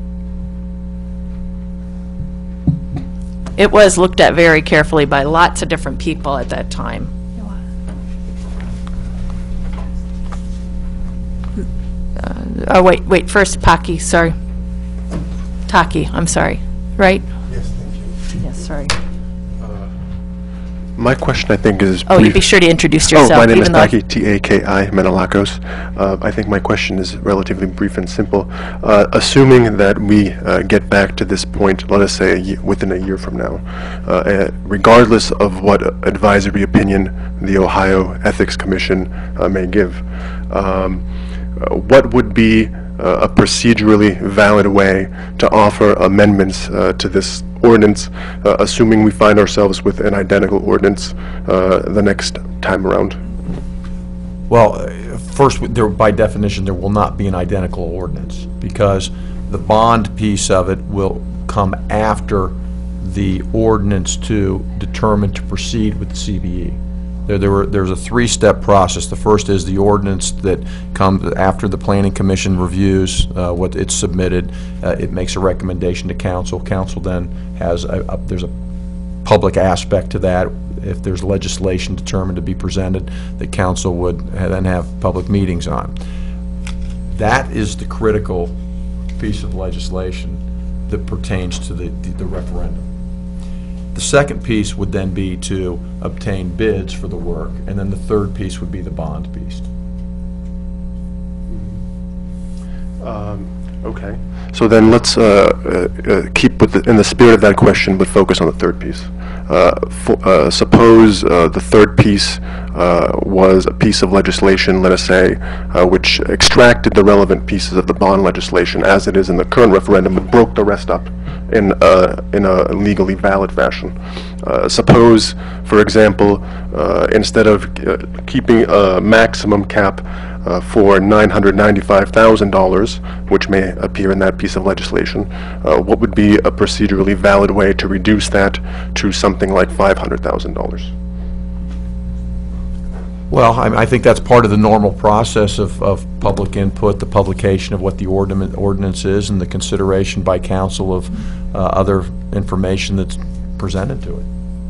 It was looked at very carefully by lots of different people at that time. Wait, first, Taki, sorry. Taki, I'm sorry, right?
Yes, thank you.
Yes, sorry.
My question, I think, is
Oh, you
brief.
be sure to introduce yourself.
Oh, my name is
even though-
Taki, T-A-K-I, Menelakos. I think my question is relatively brief and simple. Assuming that we get back to this point, let us say within a year from now, regardless of what advisory opinion the Ohio Ethics Commission may give, what would be a procedurally valid way to offer amendments to this ordinance, assuming we find ourselves with an identical ordinance the next time around?
Well, first, by definition, there will not be an identical ordinance, because the bond piece of it will come after the ordinance to determine to proceed with the CBE. There's a three-step process. The first is the ordinance that comes after the Planning Commission reviews what it's submitted. It makes a recommendation to council. Council then has there's a public aspect to that. If there's legislation determined to be presented, the council would then have public meetings on. That is the critical piece of legislation that pertains to the referendum. The second piece would then be to obtain bids for the work, and then the third piece would be the bond piece.
Okay. So then let's keep in the spirit of that question, but focus on the third piece. Suppose the third piece was a piece of legislation, let us say, which extracted the relevant pieces of the bond legislation as it is in the current referendum, but broke the rest up in a legally valid fashion. Suppose, for example, instead of keeping a maximum cap for $995,000, which may appear in that piece of legislation, what would be a procedurally valid way to reduce that to something like $500,000?
Well, I think that's part of the normal process of public input, the publication of what the ordinance is, and the consideration by council of other information that's presented to it.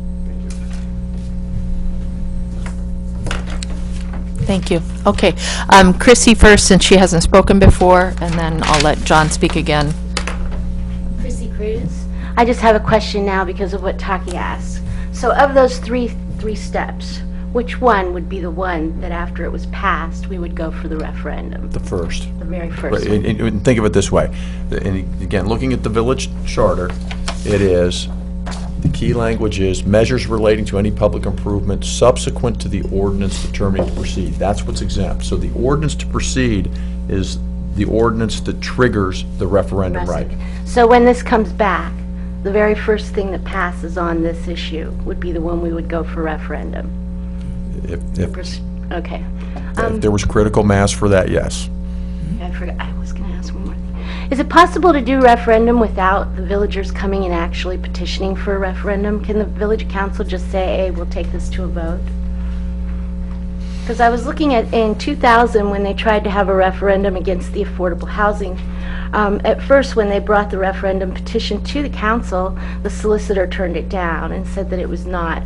Thank you. Okay. Chrissy first, since she hasn't spoken before, and then I'll let John speak again.
Chrissy Cruz. I just have a question now because of what Taki asked. So of those three steps, which one would be the one that after it was passed, we would go for the referendum?
The first.
The very first
Right,
one.
and think of it this way. And again, looking at the village charter, it is, the key language is measures relating to any public improvement subsequent to the ordinance determining to proceed. That's what's exempt. So the ordinance to proceed is the ordinance that triggers the referendum right.
So when this comes back, the very first thing that passes on this issue would be the one we would go for referendum? Okay.
If there was critical mass for that, yes.
I forgot, I was going to ask one more thing. Is it possible to do referendum without the villagers coming and actually petitioning for a referendum? Can the village council just say, hey, we'll take this to a vote? Because I was looking at, in 2000, when they tried to have a referendum against the affordable housing, at first, when they brought the referendum petition to the council, the solicitor turned it down and said that it was not,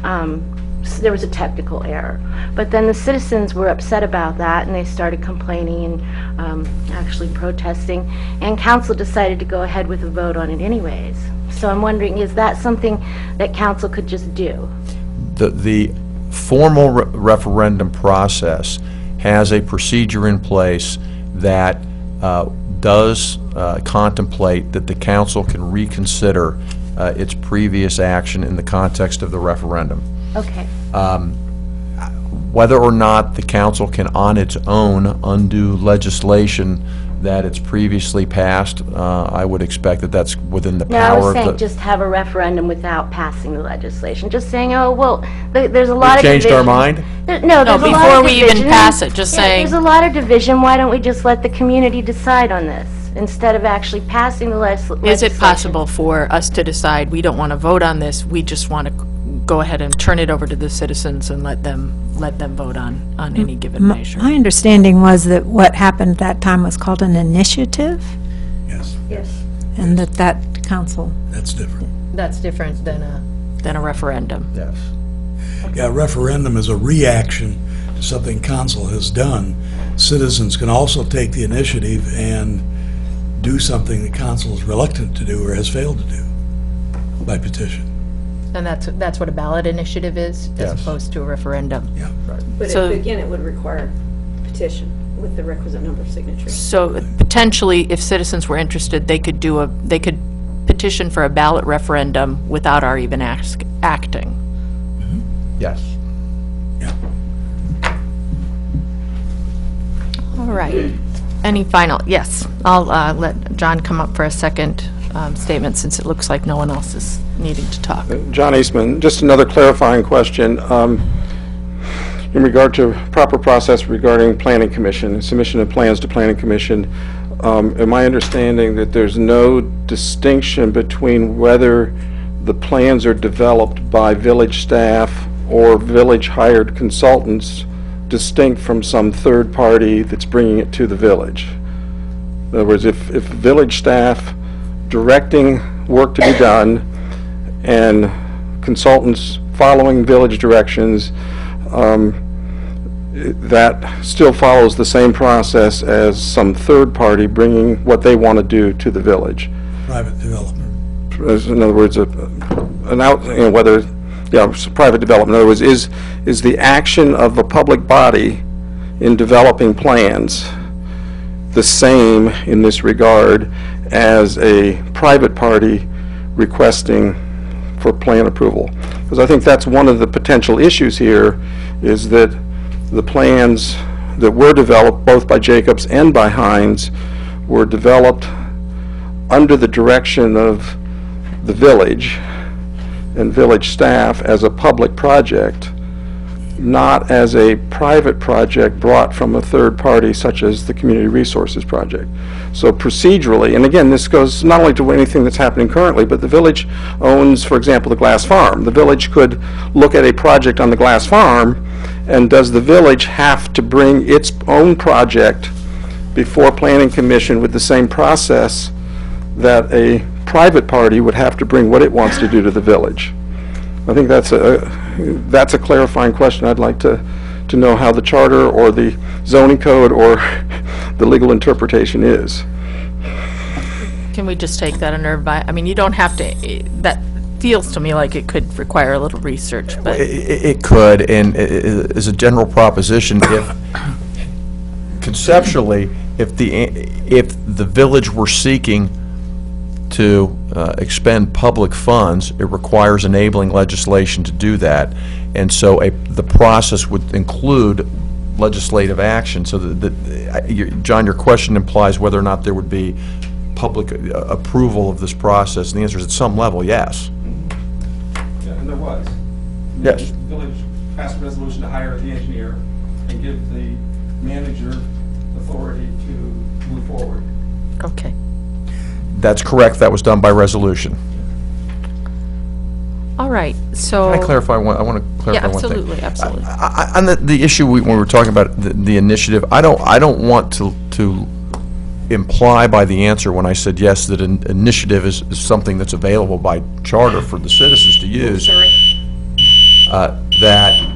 there was a technical error. But then the citizens were upset about that, and they started complaining and actually protesting, and council decided to go ahead with a vote on it anyways. So I'm wondering, is that something that council could just do?
The formal referendum process has a procedure in place that does contemplate that the council can reconsider its previous action in the context of the referendum.
Okay.
Whether or not the council can on its own undo legislation that it's previously passed, I would expect that that's within the
No, I
power
was
of
saying
the...
just have a referendum without passing the legislation. Just saying, oh, well, there's a lot
We've
of division.
changed our mind?
No, there's
No,
a lot of
before we even
division.
pass it, just saying-
There's a lot of division. Why don't we just let the community decide on this instead of actually passing the legislation?
Is it possible for us to decide, we don't want to vote on this, we just want to go ahead and turn it over to the citizens and let them vote on any given measure?
My understanding was that what happened at that time was called an initiative,
Yes,
Yes.
and that council.
that's different.
That's different than a referendum.
Yes.
Yeah, referendum is a reaction to something council has done. Citizens can also take the initiative and do something that council is reluctant to do or has failed to do by petition.
And that's what a ballot initiative is, as
Yes.
opposed to a referendum.
Yeah.
But
So-
again, it would require petition with the requisite number of signatures.
So potentially, if citizens were interested, they could petition for a ballot referendum without our even acting.
Yes.
Yeah.
All right. Any final, yes, I'll let John come up for a second statement, since it looks like no one else is needing to talk.
John Eastman, just another clarifying question. in regard to proper process regarding planning commission, submission of plans to planning commission, am I understanding that there's no distinction between whether the plans are developed by village staff or village hired consultants distinct from some third party that's bringing it to the village? In other words, if village staff directing work to be done and consultants following village directions, that still follows the same process as some third party bringing what they want to do to the village.
Private development.
In other words, whether, it's private development. In other words, is the action of a public body in developing plans the same in this regard as a private party requesting for plan approval? Because I think that's one of the potential issues here, is that the plans that were developed both by Jacobs and by Hines were developed under the direction of the village and village staff as a public project, not as a private project brought from a third party such as the Community Resources Project. So procedurally, and again, this goes not only to anything that's happening currently, but the village owns, for example, the Glass Farm. The village could look at a project on the Glass Farm, and does the village have to bring its own project before Planning Commission with the same process that a private party would have to bring what it wants to do to the village? I think that's a clarifying question. I'd like to know how the charter or the zoning code or the legal interpretation is.
Can we just take that under I mean, you don't have to, that feels to me like it could require a little research, but.
It could, and as a general proposition, if conceptually, if the village were seeking to expend public funds, it requires enabling legislation to do that. And so the process would include legislative action. So John, your question implies whether or not there would be public approval of this process. And the answer is at some level, yes.
Yeah, and there was.
Yes.
The village passed a resolution to hire the engineer and give the manager authority to move forward.
Okay.
That's correct. That was done by resolution.
All right, so.
Can I clarify one? I want to clarify one thing.
Yeah, absolutely.
On the issue when we were talking about the initiative, I don't want to imply by the answer when I said yes that an initiative is something that's available by charter for the citizens to use. That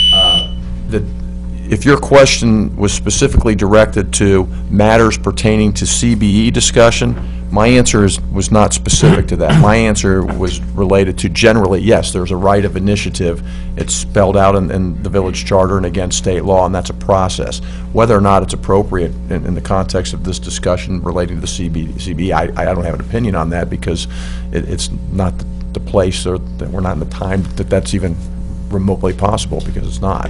if your question was specifically directed to matters pertaining to CBE discussion, my answer was not specific to that. My answer was related to generally, yes, there's a right of initiative. It's spelled out in the village charter and against state law, and that's a process. Whether or not it's appropriate in the context of this discussion relating to the CBE, I don't have an opinion on that because it's not the place, or that we're not in the time that that's even remotely possible, because it's not.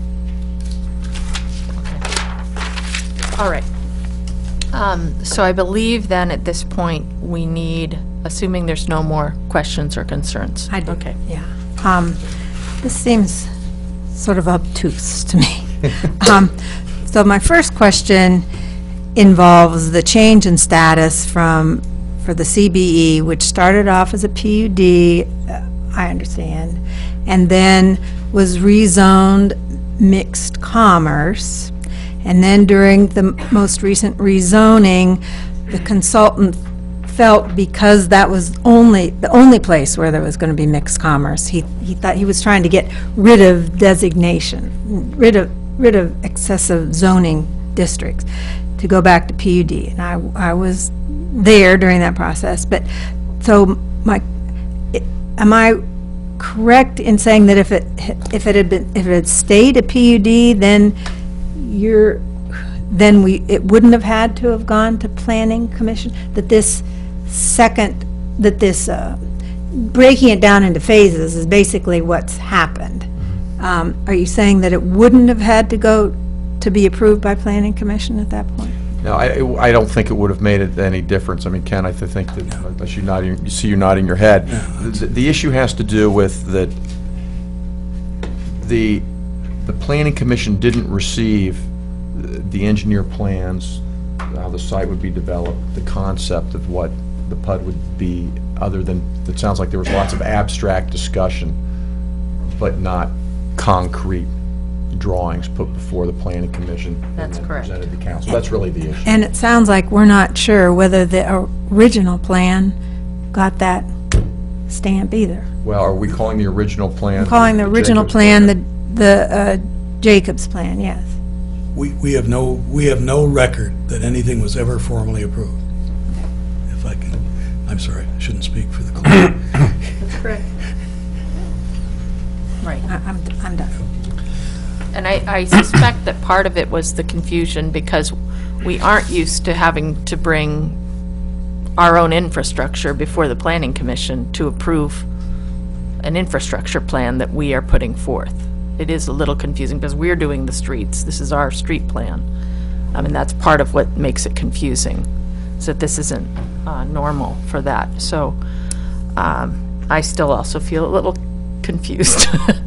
All right. So I believe then at this point, we need, assuming there's no more questions or concerns.
I do.
Okay.
Yeah. This seems sort of obtuse to me. So my first question involves the change in status for the CBE, which started off as a PUD, I understand, and then was rezoned mixed commerce. And then during the most recent rezoning, the consultant felt because that was the only place where there was going to be mixed commerce, he thought he was trying to get rid of designation, rid of excessive zoning districts, to go back to PUD. And I was there during that process. But so am I correct in saying that if it had stayed a PUD, then it wouldn't have had to have gone to Planning Commission? That this breaking it down into phases is basically what's happened. Are you saying that it wouldn't have had to go to be approved by Planning Commission at that point?
No, I don't think it would have made it any difference. I mean, Ken, I think that, unless you see you nodding your head, the issue has to do with that the the planning commission didn't receive the engineer plans, how the site would be developed, the concept of what the PUD would be, other than, it sounds like there was lots of abstract discussion, but not concrete drawings put before the planning commission.
That's
and then
correct.
presented to council. That's really the issue.
And it sounds like we're not sure whether the original plan got that stamp either.
Well, are we calling the original plan?
I'm calling the original
Jacobs
plan the Jacobs plan, yes.
We have no record that anything was ever formally approved. If I can, I'm sorry, I shouldn't speak for the clerk.
That's correct. Right.
I'm done.
And I suspect that part of it was the confusion because we aren't used to having to bring our own infrastructure before the Planning Commission to approve an infrastructure plan that we are putting forth. It is a little confusing because we're doing the streets. This is our street plan. I mean, that's part of what makes it confusing, is that this isn't normal for that. So I still also feel a little confused.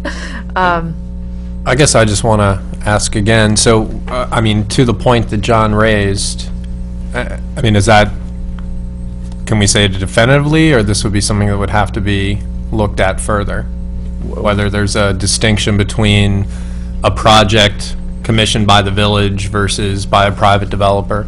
I guess I just want to ask again, so, I mean, to the point that John raised, I mean, is that, can we say it definitively, or this would be something that would have to be looked at further? Whether there's a distinction between a project commissioned by the village versus by a private developer?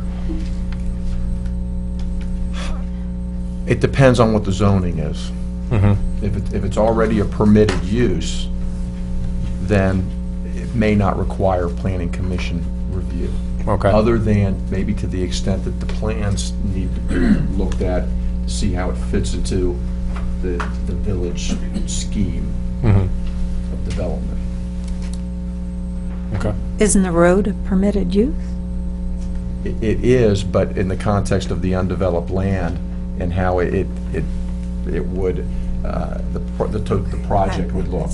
It depends on what the zoning is. If it's already a permitted use, then it may not require planning commission review.
Okay.
Other than maybe to the extent that the plans need to be looked at, to see how it fits into the village scheme of development.
Okay.
Isn't the road a permitted use?
It is, but in the context of the undeveloped land and how it would, the project would look.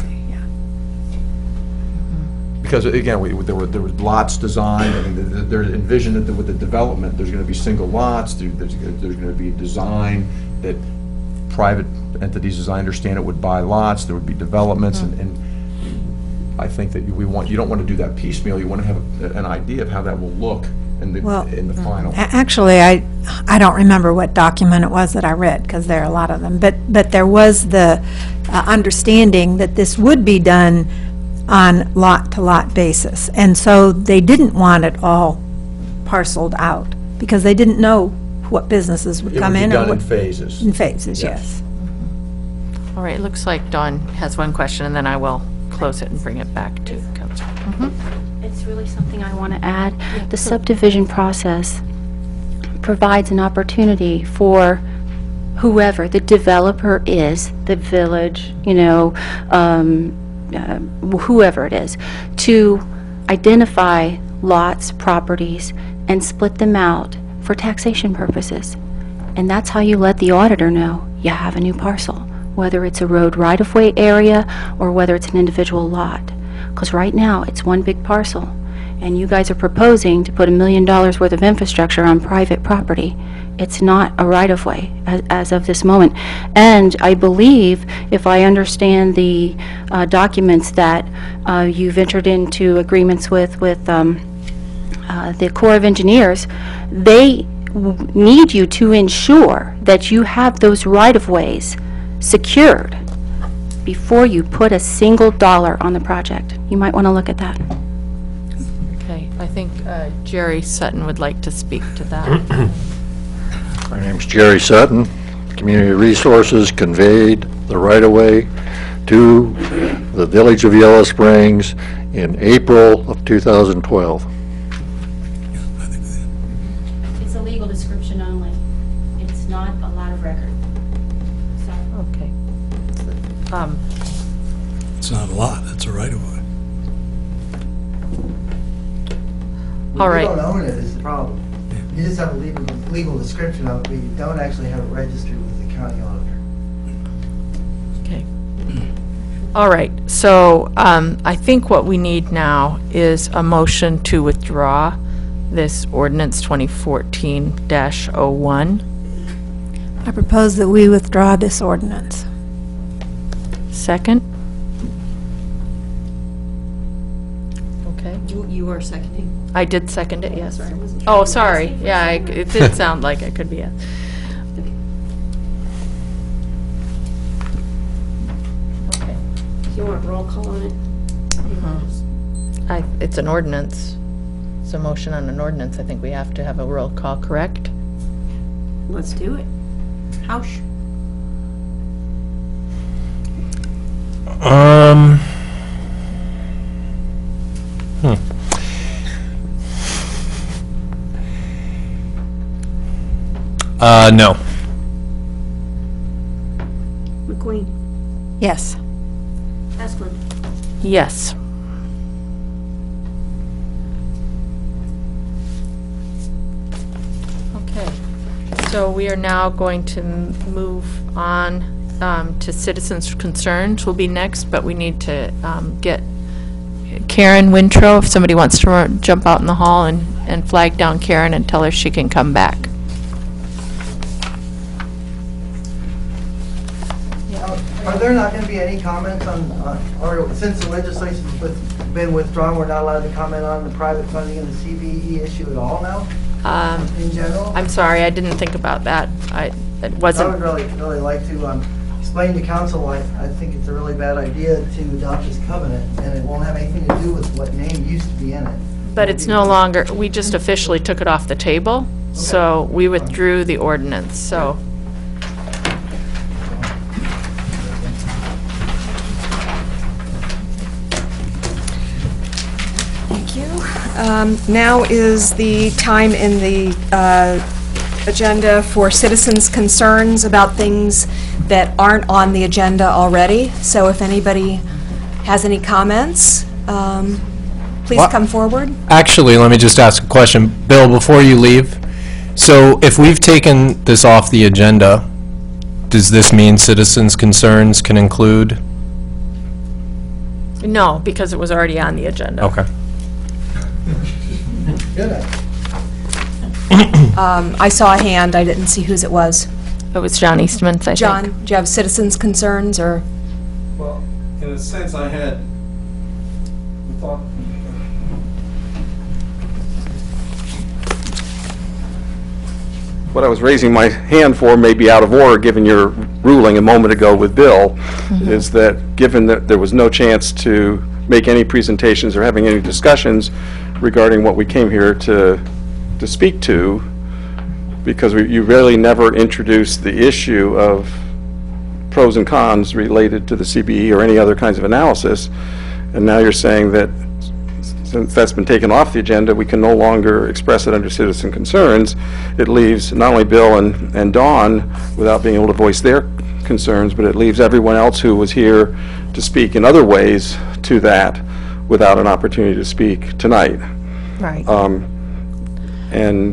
Because again, there were lots designed, and they're envisioned that with the development, there's going to be single lots, there's going to be a design that private entities, as I understand it, would buy lots, there would be developments, and I think that you don't want to do that piecemeal, you want to have an idea of how that will look in the final.
Actually, I don't remember what document it was that I read, because there are a lot of them, but there was the understanding that this would be done on lot-to-lot basis. And so they didn't want it all parceled out, because they didn't know what businesses would come in.
It would be done in phases.
In phases, yes.
All right, it looks like Dawn has one question, and then I will close it and bring it back to council.
It's really something I want to add. The subdivision process provides an opportunity for whoever the developer is, the village, whoever it is, to identify lots, properties, and split them out for taxation purposes. And that's how you let the auditor know you have a new parcel, whether it's a road right-of-way area or whether it's an individual lot. Because right now, it's one big parcel, and you guys are proposing to put $1 million worth of infrastructure on private property. It's not a right-of-way as of this moment. And I believe, if I understand the documents that you've entered into agreements with the Corps of Engineers, they need you to ensure that you have those right-of-ways secured before you put a single dollar on the project. You might want to look at that.
Okay, I think Jerry Sutton would like to speak to that.
My name's Jerry Sutton. Community Resources conveyed the right-of-way to the Village of Yellow Springs in April of 2012.
It's a legal description only. It's not a lot of record.
Okay.
It's not a lot, it's a right-of-way.
All right.
You don't own it is the problem. You just have a legal description of it, but you don't actually have it registered with the county auditor.
Okay. All right, so I think what we need now is a motion to withdraw this ordinance 2014-01.
I propose that we withdraw this ordinance.
Okay.
You are seconding?
I did second it, yes.
Sorry, I wasn't sure.
Oh, sorry. Yeah, it did sound like it could be a. Okay.
You want roll call on it?
It's an ordinance. It's a motion on an ordinance. I think we have to have a roll call, correct?
Let's do it. Hausch?
No.
McQueen?
Yes.
Esplin?
Yes. Okay. So we are now going to move on to citizens' concerns will be next, but we need to get Karen Wintrow, if somebody wants to jump out in the hall and flag down Karen and tell her she can come back.
Are there not going to be any comments on, or since the legislation's been withdrawn, we're not allowed to comment on the private funding of the CBE issue at all now, in general?
I'm sorry, I didn't think about that. It
I
wasn't.
would really like to explain to council why I think it's a really bad idea to adopt this covenant, and it won't have anything to do with what name used to be in it.
But it's no longer, we just officially took it off the table, so we withdrew the ordinance, so.
Thank you. Now is the time in the agenda for citizens' concerns about things that aren't on the agenda already. So if anybody has any comments, please come forward.
Actually, let me just ask a question. Bill, before you leave, so if we've taken this off the agenda, does this mean citizens' concerns can include?
No, because it was already on the agenda.
Okay.
Good.
I saw a hand, I didn't see whose it was.
It was John Eastman, I think.
John, do you have citizens' concerns, or?
Well, in a sense, I had thought.
What I was raising my hand for may be out of order, given your ruling a moment ago with Bill, is that given that there was no chance to make any presentations or having any discussions regarding what we came here to speak to, because you really never introduced the issue of pros and cons related to the CBE or any other kinds of analysis, and now you're saying that since that's been taken off the agenda, we can no longer express it under citizen concerns. It leaves not only Bill and Dawn without being able to voice their concerns, but it leaves everyone else who was here to speak in other ways to that without an opportunity to speak tonight.
Right.
And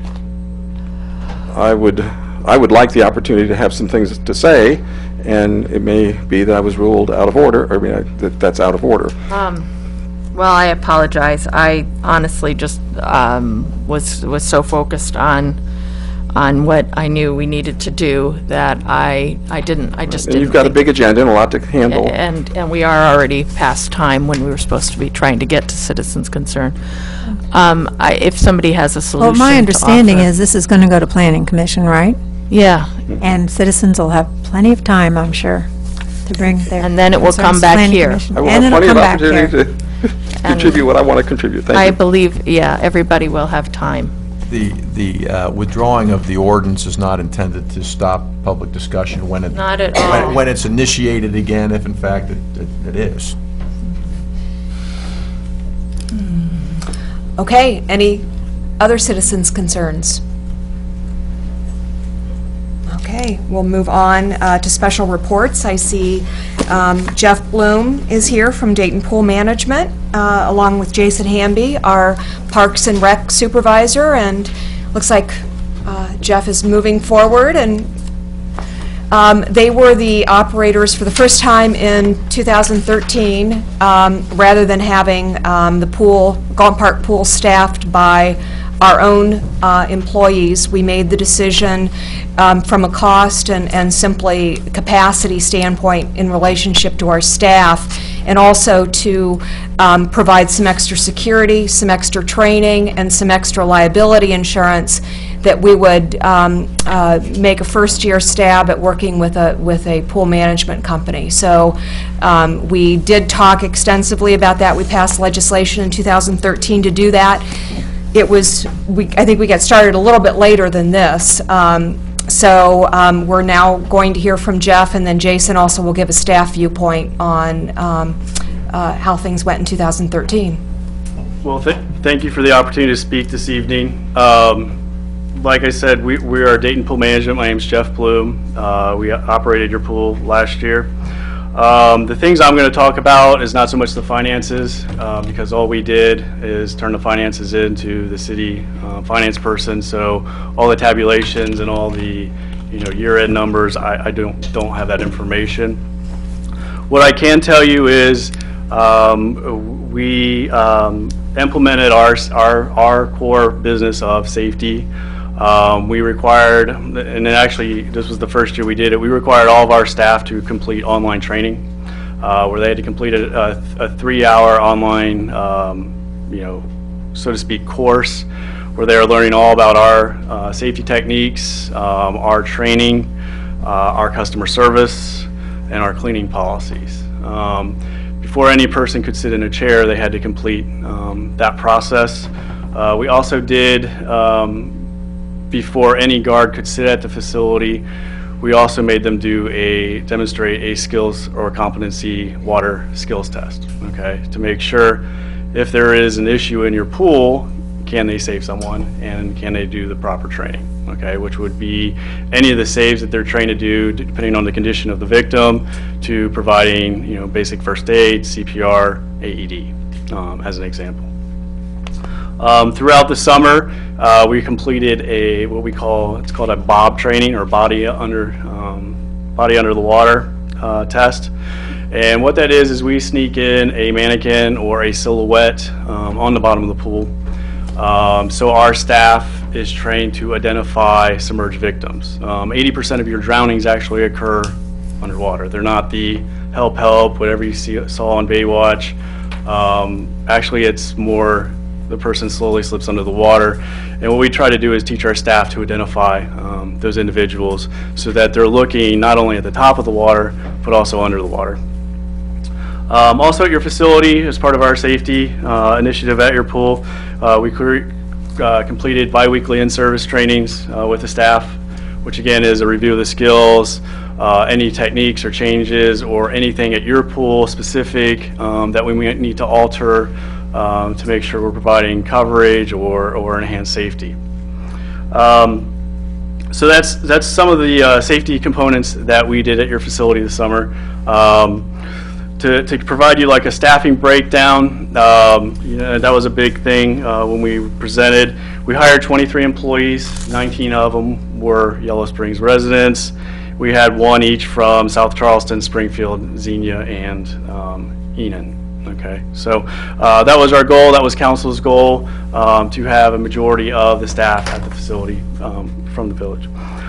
I would like the opportunity to have some things to say, and it may be that I was ruled out of order, or that's out of order.
Well, I apologize. I honestly just was so focused on what I knew we needed to do that I just
And
didn't
you've got a
think-
big agenda and a lot to handle.
And we are already past time when we were supposed to be trying to get to citizens' concern. If somebody has a solution
Well, my
to
understanding
offer-
is this is going to go to Planning Commission, right?
Yeah.
And citizens will have plenty of time, I'm sure, to bring their
And then it will
concerns
come
to
back
Planning
here.
Commission.
I will
And
have
it'll
plenty of
come back here.
opportunity to contribute what I want to contribute. Thank you.
I believe, yeah, everybody will have time.
The withdrawing of the ordinance is not intended to stop public discussion when it...
Not at all.
When it's initiated again, if in fact it is.
Okay, any other citizens' concerns? Okay, we'll move on to special reports. I see Jeff Bloom is here from Dayton Pool Management, along with Jason Hamby, our Parks and Rec Supervisor, and looks like Jeff is moving forward, and they were the operators for the first time in 2013, rather than having the pool, Galton Park pool staffed by our own employees. We made the decision from a cost and simply capacity standpoint in relationship to our staff, and also to provide some extra security, some extra training, and some extra liability insurance, that we would make a first-year stab at working with a pool management company. So we did talk extensively about that. We passed legislation in 2013 to do that. It was, I think we got started a little bit later than this. So we're now going to hear from Jeff, and then Jason also will give a staff viewpoint on how things went in 2013.
Well, thank you for the opportunity to speak this evening. Like I said, we are Dayton Pool Management. My name's Jeff Bloom. We operated your pool last year. The things I'm going to talk about is not so much the finances, because all we did is turn the finances into the city finance person. So all the tabulations and all the year-end numbers, I don't have that information. What I can tell you is we implemented our core business of safety. We required, and then actually this was the first year we did it, we required all of our staff to complete online training, where they had to complete a 3-hour online, so to speak, course, where they are learning all about our safety techniques, our training, our customer service, and our cleaning policies. Before any person could sit in a chair, they had to complete that process. We also did, before any guard could sit at the facility, we also made them demonstrate a skills or competency water skills test, okay, to make sure if there is an issue in your pool, can they save someone and can they do the proper training, okay, which would be any of the saves that they're trained to do depending on the condition of the victim, to providing basic first aid, CPR, AED, as an example. Throughout the summer, we completed it's called a BOB training, or body under the water test. And what that is we sneak in a mannequin or a silhouette on the bottom of the pool. So our staff is trained to identify submerged victims. 80% of your drownings actually occur underwater. They're not the help, whatever you saw on Baywatch. Actually, it's more the person slowly slips under the water. And what we try to do is teach our staff to identify those individuals so that they're looking not only at the top of the water, but also under the water. Also at your facility, as part of our safety initiative at your pool, we completed bi-weekly in-service trainings with the staff, which again is a review of the skills, any techniques or changes or anything at your pool specific that we might need to alter to make sure we're providing coverage or enhanced safety. So that's some of the safety components that we did at your facility this summer. To provide you like a staffing breakdown, that was a big thing when we presented. We hired 23 employees, 19 of them were Yellow Springs residents. We had one each from South Charleston, Springfield, Xenia, and Enon. Okay, so that was our goal, that was council's goal, to have a majority of the staff at the facility from the village.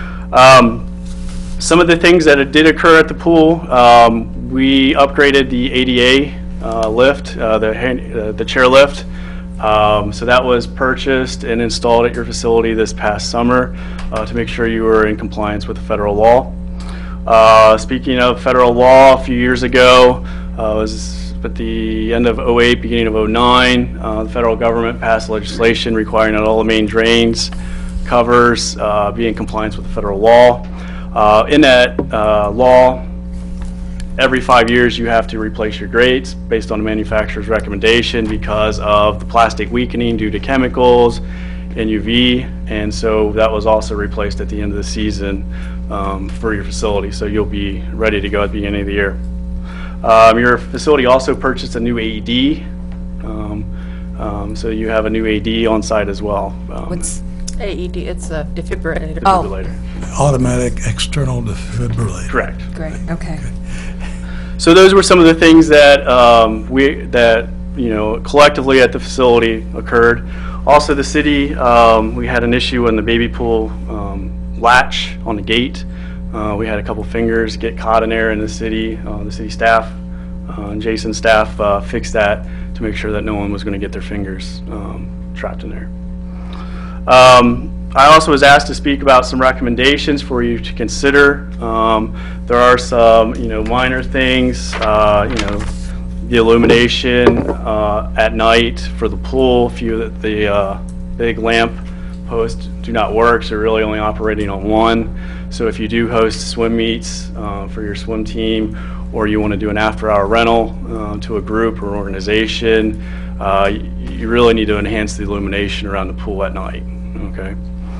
Some of the things that did occur at the pool, we upgraded the ADA lift, the chair lift. So that was purchased and installed at your facility this past summer to make sure you were in compliance with the federal law. Speaking of federal law, a few years ago, was at the end of '08, beginning of '09, the federal government passed legislation requiring that all the main drains covers be in compliance with the federal law. In that law, every 5 years you have to replace your grates based on the manufacturer's recommendation because of the plastic weakening due to chemicals and UV, and so that was also replaced at the end of the season for your facility, so you'll be ready to go at the beginning of the year. Your facility also purchased a new AED, so you have a new AED on site as well.
What's AED? It's a defibrillator.
Defibrillator.
Automatic external defibrillator.
Correct.
Great, okay.
So those were some of the things that collectively at the facility occurred. Also, the city, we had an issue in the baby pool latch on the gate. We had a couple fingers get caught in there, and the city staff Jason's staff fixed that to make sure that no one was going to get their fingers trapped in there. I also was asked to speak about some recommendations for you to consider. There are some, minor things, the illumination at night for the pool. A few of the big lamp posts do not work, so you're really only operating on one. So if you do host swim meets for your swim team, or you want to do an after-hour rental to a group or organization, you really need to enhance the illumination around the pool at night. Okay.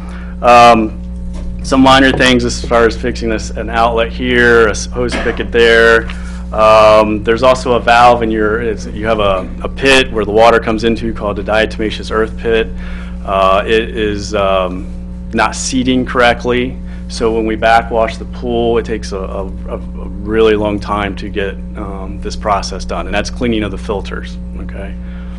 Some minor things as far as fixing an outlet here, a hose spigot there. There's also a valve in you have a pit where the water comes into called the diatomaceous earth pit. It is not seating correctly, so when we backwash the pool, it takes a really long time to get this process done, and that's cleaning of the filters. Okay.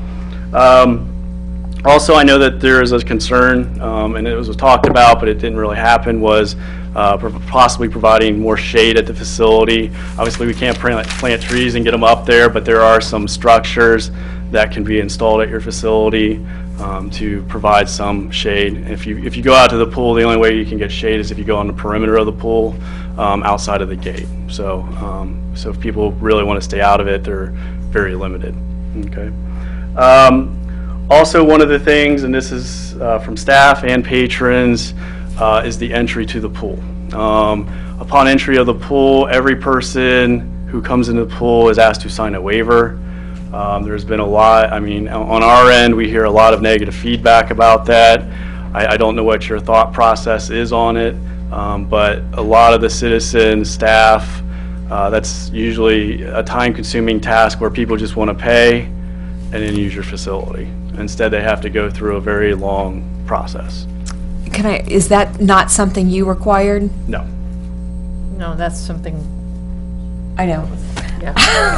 Also, I know that there is a concern, and it was talked about, but it didn't really happen, was possibly providing more shade at the facility. Obviously, we can't plant trees and get them up there, but there are some structures that can be installed at your facility to provide some shade. If you go out to the pool, the only way you can get shade is if you go on the perimeter of the pool outside of the gate. So, so if people really want to stay out of it, they're very limited. Okay. Also, one of the things, and this is from staff and patrons, is the entry to the pool. Upon entry of the pool, every person who comes into the pool is asked to sign a waiver. There's been a lot, on our end, we hear a lot of negative feedback about that. I don't know what your thought process is on it, but a lot of the citizen staff, that's usually a time-consuming task where people just want to pay and then use your facility. Instead, they have to go through a very long process.
Is that not something you required?
No.
No, that's something.
I know.
Yeah.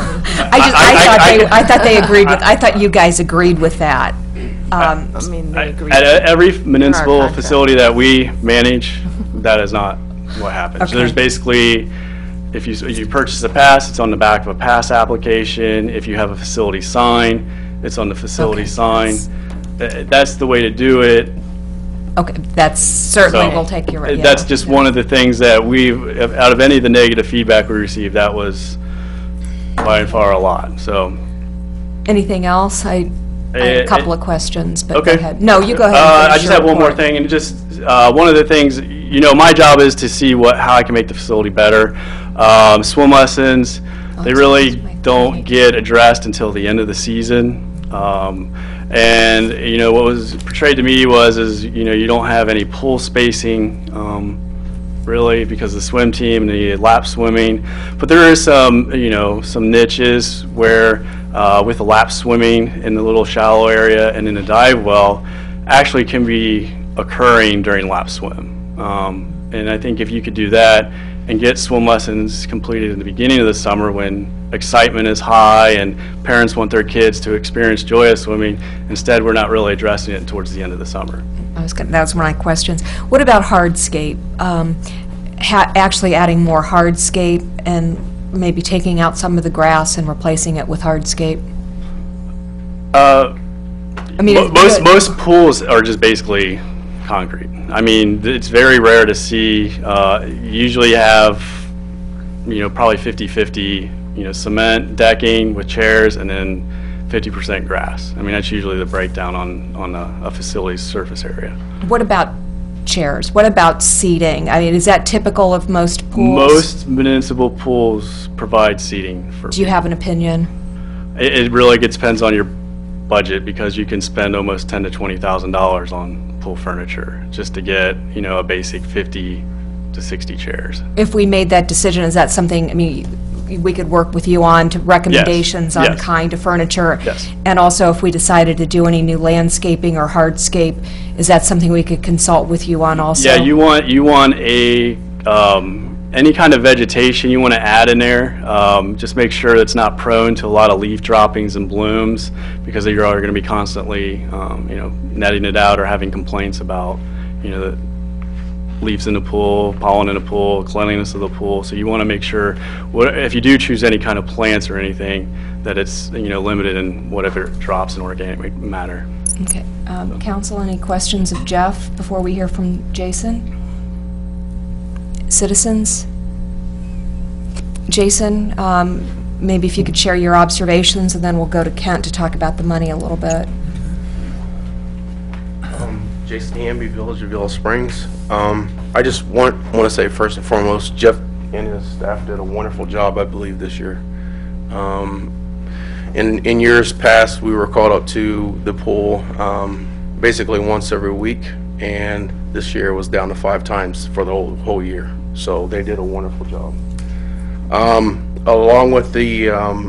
I thought they agreed with. I thought you guys agreed with that.
They agreed.
At every municipal facility that we manage, that is not what happens.
Okay.
So there's basically, if you purchase a pass, it's on the back of a pass application. If you have a facility sign, it's on the facility sign. That's the way to do it.
Okay, that's certainly will take care of it.
That's just one of the things that out of any of the negative feedback we received, that was by far a lot. So,
anything else? I had a couple of questions, but
okay.
Go ahead. No, you go ahead.
I just have one more thing, and just one of the things, my job is to see how I can make the facility better. Swim lessons, they really don't get addressed until the end of the season. And what was portrayed to me is you don't have any pool spacing really, because of the swim team and the lap swimming, but there is some some niches where with the lap swimming in the little shallow area and in the dive well actually can be occurring during lap swim, and I think if you could do that and get swim lessons completed in the beginning of the summer when excitement is high and parents want their kids to experience joyous swimming. Instead, we're not really addressing it towards the end of the summer.
That was one of my questions. What about hardscape? Actually adding more hardscape and maybe taking out some of the grass and replacing it with hardscape?
Most pools are just basically concrete. It's very rare to see. Usually you have, probably 50-50, cement decking with chairs and then 50% grass. That's usually the breakdown on a facility's surface area.
What about chairs? What about seating? Is that typical of most pools?
Most municipal pools provide seating.
Do you have an opinion?
It really depends on your budget, because you can spend almost $10,000 to $20,000 on pool furniture just to get, a basic 50 to 60 chairs.
If we made that decision, is that something, we could work with you on to recommendations on kind of furniture?
Yes.
And also, if we decided to do any new landscaping or hardscape, is that something we could consult with you on also?
Yeah, you want a any kind of vegetation you want to add in there. Just make sure it's not prone to a lot of leaf droppings and blooms, because you're going to be constantly netting it out or having complaints about leaves in the pool, pollen in the pool, cleanliness of the pool. So you want to make sure, if you do choose any kind of plants or anything, that it's, limited in whatever drops in organic matter.
Okay. Council, any questions of Jeff before we hear from Jason? Citizens? Jason, maybe if you could share your observations, and then we'll go to Kent to talk about the money a little bit.
Jason Hamby, Village of Yellow Springs. I just want to say first and foremost, Jeff and his staff did a wonderful job, I believe, this year. In years past, we were called up to the pool basically once every week, and this year was down to 5 times for the whole year. So they did a wonderful job. Along with the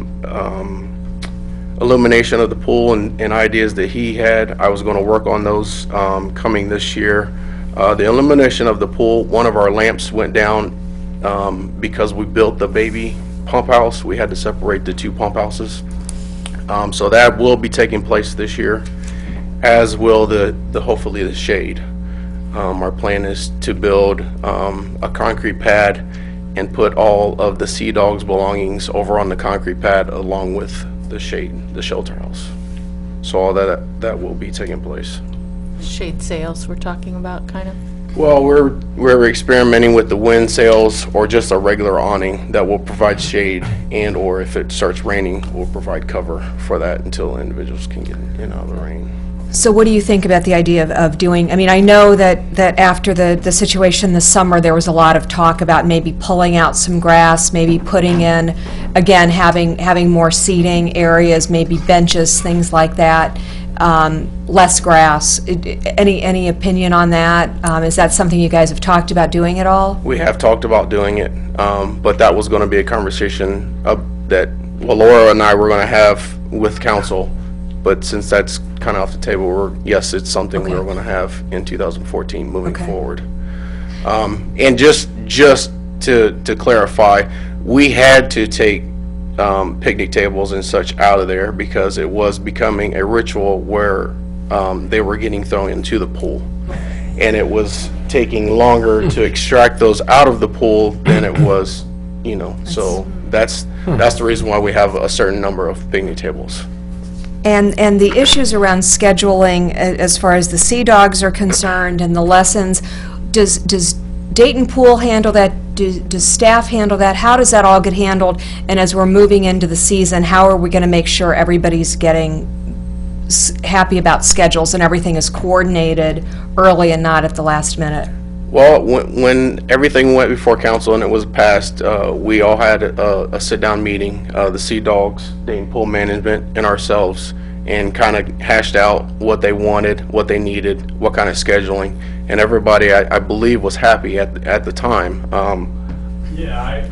illumination of the pool and ideas that he had, I was going to work on those coming this year. The illumination of the pool, one of our lamps went down because we built the baby pump house. We had to separate the 2 pump houses. So that will be taking place this year, as will hopefully the shade. Our plan is to build a concrete pad and put all of the Sea Dogs belongings over on the concrete pad along with the shade, the shelter house. So all that will be taking place.
Shade sails we're talking about, kind of?
Well, we're experimenting with the wind sails or just a regular awning that will provide shade, and or if it starts raining, we'll provide cover for that until individuals can get in and out of the rain.
So what do you think about the idea of doing, I mean, I know that after the situation this summer, there was a lot of talk about maybe pulling out some grass, maybe putting in, again, having more seating areas, maybe benches, things like that, less grass. Any opinion on that? Is that something you guys have talked about doing at all?
We have talked about doing it, but that was going to be a conversation that Laura and I were going to have with council. But since that's kind of off the table, yes, it's something we're going to have in 2014 moving forward. And just to clarify, we had to take picnic tables and such out of there because it was becoming a ritual where they were getting thrown into the pool. And it was taking longer to extract those out of the pool than it was, so that's the reason why we have a certain number of picnic tables.
And the issues around scheduling, as far as the Sea Dogs are concerned and the lessons, does Dayton Pool handle that? Does staff handle that? How does that all get handled? And as we're moving into the season, how are we going to make sure everybody's getting happy about schedules and everything is coordinated early and not at the last minute?
Well, when everything went before council and it was passed, we all had a sit-down meeting, the Sea Dogs, Dayton Pool Management, and ourselves, and kind of hashed out what they wanted, what they needed, what kind of scheduling, and everybody, I believe, was happy at the time.
Yeah,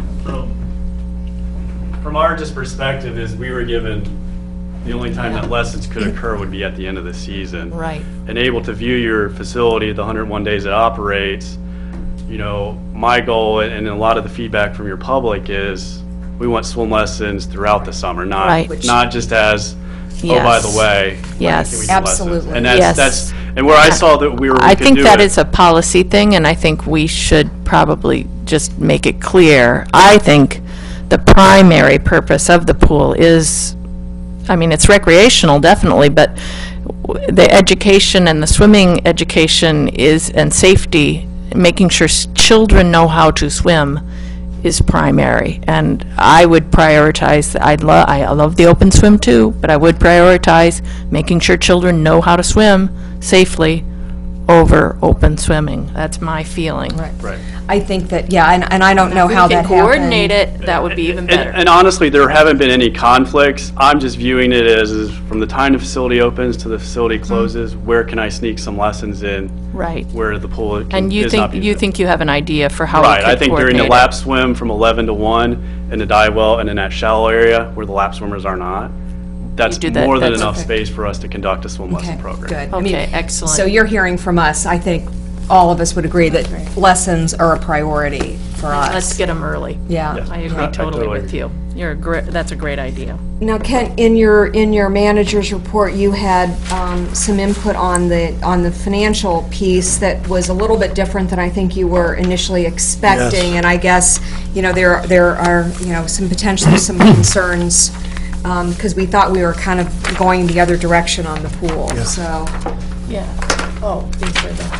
from our just perspective is we were given the only time that lessons could occur would be at the end of the season.
Right.
And able to view your facility, the 101 days it operates, my goal and a lot of the feedback from your public is we want swim lessons throughout the summer, not just as, oh, by the way.
Yes,
absolutely. And
yes.
that's and where I saw that we
I think that
it.
is a policy thing, and I think we should probably just make it clear. I think the primary purpose of the pool is, I mean, it's recreational, definitely, but the education and the swimming education and safety, making sure children know how to swim is primary. And I would prioritize, I love the open swim too, but I would prioritize making sure children know how to swim safely over open swimming. That's my feeling.
Right.
I think that, yeah, and I don't know how that
happened. If we can coordinate it, that would be even better.
And honestly, there haven't been any conflicts. I'm just viewing it as from the time the facility opens to the facility closes, where can I sneak some lessons in?
Right.
Where the pool can,
and you think you have an idea for how we could
I think during the
coordinate
lap swim from 11 to 1 in the dive well and in that shallow area where the lap swimmers are not, that's more than enough space for us to conduct a swim lesson program.
Good.
Okay, excellent.
So you're hearing from us, I think all of us would agree that lessons are a priority for us.
Let's get them early.
Yeah.
I agree totally with you. That's a great idea.
Now, Kent, in your manager's report, you had some input on the financial piece that was a little bit different than I think you were initially expecting.
Yes.
And I guess, there are, some potentially some concerns, because we thought we were kind of going the other direction on the pool,
Yeah.
so.
Yeah. Oh, these are the...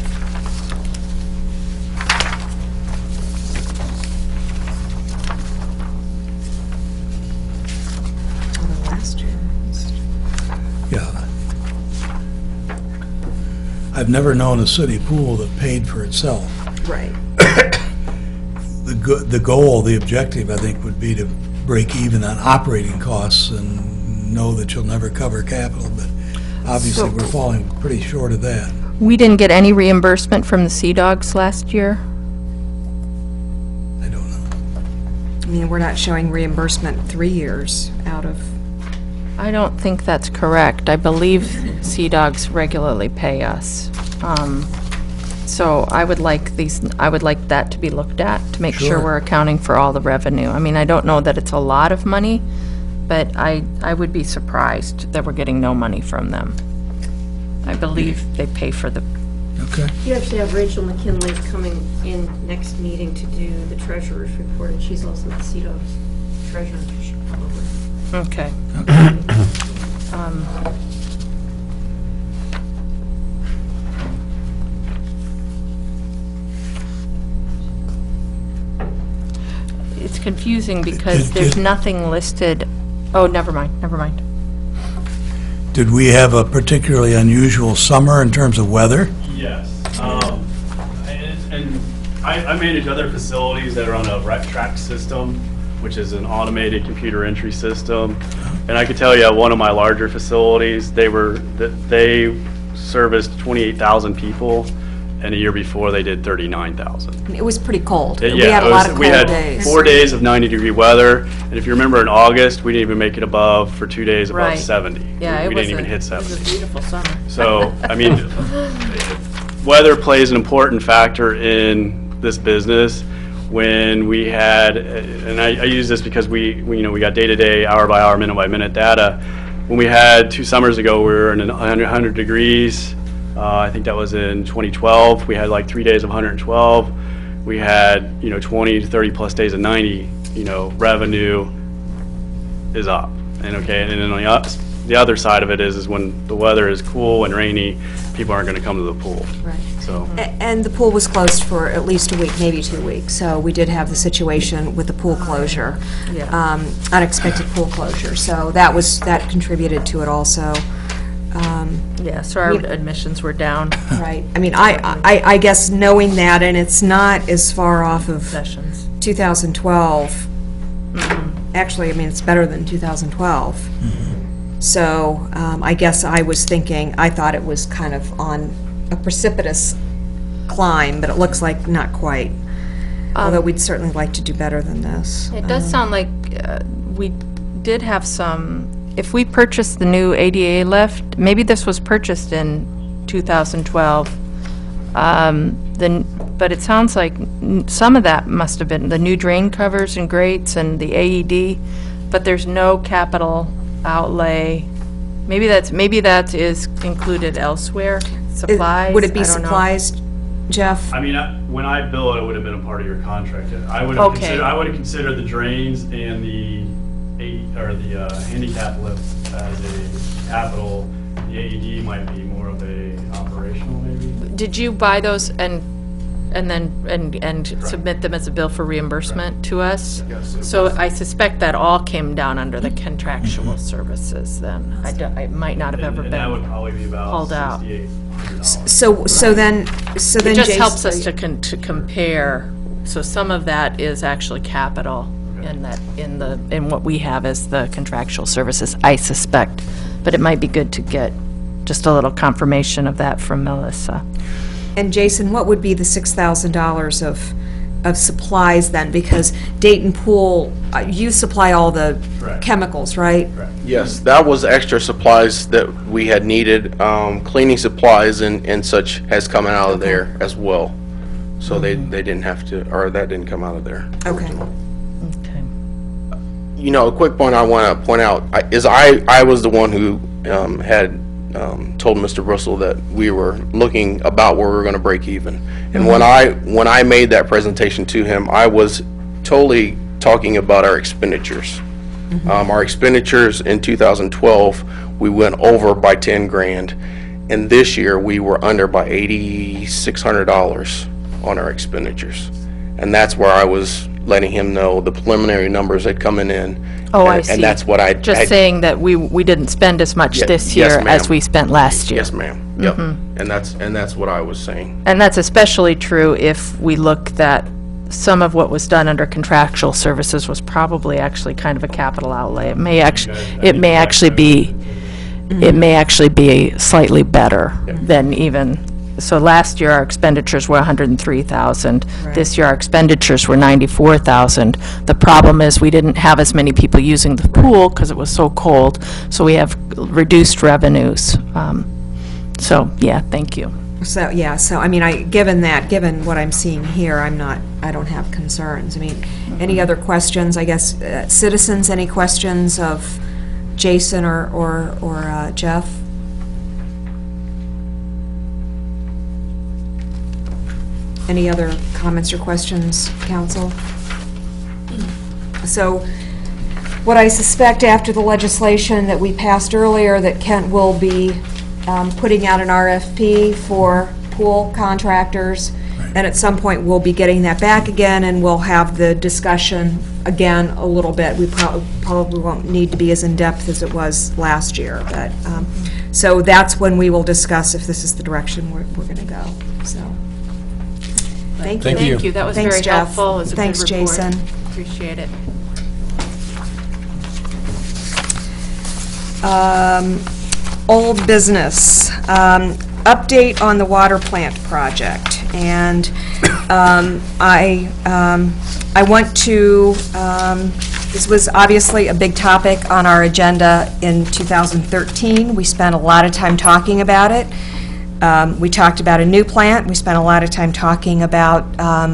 Last year.
Yeah. I've never known a city pool that paid for itself.
Right.
The goal, the objective, I think, would be to break even on operating costs and know that you'll never cover capital, but obviously we're falling pretty short of that.
We didn't get any reimbursement from the Sea Dogs last year?
I don't know.
I mean, we're not showing reimbursement 3 years out of.
I don't think that's correct. I believe Sea Dogs regularly pay us. So I would like that to be looked at to make sure
Sure.
we're accounting for all the revenue. I mean, I don't know that it's a lot of money, but I would be surprised that we're getting no money from them. I believe they pay for the,
Okay.
You actually have Rachel McKinley coming in next meeting to do the treasurer's report, and she's also the CEDO's treasurer, she should probably.
okay. It's confusing because there's nothing listed. Oh, never mind.
Did we have a particularly unusual summer in terms of weather?
Yes. And I manage other facilities that are on a RecTrack system, which is an automated computer entry system. And I can tell you, at one of my larger facilities, they serviced 28,000 people, and a year before they did 39,000.
It was pretty cold.
Yeah,
We had a lot of
we
cold
had
days.
4 days of 90-degree weather, and if you remember in August, we didn't even make it above for 2 days above
Right.
70.
Yeah,
we
it was
didn't even hit
It
70.
was a beautiful summer.
So, I mean, weather plays an important factor in this business. When we had, and I use this because we got day-to-day, hour-by-hour, minute-by-minute data. When we had 2 summers ago, we were in 100 degrees. I think that was in 2012. We had like 3 days of 112. We had 20 to 30 plus days of 90. Revenue is up. And okay, and then on the other side of it is when the weather is cool and rainy, people aren't going to come to the pool.
Right.
So.
And the pool was closed for at least a week, maybe 2 weeks, so we did have the situation with the pool closure.
Yeah.
Unexpected pool closure, so that contributed to it also.
Yeah, so our admissions were down.
Right. I mean, I guess knowing that, and it's not as far off of
Sessions.
2012. Actually, I mean, it's better than 2012. So I guess I thought it was kind of on a precipitous climb, but it looks like not quite. Although we'd certainly like to do better than this.
It does sound like we did have some, if we purchased the new ADA lift, maybe this was purchased in 2012, but it sounds like some of that must have been the new drain covers and grates and the AED, but there's no capital outlay. Maybe that is included elsewhere, supplies?
Would it be
I don't know.
supplies, Jeff?
I mean, when I bill it would have been a part of your contract. I would have considered the drains and the handicap lift as a capital. The AED might be more of a operational, maybe.
Did you buy those and submit them as a bill for reimbursement to us? So I suspect that all came down under the contractual services then. It might not have ever
And that would
been
probably be about
called out.
$6,800.
So then
It just
Jason-
helps us to compare. So some of that is actually capital in what we have as the contractual services, I suspect. But it might be good to get just a little confirmation of that from Melissa.
And Jason, what would be the $6,000 of supplies then? Because Dayton Pool, you supply all the chemicals, right?
Yes, that was extra supplies that we had needed. Cleaning supplies and such has come out of there as well. So they didn't have to, or that didn't come out of there.
Okay.
a quick point I want to point out is I was the one who had told Mr. Bristol that we were looking about where we were going to break even. And when I made that presentation to him, I was totally talking about our expenditures. Our expenditures in 2012, we went over by 10 grand, and this year we were under by $8,600 on our expenditures. And that's where I was letting him know the preliminary numbers had coming in.
Oh, I see.
And that's what I...
Just saying that we didn't spend as much this year as we spent last year.
Yes, ma'am. Yep. And that's what I was saying.
And that's especially true if we look that some of what was done under contractual services was probably actually kind of a capital outlay. It may actually be slightly better than even. So last year our expenditures were $103,000. This year our expenditures were $94,000. The problem is we didn't have as many people using the pool because it was so cold. So we have reduced revenues. So yeah, thank you.
So, yeah, so, I mean, given what I'm seeing here, I don't have concerns. I mean, any other questions, I guess, citizens, any questions of Jason or Jeff? Any other comments or questions, council? So, what I suspect after the legislation that we passed earlier, that Kent will be putting out an RFP for pool contractors, and at some point we'll be getting that back again, and we'll have the discussion again a little bit. We probably won't need to be as in-depth as it was last year, but so that's when we will discuss if this is the direction we're going to go. So, thank you.
Thank you. That was
Thanks,
very
Jeff.
helpful. It was a good
Thanks,
report.
Jason.
Appreciate it.
Old business, update on the water plant project, and I want to, this was obviously a big topic on our agenda in 2013. We spent a lot of time talking about it. We talked about a new plant. We spent a lot of time talking about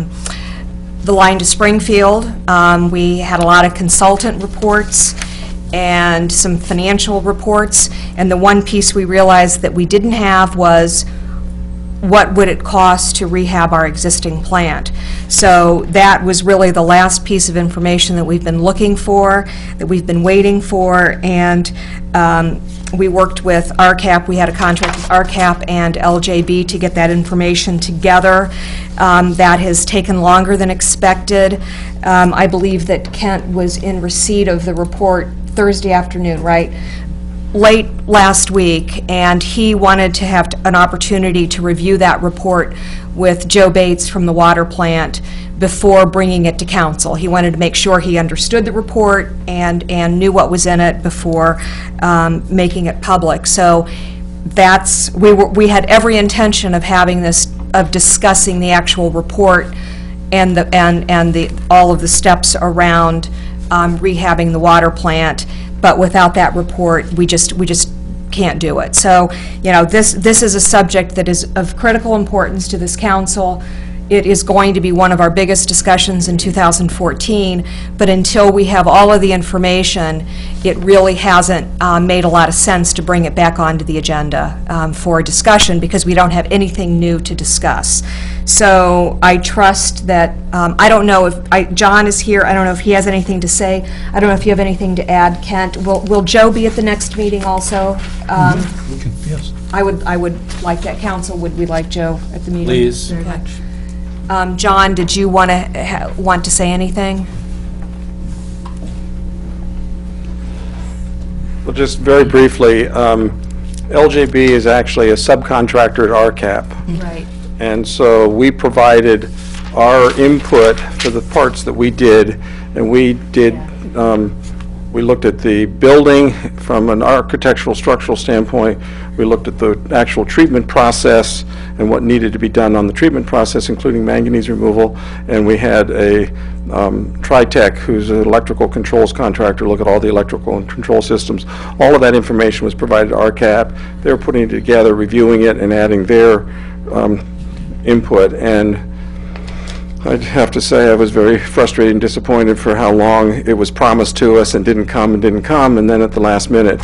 the line to Springfield. We had a lot of consultant reports and some financial reports, and the one piece we realized that we didn't have was what would it cost to rehab our existing plant. So that was really the last piece of information that we've been looking for, that we've been waiting for, and we worked with RCAP. We had a contract with RCAP and LJB to get that information together. That has taken longer than expected. I believe that Kent was in receipt of the report Thursday afternoon, right? Late last week, and he wanted to have an opportunity to review that report with Joe Bates from the water plant before bringing it to council. He wanted to make sure he understood the report and knew what was in it before making it public. So that's, we had every intention of having this, of discussing the actual report and all of the steps around rehabbing the water plant, but without that report, we just can't do it. So, you know, this is a subject that is of critical importance to this council. It is going to be one of our biggest discussions in 2014, but until we have all of the information, it really hasn't made a lot of sense to bring it back onto the agenda for discussion, because we don't have anything new to discuss. So I trust that, I don't know if, John is here, I don't know if he has anything to say. I don't know if you have anything to add, Kent. Will Joe be at the next meeting also?
Yes.
I would like that. Council, would we like Joe at the meeting?
Please.
Very much. John, did you want to say anything?
Well, just very briefly, LJB is actually a subcontractor at RCAP.
Right.
And so we provided our input for the parts that we did, and we looked at the building from an architectural structural standpoint. We looked at the actual treatment process and what needed to be done on the treatment process, including manganese removal. And we had a Tritech, who's an electrical controls contractor, look at all the electrical and control systems. All of that information was provided to RCAP. They're putting it together, reviewing it, and adding their input. And I'd have to say I was very frustrated and disappointed for how long it was promised to us and didn't come, and then at the last minute.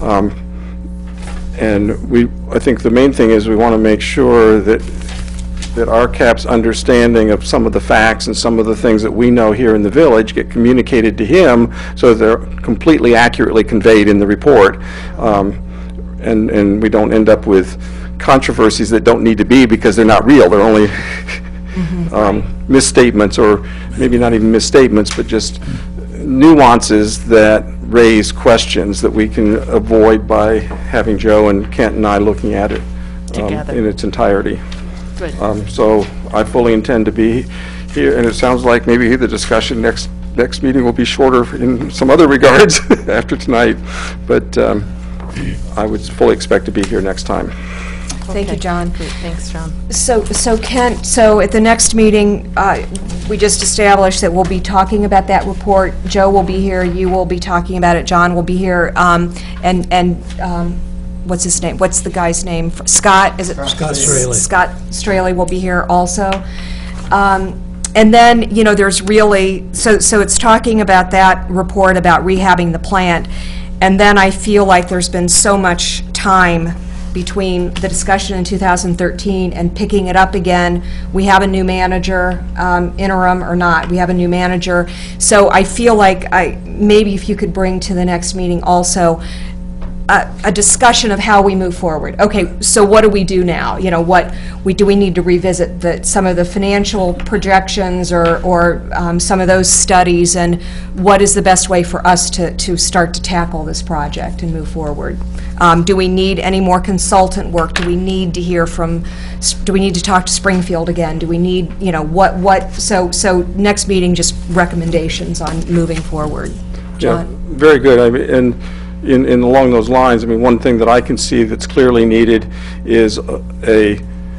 And I think the main thing is we want to make sure that RCAP's understanding of some of the facts and some of the things that we know here in the village get communicated to him so that they're completely accurately conveyed in the report. And we don't end up with controversies that don't need to be because they're not real. They're only misstatements, or maybe not even misstatements, but just nuances that raise questions that we can avoid by having Joe and Kent and I looking at it
Together.
in its entirety.
Good.
So I fully intend to be here, and it sounds like maybe the discussion next meeting will be shorter in some other regards after tonight, but I would fully expect to be here next time.
Thank you, John.
Great, thanks, John.
So Kent, at the next meeting, we just established that we'll be talking about that report. Joe will be here, you will be talking about it, John will be here, what's his name? What's the guy's name? Scott, is it?
Scott Straley.
Scott Straley will be here also. And then, there's really, so it's talking about that report about rehabbing the plant, and then I feel like there's been so much time between the discussion in 2013 and picking it up again. We have a new manager, interim or not, we have a new manager. So I feel like maybe if you could bring to the next meeting also a discussion of how we move forward. Okay, so what do we do now? Do we need to revisit some of the financial projections or some of those studies, and what is the best way for us to start to tackle this project and move forward? Do we need any more consultant work? Do we need to hear from, do we need to talk to Springfield again? Do we need, so next meeting, just recommendations on moving forward. John?
Yeah, very good. And along those lines, one thing that I can see that's clearly needed is a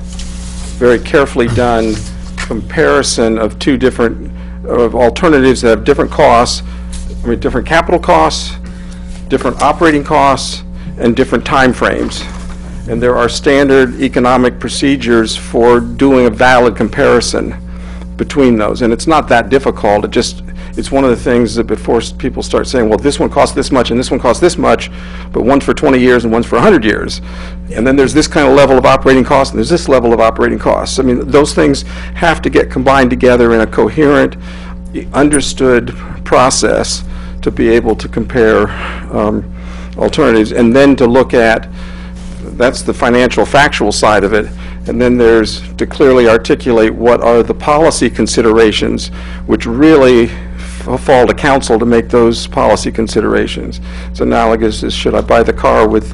very carefully done comparison of two different alternatives that have different costs, different capital costs, different operating costs, and different time frames. And there are standard economic procedures for doing a valid comparison between those. And it's not that difficult. It's one of the things that before people start saying, well, this one costs this much and this one costs this much, but one's for 20 years and one's for 100 years. And then there's this kind of level of operating costs and there's this level of operating costs. Those things have to get combined together in a coherent, understood process to be able to compare alternatives, and then to look at, that's the financial, factual side of it, and then there's to clearly articulate what are the policy considerations, which really fall to council to make those policy considerations. It's analogous as, should I buy the car with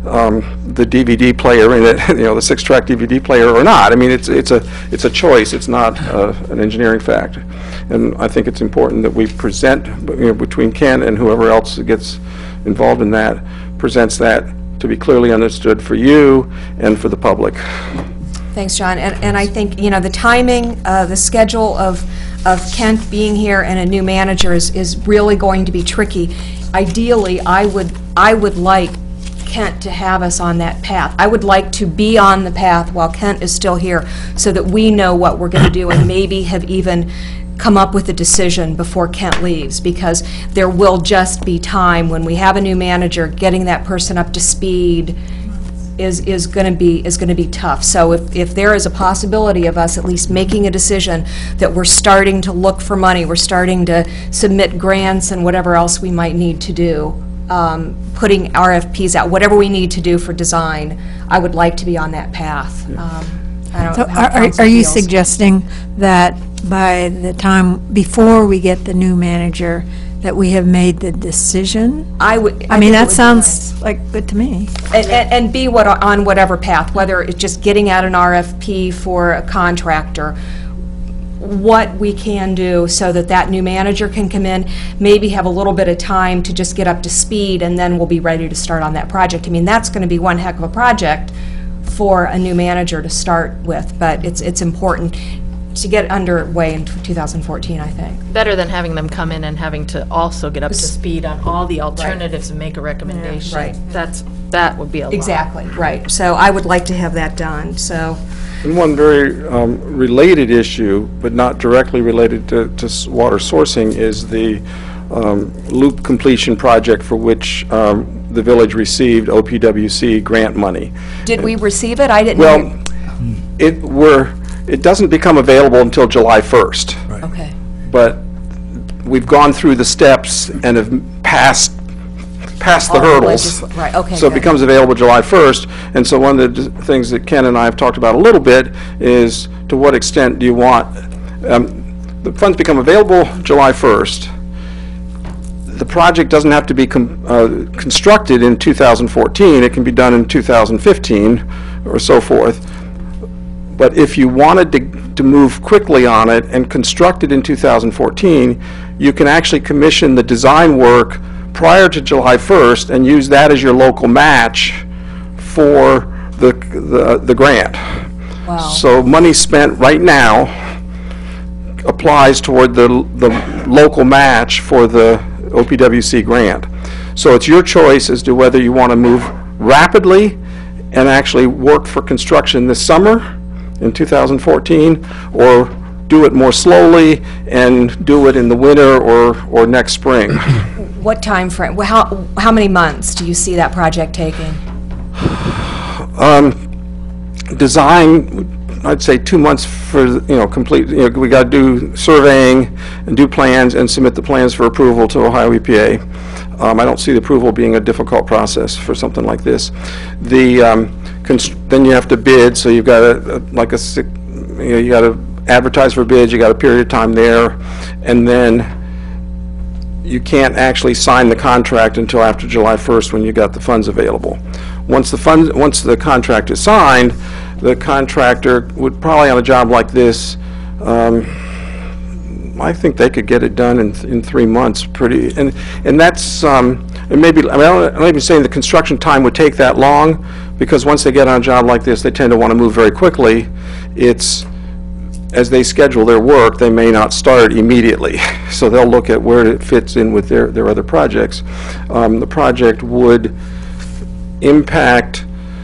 the DVD player in it, the 6-track DVD player or not? It's a choice. It's not an engineering fact. And I think it's important that we present, between Ken and whoever else gets involved in that, presents that to be clearly understood for you and for the public.
Thanks, John. And I think, the timing, the schedule of Kent being here and a new manager is really going to be tricky. Ideally, I would like Kent to have us on that path. I would like to be on the path while Kent is still here so that we know what we're going to do and maybe have even come up with a decision before Kent leaves, because there will just be time when we have a new manager, getting that person up to speed is going to be tough. So if there is a possibility of us at least making a decision that we're starting to look for money, we're starting to submit grants and whatever else we might need to do, putting RFPs out, whatever we need to do for design, I would like to be on that path. I don't
So
know how council
are you
feels.
suggesting that by the time, before we get the new manager, that we have made the decision?
I think
that
it would be
sounds like good to me.
And be on whatever path, whether it's just getting out an RFP for a contractor, what we can do so that that new manager can come in, maybe have a little bit of time to just get up to speed, and then we'll be ready to start on that project. That's going to be one heck of a project for a new manager to start with, but it's important. underway in 2014, I think.
Better than having them come in and having to also get up to speed on all the alternatives and make a recommendation.
Right.
That would be a lot.
Exactly, right. So I would like to have that done, so.
And one very related issue, but not directly related to water sourcing, is the loop completion project for which the village received OPWC grant money.
Did we receive it? I didn't.
Well, it doesn't become available until July 1st.
Okay.
But we've gone through the steps and have passed the hurdles.
Right, okay.
So it becomes available July 1st. And so one of the things that Ken and I have talked about a little bit is to what extent do you want, the funds become available July 1st. The project doesn't have to be constructed in 2014. It can be done in 2015 or so forth. But if you wanted to move quickly on it and construct it in 2014, you can actually commission the design work prior to July 1st and use that as your local match for the grant.
Wow.
So money spent right now applies toward the local match for the OPWC grant. So it's your choice as to whether you want to move rapidly and actually work for construction this summer in 2014, or do it more slowly and do it in the winter or next spring.
What time frame? How many months do you see that project taking?
Design, I'd say 2 months for, complete, we got to do surveying and do plans and submit the plans for approval to Ohio EPA. I don't see the approval being a difficult process for something like this. Then you have to bid, so you've got you got to advertise for bids, you got a period of time there, and then you can't actually sign the contract until after July 1st when you got the funds available. Once the contract is signed, the contractor would probably on a job like this, I think they could get it done in 3 months, and that's and maybe I'm not even saying the construction time would take that long, because once they get on a job like this, they tend to want to move very quickly. It's as they schedule their work, they may not start immediately, so they'll look at where it fits in with their other projects. The project would impact.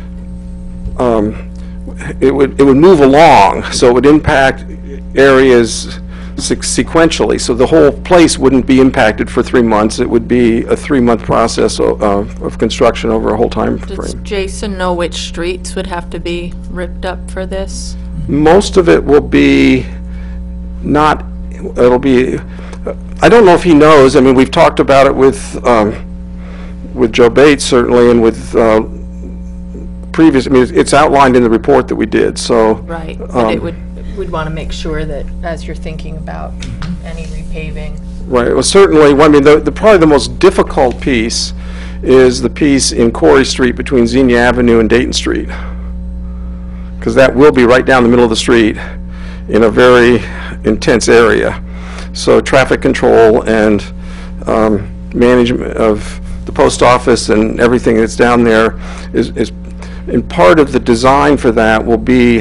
It would move along, so it would impact areas sequentially, so the whole place wouldn't be impacted for 3 months. It would be a 3-month process of construction over a whole time frame.
Does Jason know which streets would have to be ripped up for this?
Most of it will be it'll be, I don't know if he knows. I mean, we've talked about it with Joe Bates certainly, and with previous, I mean, it's outlined in the report that we did, so.
Right, but we'd want to make sure that as you're thinking about any repaving.
Right, well, certainly, I mean, probably the most difficult piece is the piece in Corey Street between Xenia Avenue and Dayton Street, because that will be right down the middle of the street in a very intense area. So traffic control and management of the post office and everything that's down there is and part of the design for that will be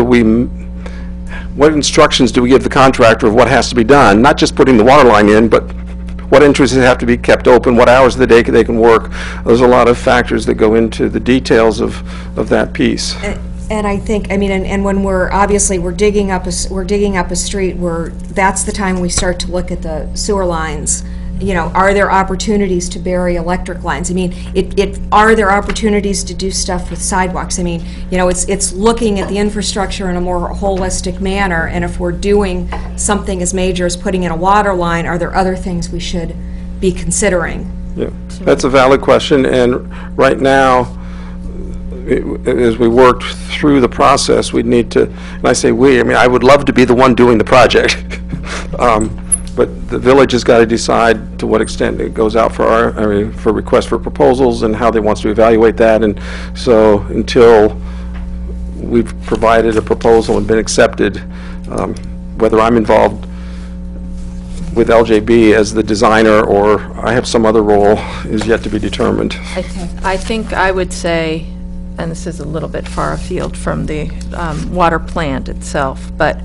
what instructions do we give the contractor of what has to be done? Not just putting the water line in, but what entrances have to be kept open, what hours of the day they can work. There's a lot of factors that go into the details of that piece.
And I think, I mean, and when we're digging up a street where that's the time we start to look at the sewer lines. Are there opportunities to bury electric lines? I mean, are there opportunities to do stuff with sidewalks? I mean, it's looking at the infrastructure in a more holistic manner, and if we're doing something as major as putting in a water line, are there other things we should be considering?
Yeah, that's a valid question, and right now, as we worked through the process, we'd need to, and I say we, I mean, I would love to be the one doing the project. But the village has got to decide to what extent it goes out for requests for proposals and how they want to evaluate that. And so until we've provided a proposal and been accepted, whether I'm involved with LJB as the designer or I have some other role is yet to be determined.
I think I would say, and this is a little bit far afield from the water plant itself, but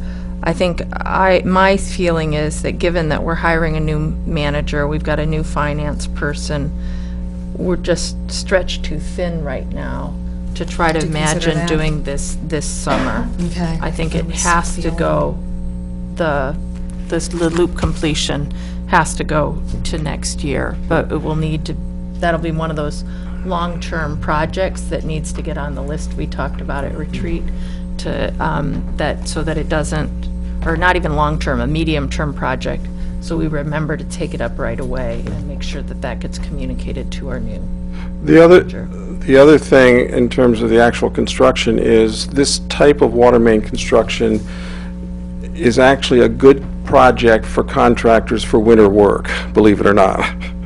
I think my feeling is that given that we're hiring a new manager, we've got a new finance person, we're just stretched too thin right now to try to
consider
imagine
that.
doing this summer.
Okay.
I think it has to go, the loop completion has to go to next year, but it will need to, that'll be one of those long-term projects that needs to get on the list we talked about at retreat, to, so that it doesn't, or not even long-term, a medium-term project, so we remember to take it up right away and make sure that that gets communicated to our new
The other thing in terms of the actual construction is this type of water main construction is actually a good project for contractors for winter work, believe it or not.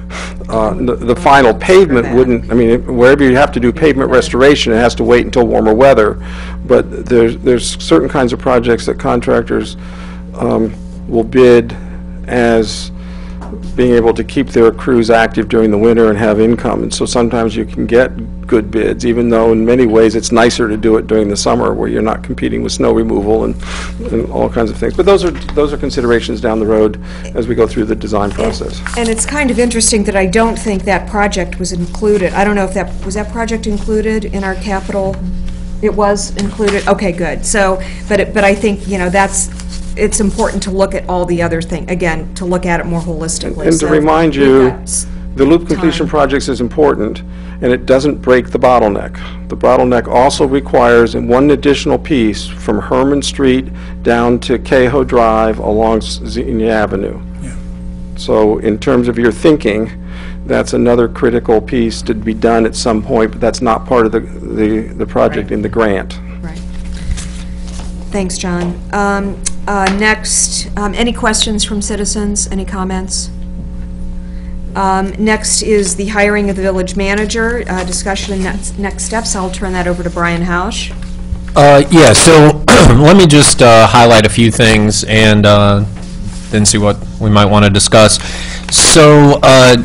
The final pavement wouldn't, I mean, wherever you have to do pavement restoration, it has to wait until warmer weather. But there's certain kinds of projects that contractors will bid as being able to keep their crews active during the winter and have income. And so sometimes you can get good bids, even though in many ways it's nicer to do it during the summer where you're not competing with snow removal and all kinds of things. But those are considerations down the road as we go through the design process.
And it's kind of interesting that I don't think that project was included. I don't know if was that project included in our capital? It was included? Okay, good. So, but I think, you know, it's important to look at all the other things, again, to look at it more holistically.
And to remind you, the loop completion projects is important, and it doesn't break the bottleneck. The bottleneck also requires one additional piece from Herman Street down to Cahoe Drive along Xenia Avenue.
Yeah.
So in terms of your thinking, that's another critical piece to be done at some point, but that's not part of the project in the grant.
Right. Thanks, John. Next, any questions from citizens? Any comments? Next is the hiring of the village manager. Discussion and next steps. I'll turn that over to Brian Hausch.
Yeah, so let me just highlight a few things and then see what we might want to discuss. So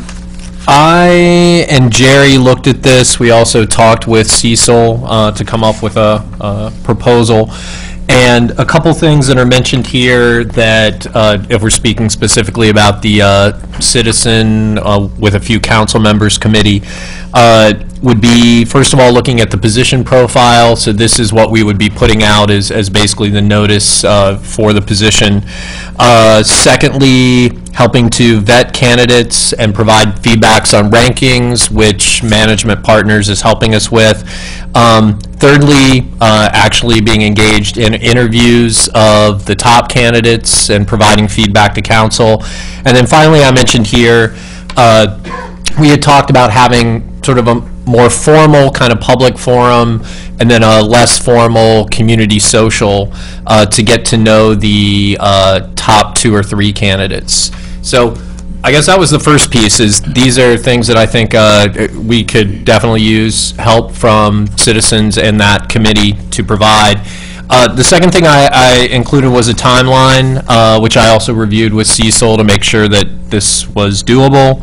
I and Jerry looked at this. We also talked with Cecil to come up with a proposal. And a couple things that are mentioned here that, if we're speaking specifically about the citizen with a few council members committee, would be, first of all, looking at the position profile. So this is what we would be putting out as basically the notice for the position. Secondly, helping to vet candidates and provide feedbacks on rankings, which Management Partners is helping us with. Thirdly, actually being engaged in interviews of the top candidates and providing feedback to council. And then finally, I mentioned here, we had talked about having sort of a more formal kind of public forum and then a less formal community social to get to know the top 2 or 3 candidates. So I guess that was the first piece, is these are things that I think we could definitely use help from citizens and that committee to provide. The second thing I included was a timeline, which I also reviewed with Cecil to make sure that this was doable.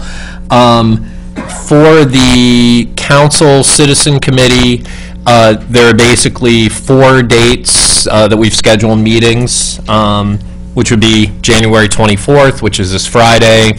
For the council citizen committee, there are basically 4 dates that we've scheduled meetings, which would be January 24th, which is this Friday,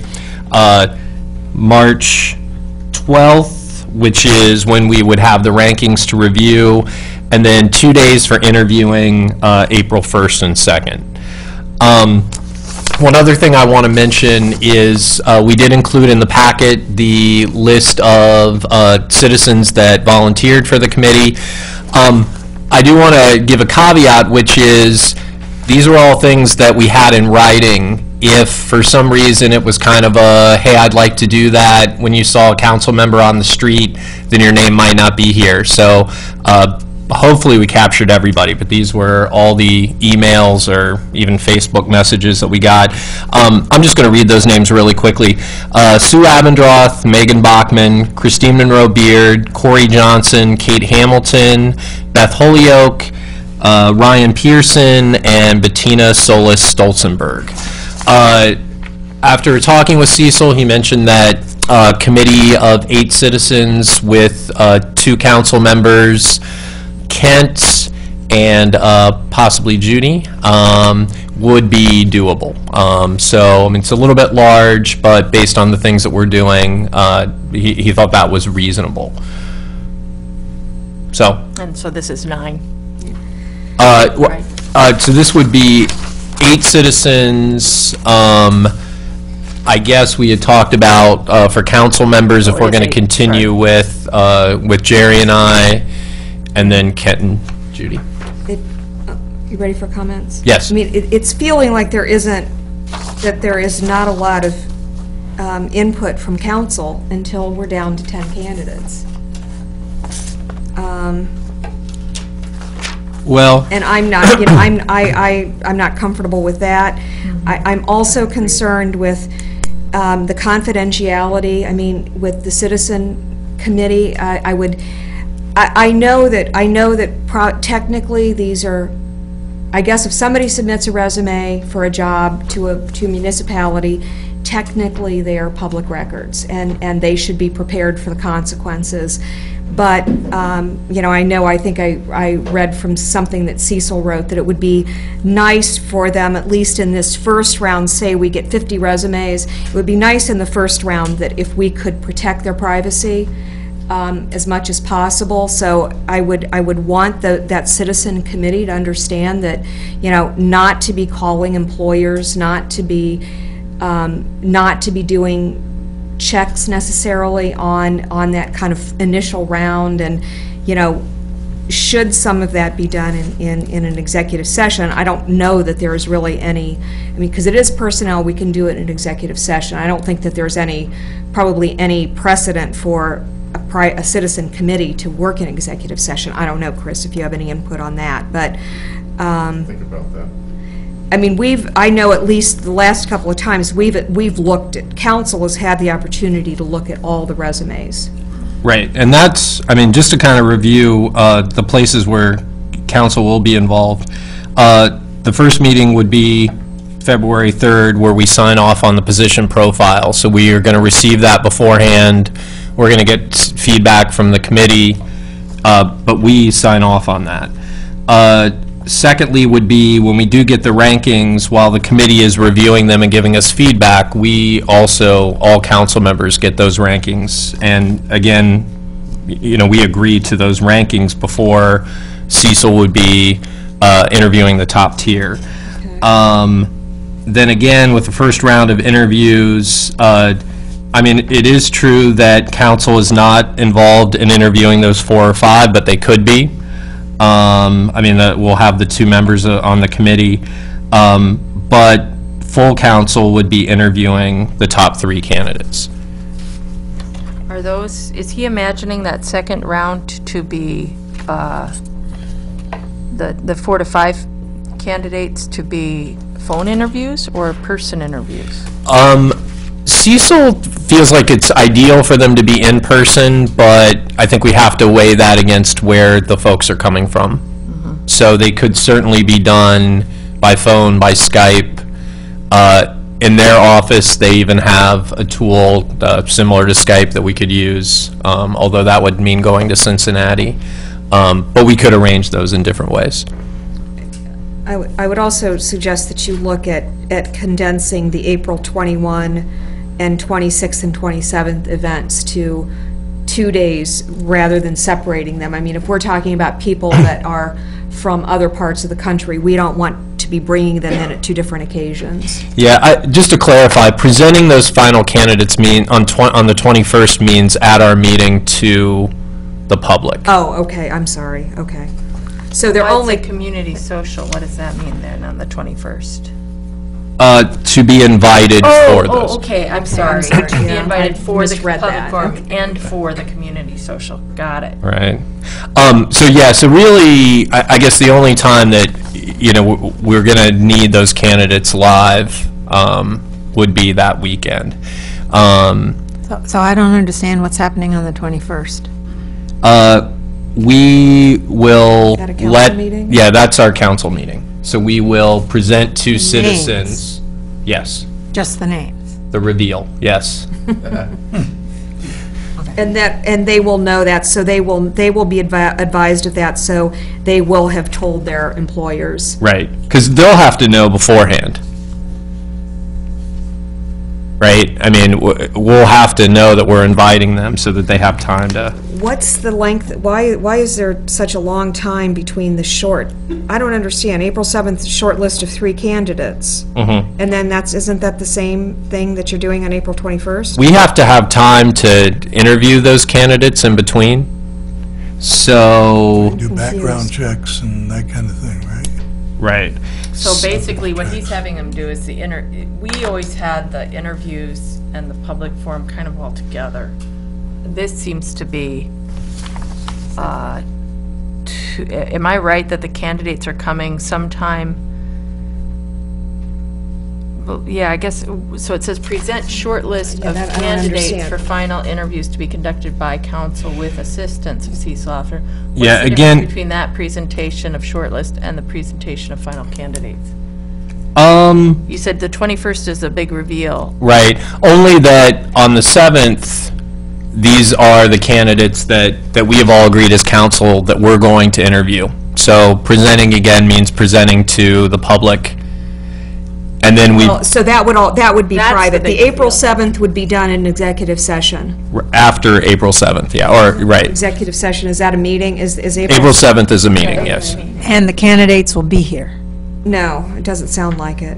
March 12th, which is when we would have the rankings to review, and then 2 days for interviewing, April 1st and 2nd. One other thing I want to mention is we did include in the packet the list of citizens that volunteered for the committee. I do want to give a caveat, which is these are all things that we had in writing. If for some reason it was kind of a, hey, I'd like to do that, when you saw a council member on the street, then your name might not be here. So hopefully we captured everybody, but these were all the emails or even Facebook messages that we got. I'm just going to read those names really quickly. Sue Abendroth, Megan Bachman, Christine Monroe Beard, Corey Johnson, Kate Hamilton, Beth Holyoke, Ryan Pearson, and Bettina Solis Stolzenberg. After talking with Cecil, he mentioned that a committee of 8 citizens with 2 council members, Kent and possibly Judy, would be doable. So, I mean, it's a little bit large, but based on the things that we're doing, he thought that was reasonable. So.
And so this is 9.
So this would be 8 citizens. I guess we had talked about for council members if we're going to continue with Jerry and I, and then Kent and Judy.
You ready for comments?
Yes.
I mean, it's feeling like there is not a lot of input from council until we're down to 10 candidates.
Well,
and I'm not, you know, I'm not comfortable with that. I'm also concerned with the confidentiality. I mean, with the citizen committee, I know that technically these are, I guess if somebody submits a resume for a job to a municipality, technically they are public records, and they should be prepared for the consequences. But, you know, I think I read from something that Cecil wrote that it would be nice for them, at least in this first round, say we get 50 resumes, it would be nice in the first round that if we could protect their privacy as much as possible. So I would want that citizen committee to understand that, you know, not to be calling employers, not to be doing checks necessarily on that kind of initial round, and, you know, should some of that be done in an executive session, I don't know that there is really any, I mean, because it is personnel, we can do it in an executive session. I don't think that there's probably any precedent for a citizen committee to work in executive session. I don't know, Chris, if you have any input on that, but
Think about that.
I mean, I know at least the last couple of times we've looked at, council has had the opportunity to look at all the resumes.
right, and that's, I mean, just to kind of review the places where council will be involved. The first meeting would be February 3rd, where we sign off on the position profile. So we are going to receive that beforehand. We're going to get feedback from the committee, but we sign off on that. Secondly would be when we do get the rankings, while the committee is reviewing them and giving us feedback, we also, all council members, get those rankings. And again, you know, we agree to those rankings before Cecil would be interviewing the top tier. Then again, with the first round of interviews, I mean, it is true that council is not involved in interviewing those 4 or 5, but they could be. I mean, we'll have the 2 members on the committee, but full council would be interviewing the top 3 candidates.
Are those, is he imagining that second round to be the 4 to 5 candidates to be phone interviews or person interviews?
Cecil feels like it's ideal for them to be in person, but I think we have to weigh that against where the folks are coming from. So they could certainly be done by phone, by Skype. In their office, they even have a tool similar to Skype that we could use, although that would mean going to Cincinnati. But we could arrange those in different ways.
I would also suggest that you look at condensing the April 21 and 26th and 27th events to 2 days rather than separating them. I mean, if we're talking about people that are from other parts of the country, we don't want to be bringing them in at 2 different occasions.
Yeah, just to clarify, presenting those final candidates on the 21st means at our meeting to the public.
Oh, okay, I'm sorry, okay. So they're only
community social, what does that mean then on the 21st?
To be invited for those.
Oh, okay, I'm sorry. To be
Yeah,
invited
I
for the
misread
public
that.
forum and for the community social. Got it.
Right. So yeah, so really, I guess the only time that, you know, we're going to need those candidates live would be that weekend.
So I don't understand what's happening on the 21st.
We will
Is that a council
let,
meeting?
yeah, that's our council meeting. So we will present to citizens. Yes.
Just the names.
The reveal, yes.
And they will know that, so they will be advised of that, so they will have told their employers.
Right, because they'll have to know beforehand. Right? I mean, we'll have to know that we're inviting them so that they have time to...
What's the length, why is there such a long time between the short? I don't understand. April 7th, short list of 3 candidates.
Mm-hmm.
And then isn't that the same thing that you're doing on April 21st?
We have to have time to interview those candidates in between. So...
Do background checks and that kind of thing, right?
Right.
So basically, what he's having them do is we always had the interviews and the public forum kind of all together. This seems to be, am I right that the candidates are coming sometime? Well, yeah, I guess, so it says present short list of
that I don't
candidates
understand.
for final interviews to be conducted by council with assistance of Cecil Officer.
Yeah,
What's the
again-
difference between that presentation of short list and the presentation of final candidates? You said the 21st is a big reveal.
Right, only that on the 7th, these are the candidates that we have all agreed as council that we're going to interview. So presenting again means presenting to the public, and then we,
So that would be
That's the
private. The
big
April
deal.
7th would be done in executive session.
after April 7th, yeah, or, right.
Executive session, is that a meeting? Is April?
April 7th is a meeting, yes.
And the candidates will be here.
No, it doesn't sound like it.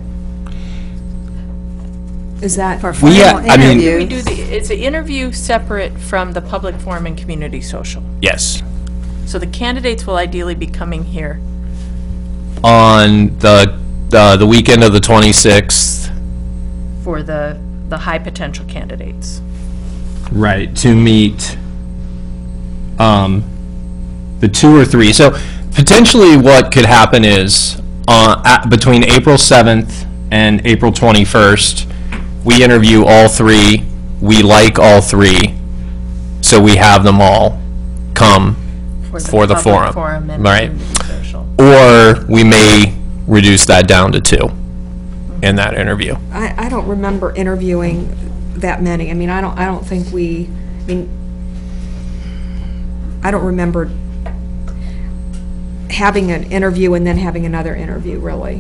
Is that? For
We, I mean,
We do it's an interview separate from the public forum and community social.
yes.
So the candidates will ideally be coming here.
On the weekend of the 26th.
For the high potential candidates.
Right, to meet the 2 or 3. So potentially what could happen is between April 7th and April 21st, we interview all 3, we like all 3, so we have them all come for the
public
forum.
and
Right.
community social.
Or we may reduce that down to 2 in that interview.
I don't remember interviewing that many. I mean, I don't think I don't remember having an interview and then having another interview, really.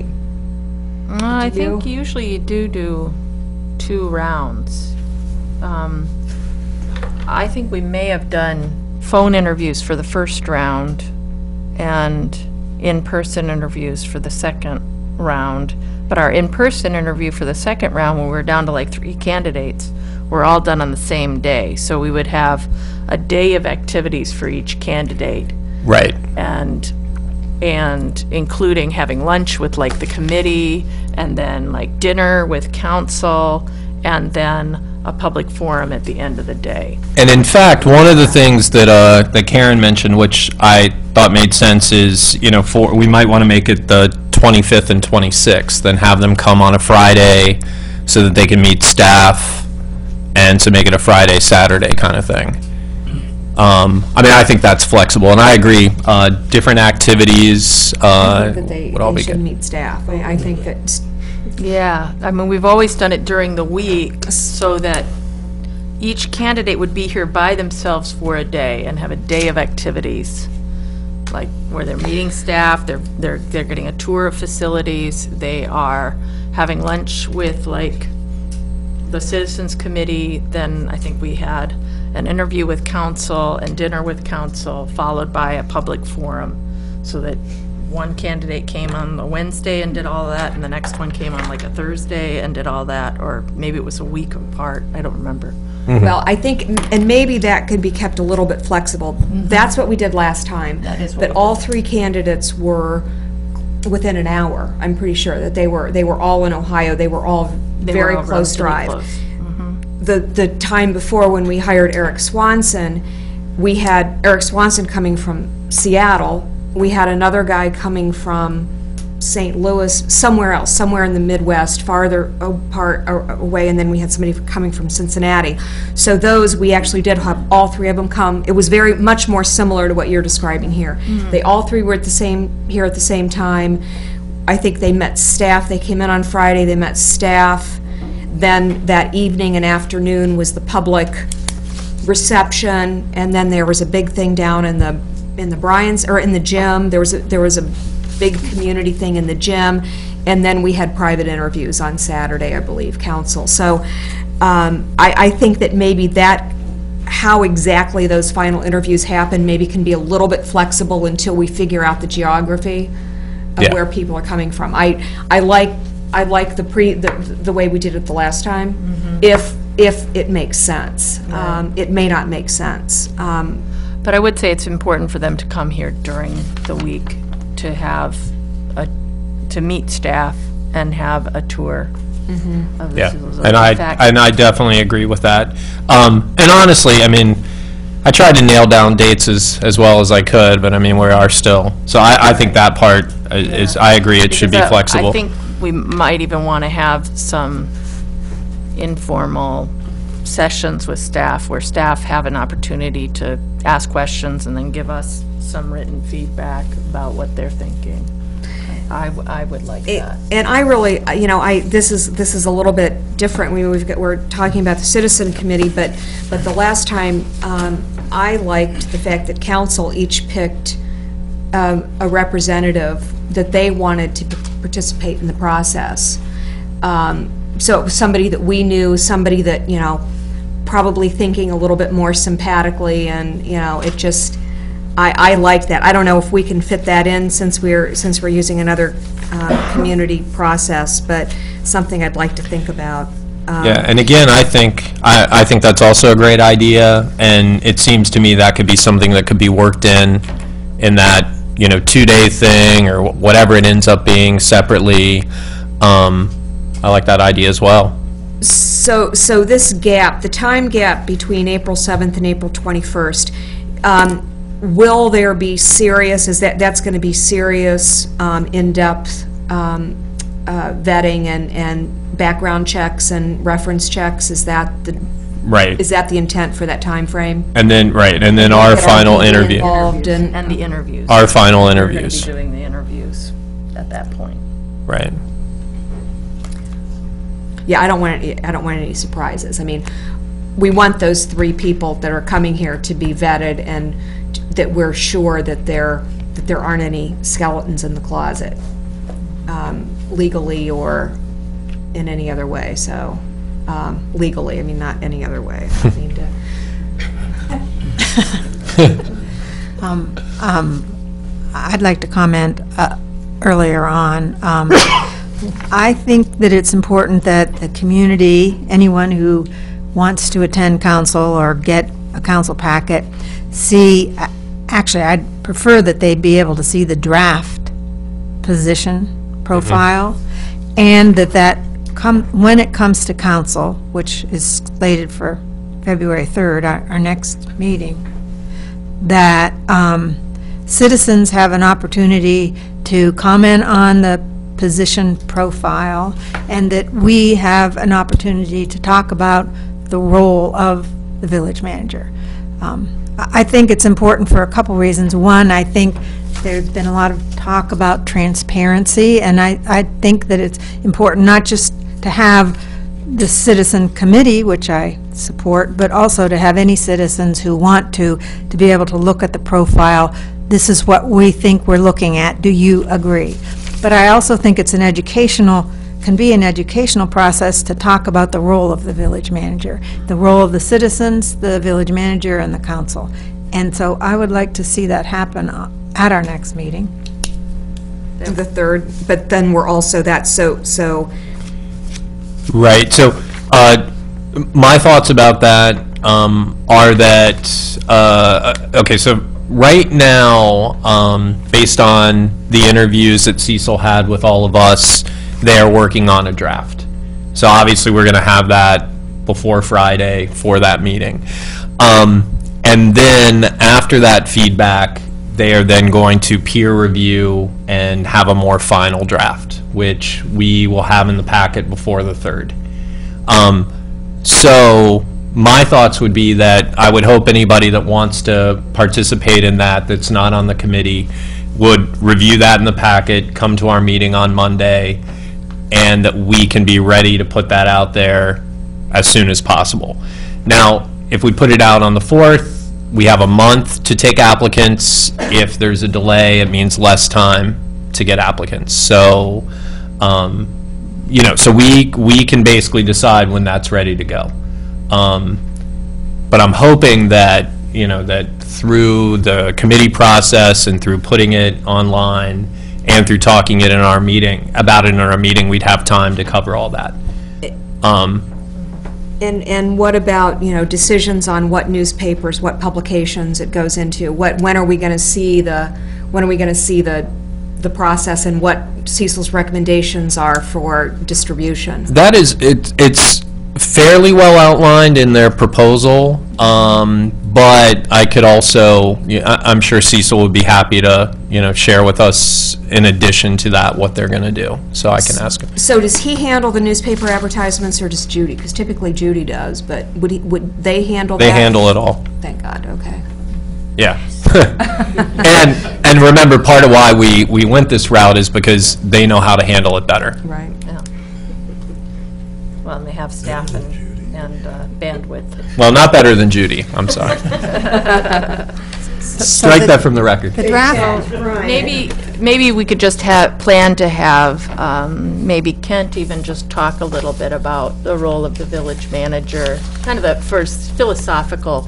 I
Did you?
think usually you do 2 rounds. I think we may have done phone interviews for the first round and in-person interviews for the second round. But our in-person interview for the second round, when we were down to like 3 candidates, were all done on the same day. So we would have a day of activities for each candidate.
Right.
And including having lunch with like the committee, and then like dinner with council, and then a public forum at the end of the day.
And in fact, one of the things that Karen mentioned, which I thought made sense, is, we might want to make it the 25th and 26th, and have them come on a Friday so that they can meet staff, and to make it a Friday, Saturday kind of thing. I think that's flexible, and I agree, different activities
I think that
would all
they
be
should
good.
meet staff. I think that,
Yeah, we've always done it during the week so that each candidate would be here by themselves for a day and have a day of activities, like where they're meeting staff, they're getting a tour of facilities, they are having lunch with like the Citizens Committee. Then I think we had an interview with council and dinner with council, followed by a public forum, so that one candidate came on a Wednesday and did all that, and the next one came on like a Thursday and did all that, or maybe it was a week apart, I don't remember.
well, I think, and maybe that could be kept a little bit flexible. That's what we did last time.
That is what
But
we
all 3 candidates were within an hour, I'm pretty sure, that they were all in Ohio. They were all
They
very
were all
close
relatively
drive.
close.
The time before, when we hired Eric Swanson, we had Eric Swanson coming from Seattle. We had another guy coming from St. Louis, somewhere else, somewhere in the Midwest, farther apart away, and then we had somebody coming from Cincinnati. So those, we actually did have all 3 of them come. It was very much more similar to what you're describing here. They all 3 were here at the same time. I think they met staff. They came in on Friday, they met staff. Then that evening and afternoon was the public reception, and then there was a big thing down in the Bryans, or in the gym. There was a big community thing in the gym, and then we had private interviews on Saturday, I believe, council. So I think that maybe how exactly those final interviews happen maybe can be a little bit flexible until we figure out the geography of where people are coming from. I like the way we did it the last time, if it makes sense. It may not make sense.
But I would say it's important for them to come here during the week to have to meet staff and have a tour of the
Yeah,
schools.
and
In fact,
I definitely agree with that. And honestly, I mean, I tried to nail down dates as well as I could, but I mean, we are still. So I think that part is, I agree, it should be
because,
flexible.
I think we might even want to have some informal sessions with staff where staff have an opportunity to ask questions and then give us some written feedback about what they're thinking. I would like that.
And I really, this is a little bit different. We're talking about the citizen committee, but the last time, I liked the fact that council each picked a representative that they wanted to participate in the process. So it was somebody that we knew, somebody that, probably thinking a little bit more sympathetically, and, it just, I like that. I don't know if we can fit that in since we're using another community process, but something I'd like to think about.
Yeah, and again, I think that's also a great idea, and it seems to me that could be something that could be worked in that 2-day thing or whatever it ends up being separately. I like that idea as well.
So this gap, the time gap between April 7th and April 21st, will there be serious, that's going to be serious, in-depth vetting and background checks and reference checks? Is that the
Right.
Is that the intent for that time frame?
And then our final interview.
And the interviews.
Our final
We're
interviews.
going to be doing the interviews at that point.
Right.
Yeah, I don't want any surprises. I mean, we want those 3 people that are coming here to be vetted, and that we're sure that there aren't any skeletons in the closet, legally or in any other way. So, legally, I mean, not any other way. I don't need to.
I'd like to comment earlier on. I think that it's important that the community, anyone who wants to attend council or get a council packet, see, actually, I'd prefer that they be able to see the draft position profile, and that when it comes to council, which is slated for February 3rd, our next meeting, that citizens have an opportunity to comment on the position profile, and that we have an opportunity to talk about the role of the village manager. I think it's important for a couple reasons. One, I think there's been a lot of talk about transparency, and I think that it's important not just to have the citizen committee, which I support, but also to have any citizens who want to be able to look at the profile. This is what we think we're looking at. Do you agree? But I also think it's can be an educational process to talk about the role of the village manager, the role of the citizens, the village manager, and the council. And so I would like to see that happen at our next meeting.
The 3rd, but then we're also so.
Right. So, my thoughts about that are that okay. So right now, based on the interviews that Cecil had with all of us, they are working on a draft. So obviously, we're going to have that before Friday for that meeting, and then after that feedback, they are then going to peer review and have a more final draft, which we will have in the packet before the 3rd. So my thoughts would be that I would hope anybody that wants to participate in that's not on the committee would review that in the packet, come to our meeting on Monday, and that we can be ready to put that out there as soon as possible. Now, if we put it out on the 4th, we have a month to take applicants. If there's a delay, it means less time to get applicants. So, so we can basically decide when that's ready to go. But I'm hoping that, that through the committee process and through putting it online and through talking it in our meeting, we'd have time to cover all that.
And what about, decisions on what newspapers, what publications it goes into? When are we going to see the process and what Cecil's recommendations are for distribution?
That is, it's fairly well outlined in their proposal, but I could also, I'm sure Cecil would be happy to, share with us in addition to that what they're going to do, so I can ask him.
So does he handle the newspaper advertisements, or does Judy? Because typically Judy does, but would they handle that?
They handle it all.
Thank God, okay.
Yeah. and remember, part of why we went this route is because they know how to handle it better.
Right.
Yeah. Well, and they have staff and bandwidth.
Well, not better than Judy, I'm sorry. Strike that from the record.
The draft.
Maybe we could just plan to have, maybe Kent even just talk a little bit about the role of the village manager, kind of the first philosophical,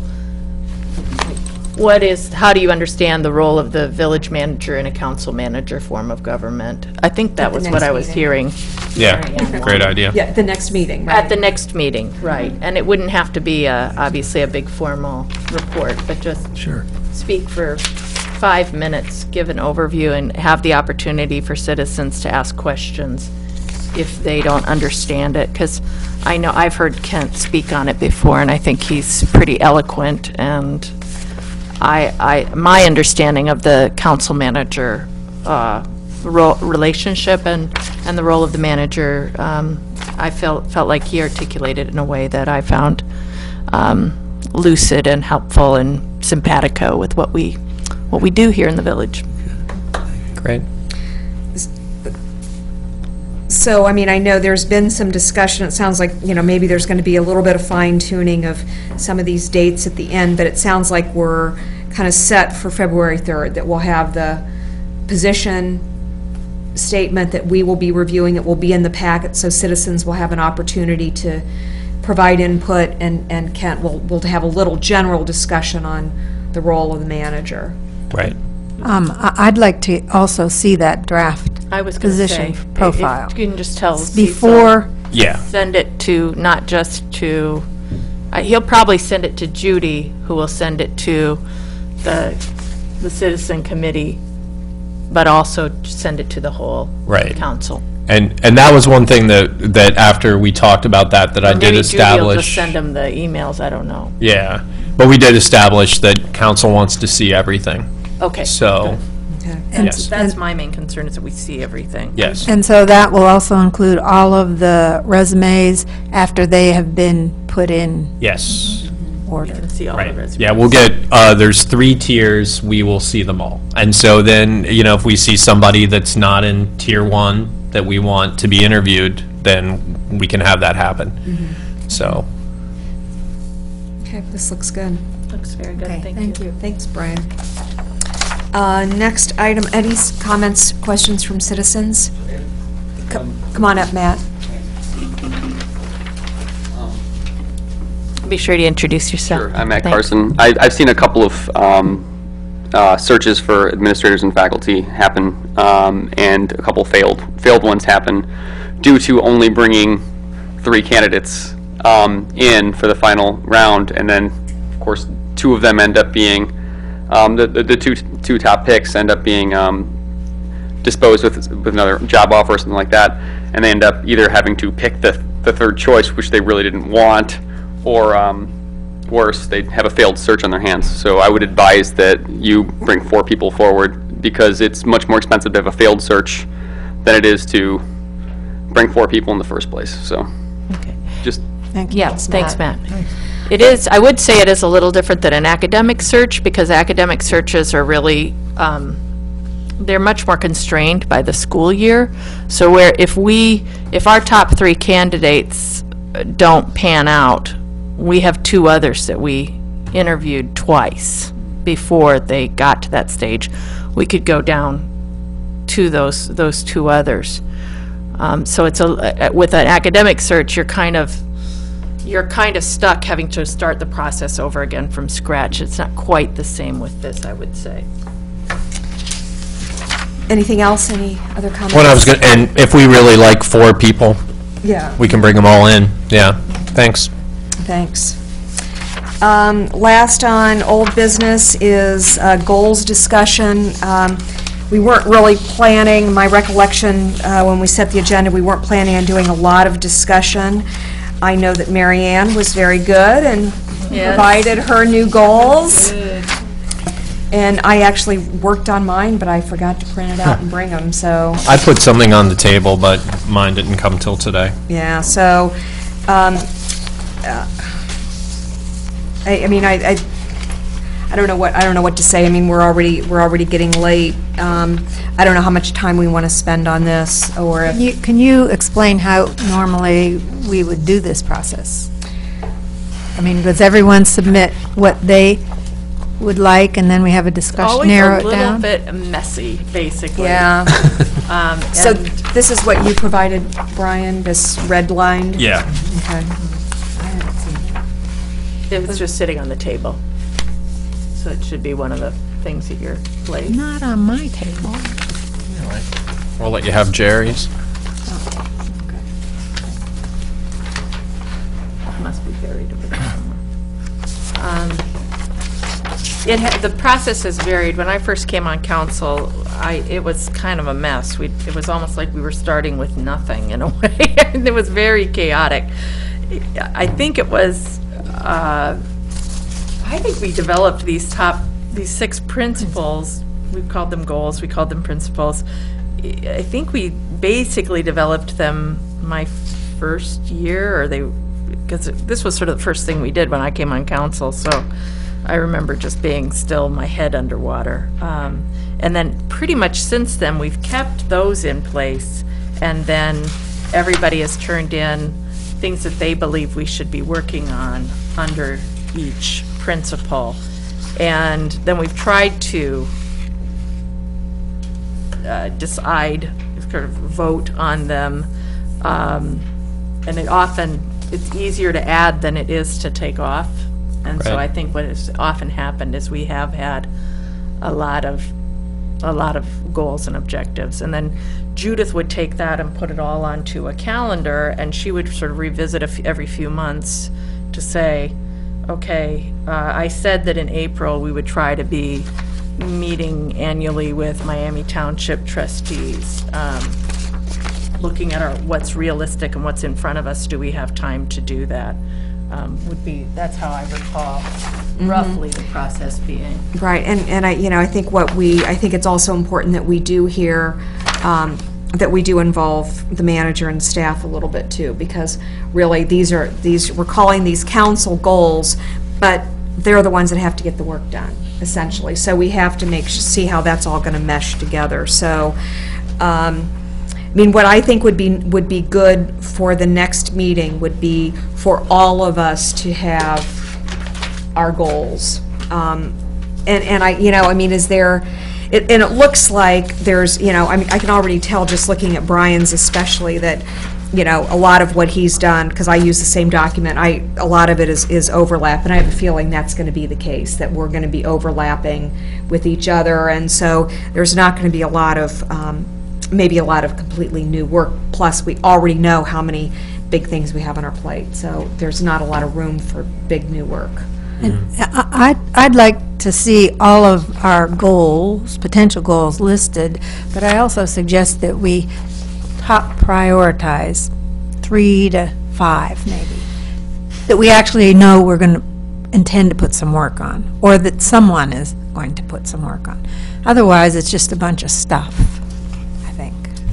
how do you understand the role of the village manager in a council manager form of government? I think that was what I was hearing.
Yeah, great idea.
Yeah, the next meeting, right?
At the next meeting, right. And it wouldn't have to be, obviously, a big formal report, but just speak for 5 minutes, give an overview, and have the opportunity for citizens to ask questions if they don't understand it. Because I know I've heard Kent speak on it before, and I think he's pretty eloquent. And my understanding of the council manager relationship and the role of the manager, I felt like he articulated in a way that I found lucid and helpful and simpatico with what we do here in the village.
Great.
So, I mean, I know there's been some discussion, it sounds like, maybe there's going to be a little bit of fine-tuning of some of these dates at the end, but it sounds like we're kind of set for February 3rd, that we'll have the position statement that we will be reviewing. It will be in the packet, so citizens will have an opportunity to provide input, and Kent will have a little general discussion on the role of the manager.
Right.
I'd like to also see that draft
I was
position profile.
If you can just tell
before.
Yeah.
Send it to, not just to, he'll probably send it to Judy, who will send it to the citizen committee, but also send it to the whole council.
And that was one thing that after we talked about that I did establish.
Maybe Judy will just send them the emails, I don't know.
Yeah, but we did establish that council wants to see everything.
Okay.
So,
And
yes.
that's my main concern, is that we see everything.
Yes.
And so that will also include all of the resumes after they have been put in
Yes.
order.
You can see all the resumes.
Yeah, we'll get, there's 3 tiers, we will see them all. And so then, if we see somebody that's not in tier 1 that we want to be interviewed, then we can have that happen. So.
Okay, this looks good.
Looks very good,
Okay,
thank you.
Thanks, Brian. Next item, any comments, questions from citizens? Come on up, Matt.
Be sure to introduce yourself.
Sure, I'm Matt
Thanks.
Carson. I've seen a couple of searches for administrators and faculty happen, and a couple failed ones happen due to only bringing 3 candidates in for the final round, and then, of course, 2 of them end up being the two top picks end up being disposed with another job offer or something like that, and they end up either having to pick the third choice, which they really didn't want, or worse, they have a failed search on their hands. So I would advise that you bring 4 people forward, because it's much more expensive to have a failed search than it is to bring 4 people in the first place. So, just
Thank you.
Yes, thanks, Matt. It is, I would say it is a little different than an academic search, because academic searches are really, they're much more constrained by the school year. So if our top 3 candidates don't pan out, we have 2 others that we interviewed twice before they got to that stage. We could go down to those 2 others. So it's with an academic search, you're kind of stuck having to start the process over again from scratch. It's not quite the same with this, I would say.
Anything else? Any other comments?
What I was going, and if we really like 4 people,
Yeah.
we can bring them all in. Yeah, thanks.
Thanks. Last on old business is goals discussion. We weren't really planning, my recollection, when we set the agenda, we weren't planning on doing a lot of discussion. I know that Mary Ann was very good and provided her new goals. And I actually worked on mine, but I forgot to print it out and bring them, so.
I put something on the table, but mine didn't come till today.
Yeah, so, I mean, I don't know what to say. I mean, we're already getting late. I don't know how much time we want to spend on this, or if.
Can you explain how normally we would do this process? I mean, does everyone submit what they would like, and then we have a discussion, narrow it down?
Always a little bit messy, basically.
Yeah. So this is what you provided, Brian, this red line?
Yeah.
Okay.
It was just sitting on the table. So it should be one of the things at your plate.
Not on my table.
We'll let you have Jerry's.
Must be buried over there somewhere. The process has varied. When I first came on council, it was kind of a mess. It was almost like we were starting with nothing in a way. It was very chaotic. I think it was. I think we developed these 6 principles. We called them goals. We called them principles. I think we basically developed them my first year, because this was sort of the first thing we did when I came on council. So I remember just being still, my head underwater. And then pretty much since then, we've kept those in place, and then everybody has turned in things that they believe we should be working on under each principle. And then we've tried to decide, sort of vote on them. And it's easier to add than it is to take off. And so I think what has often happened is we have had a lot of goals and objectives. And then Judith would take that and put it all onto a calendar, and she would sort of revisit every few months to say, okay, I said that in April we would try to be meeting annually with Miami Township trustees, looking at what's realistic and what's in front of us. Do we have time to do that? That's how I recall roughly the process being.
Right, and I think I think it's also important that we do here, that we do involve the manager and staff a little bit too, because really we're calling these council goals, but they're the ones that have to get the work done, essentially. So we have to see how that's all going to mesh together. So, I mean, what I think would be good for the next meeting would be for all of us to have our goals. And I mean, is there? And it looks like there's, I mean, I can already tell just looking at Brian's especially that, a lot of what he's done, because I use the same document, a lot of it is overlap, and I have a feeling that's going to be the case, that we're going to be overlapping with each other, and so there's not going to be a lot of, maybe a lot of completely new work, plus we already know how many big things we have on our plate, so there's not a lot of room for big new work.
And I'd like to see all of our goals, potential goals listed, but I also suggest that we top prioritize 3 to 5 maybe, that we actually know we're going to intend to put some work on, or that someone is going to put some work on. Otherwise, it's just a bunch of stuff, I think.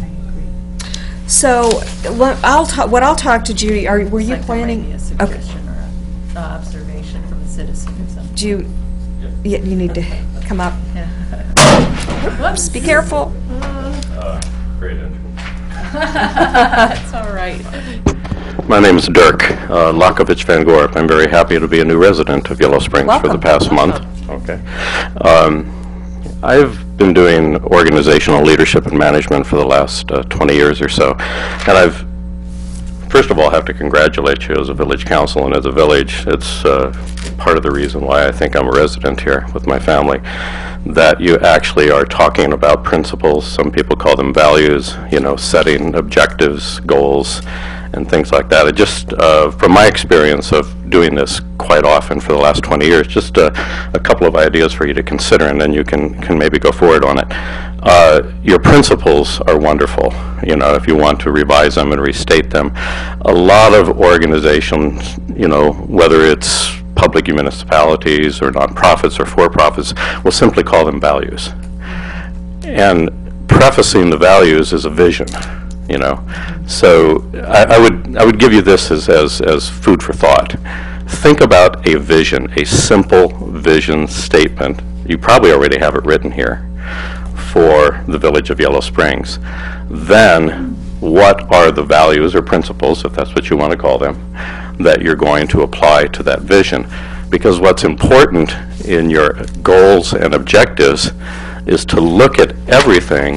So I'll talk to Judy. Were you planning?
A suggestion or an observation from a citizen or something.
Do you need to come up? Whoops, be careful.
Great intro.
It's all right.
My name is Dirk Lakovich Van Gorp. I'm very happy to be a new resident of Yellow Springs for the past month. Okay. I've been doing organizational leadership and management for the last 20 years or so, and I've, first of all, have to congratulate you as a village council and as a village. It's part of the reason why I think I'm a resident here with my family, that you actually are talking about principles. Some people call them values, you know, setting objectives, goals, and things like that. It just, from my experience of doing this quite often for the last 20 years, just a couple of ideas for you to consider, and then you can maybe go forward on it. Your principles are wonderful, you know, if you want to revise them and restate them. A lot of organizations, you know, whether it's public municipalities or nonprofits or for-profits, will simply call them values. And prefacing the values is a vision, you know. So I would give you this as food for thought. Think about a vision, a simple vision statement. You probably already have it written here for the village of Yellow Springs. Then what are the values or principles, if that's what you want to call them, that you're going to apply to that vision? Because what's important in your goals and objectives is to look at everything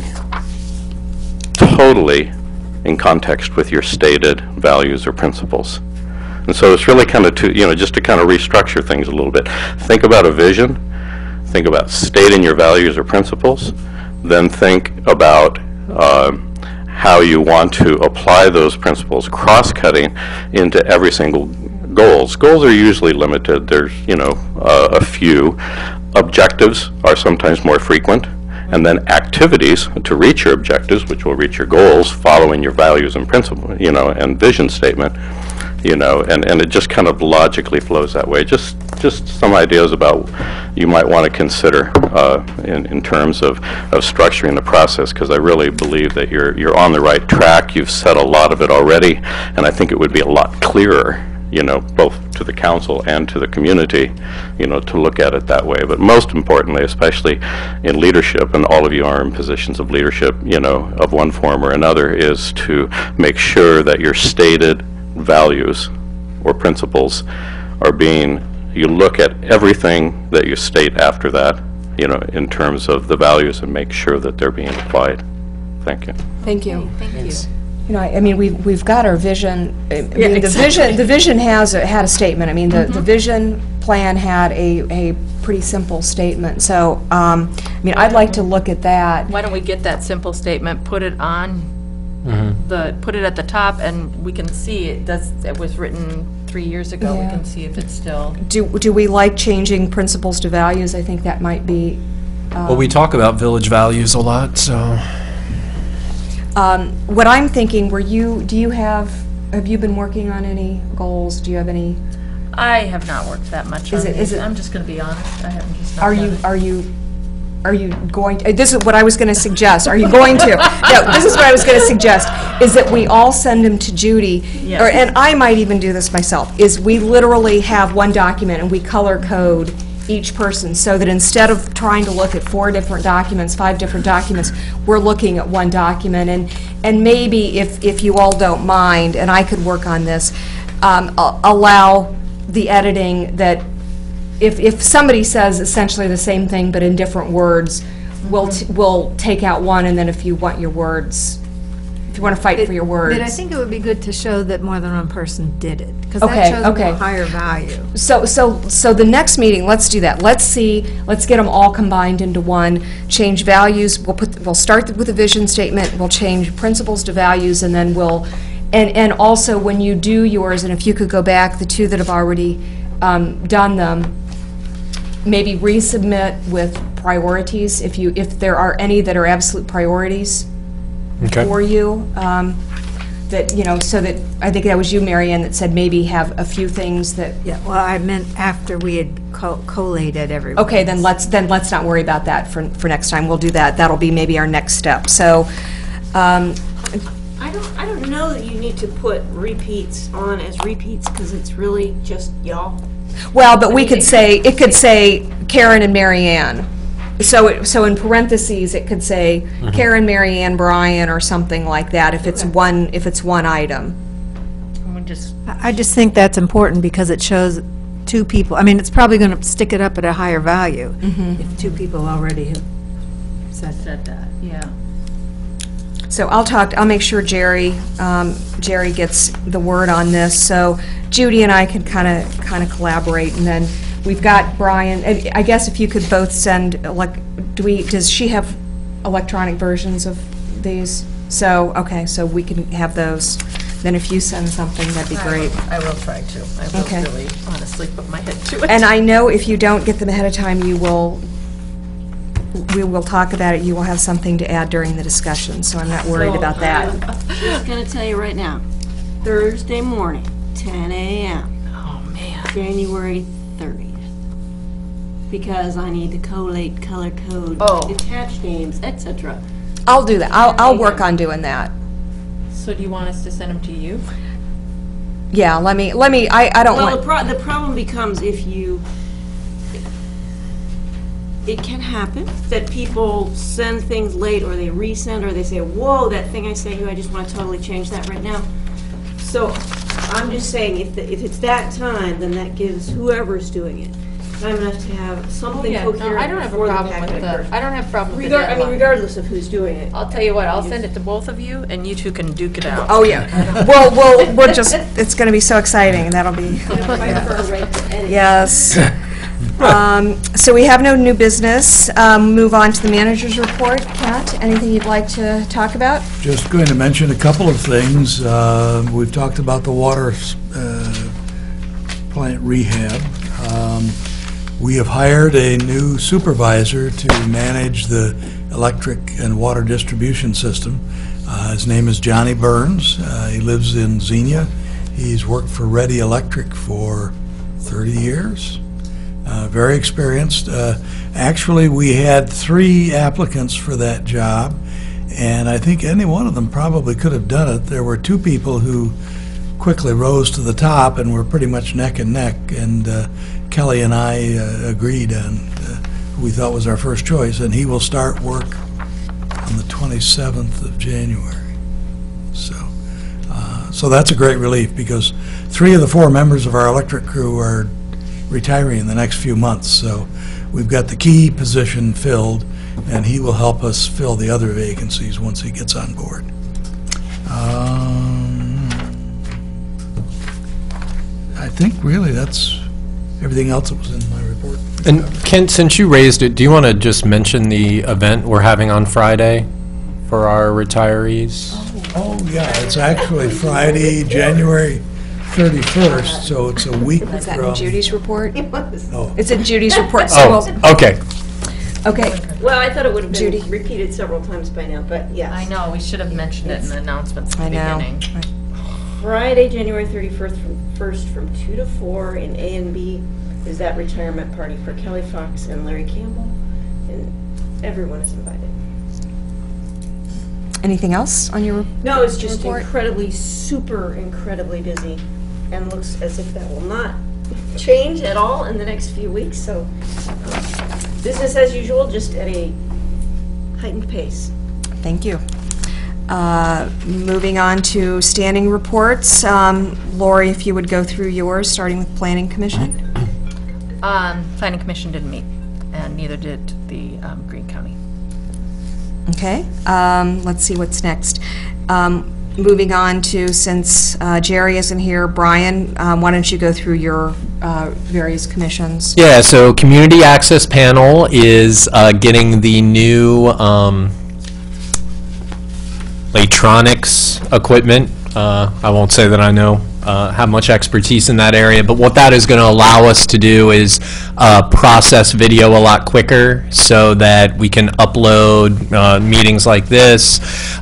totally in context with your stated values or principles. And so it's really kind of just to kind of restructure things a little bit. Think about a vision, think about stating your values or principles, then think about how you want to apply those principles, cross-cutting into every single goals. Goals are usually limited. There's, you know, a few. Objectives are sometimes more frequent. And then activities to reach your objectives, which will reach your goals, following your values and principles, you know, and vision statement, you know, and it just kind of logically flows that way. Just some ideas about you might want to consider in terms of structuring the process, because I really believe that you're on the right track. You've said a lot of it already, and I think it would be a lot clearer, you know, both to the council and to the community, you know, to look at it that way. But most importantly, especially in leadership, and all of you are in positions of leadership, you know, of one form or another, is to make sure that your stated values or principles are being, you look at everything that you state after that, you know, in terms of the values, and make sure that they're being applied. Thank you.
Thank you.
Thank you.
You know, I mean, we've got our vision. I mean,
exactly.
the vision had a statement. I mean, the vision plan had a pretty simple statement. So, I mean, I'd like to look at that.
Why don't we get that simple statement, put it on put it at the top, and we can see it was written 3 years ago.
Yeah.
We can see if it's still.
Do we like changing principles to values? I think that might be.
Well, we talk about village values a lot, so.
What I'm thinking, have you been working on any goals? Do you have any?
I have not worked that much on
Is it?
I'm just going to be honest. I haven't just. Are
you going to, this is what I was going to suggest. Are you going to? No, this is what I was going to suggest, is that we all send them to Judy,
Yes.
and I might even do this myself, is we literally have one document and we color code each person, so that instead of trying to look at 4 different documents, 5 different documents, we're looking at one document. And maybe if you all don't mind, and I could work on this, allow the editing that if somebody says essentially the same thing but in different words, we'll take out one, and then if you want your words, if you want to fight for your words.
But I think it would be good to show that more than one person did it, because
Okay,
that shows
okay.
a higher value.
So the next meeting, let's do that. Let's get them all combined into one, change values, we'll start with a vision statement, we'll change principles to values, and then and also when you do yours, and if you could go back, the 2 that have already done them, maybe resubmit with priorities, if there are any that are absolute priorities for you, that, you know, so that, I think that was you, Marianne, that said maybe have a few things that.
Yeah, well, I meant after we had collated everyone.
Okay, then let's not worry about that for next time. We'll do that. That'll be maybe our next step. So,
I don't know that you need to put repeats on as repeats, because it's really just y'all.
well, but it could say Karen and Mary Ann. So in parentheses, it could say Karen, Mary Ann, Brian, or something like that, if it's one item.
I just think that's important because it shows two people, I mean, it's probably going to stick it up at a higher value if two people already have said that.
Yeah.
So I'll make sure Jerry gets the word on this, so Judy and I can kind of collaborate, and then we've got Brian, I guess if you could both send, does she have electronic versions of these? So, okay, so we can have those. Then if you send something, that'd be great.
I will try to. I will
Okay.
really honestly put my head to it.
And I know if you don't get them ahead of time, we will talk about it, you will have something to add during the discussion, so I'm not worried about that.
I'm just going to tell you right now, Thursday morning, 10 a.m.
Oh, man.
January 30th. Because I need to collate, color code, detach names, etc.
I'll do that. I'll work on doing that.
So do you want us to send them to you?
Yeah, let me, I don't want...
Well, the problem becomes if you... It can happen that people send things late, or they resend, or they say, whoa, that thing I sent you, I just want to totally change that right now. So I'm just saying, if it's that time, then that gives whoever's doing it time enough to have something coherent.
I don't have a
before the
problem
packet
with
occurs.
I don't have a problem with the
I mean,
deadline.
regardless of who's doing it.
I'll tell you what, I'll send it to both of you, and you two can duke it out.
Oh, yeah. We'll just, it's going to be so exciting, that'll be... Yes. So we have no new business. Move on to the manager's report. Kat, anything you'd like to talk about?
Just going to mention a couple of things. We've talked about the water plant rehab. We have hired a new supervisor to manage the electric and water distribution system. His name is Johnny Burns. He lives in Xenia. He's worked for Ready Electric for 30 years. Very experienced. Actually, we had 3 applicants for that job, and I think any one of them probably could have done it. There were 2 people who quickly rose to the top and were pretty much neck and neck, and Kelly and I agreed on who we thought was our first choice, and he will start work on the 27th of January. So that's a great relief, because 3 of the 4 members of our electric crew are retiring in the next few months, so we've got the key position filled, and he will help us fill the other vacancies once he gets on board. I think really that's everything else that was in my report.
And Kent, since you raised it, do you want to just mention the event we're having on Friday for our retirees?
Oh, yeah, it's actually Friday, January 31st, so it's a week from...
Is that in Judy's report?
It was.
Oh.
It's in Judy's report, so
Oh, okay.
Okay.
Well, I thought it would have been repeated several times by now, but yes.
I know, we should have mentioned it in the announcements at the beginning.
Friday, January 31st, from 2 to 4 in A and B is that retirement party for Kelly Fox and Larry Campbell, and everyone is invited.
Anything else on your report?
No, it's just incredibly busy, and looks as if that will not change at all in the next few weeks, so business as usual, just at a heightened pace.
Thank you. Moving on to standing reports. Lori, if you would go through yours, starting with Planning Commission.
Planning Commission didn't meet, and neither did the Greene County.
Okay. Let's see what's next. Moving on to, since Jerry isn't here, Brian, why don't you go through your various commissions?
Yeah, so Community Access Panel is getting the new electronics equipment. I won't say that I know have much expertise in that area, but what that is going to allow us to do is process video a lot quicker so that we can upload meetings like this.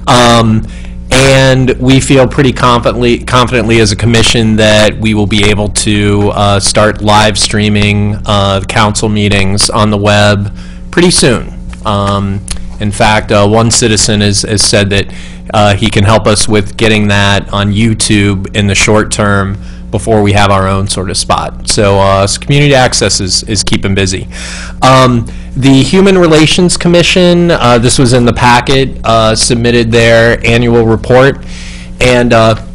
And we feel pretty confidently as a commission that we will be able to start live streaming council meetings on the web pretty soon. In fact, one citizen has said that he can help us with getting that on YouTube in the short term before we have our own sort of spot. So, community access is keeping busy. The Human Relations Commission, this was in the packet, submitted their annual report, and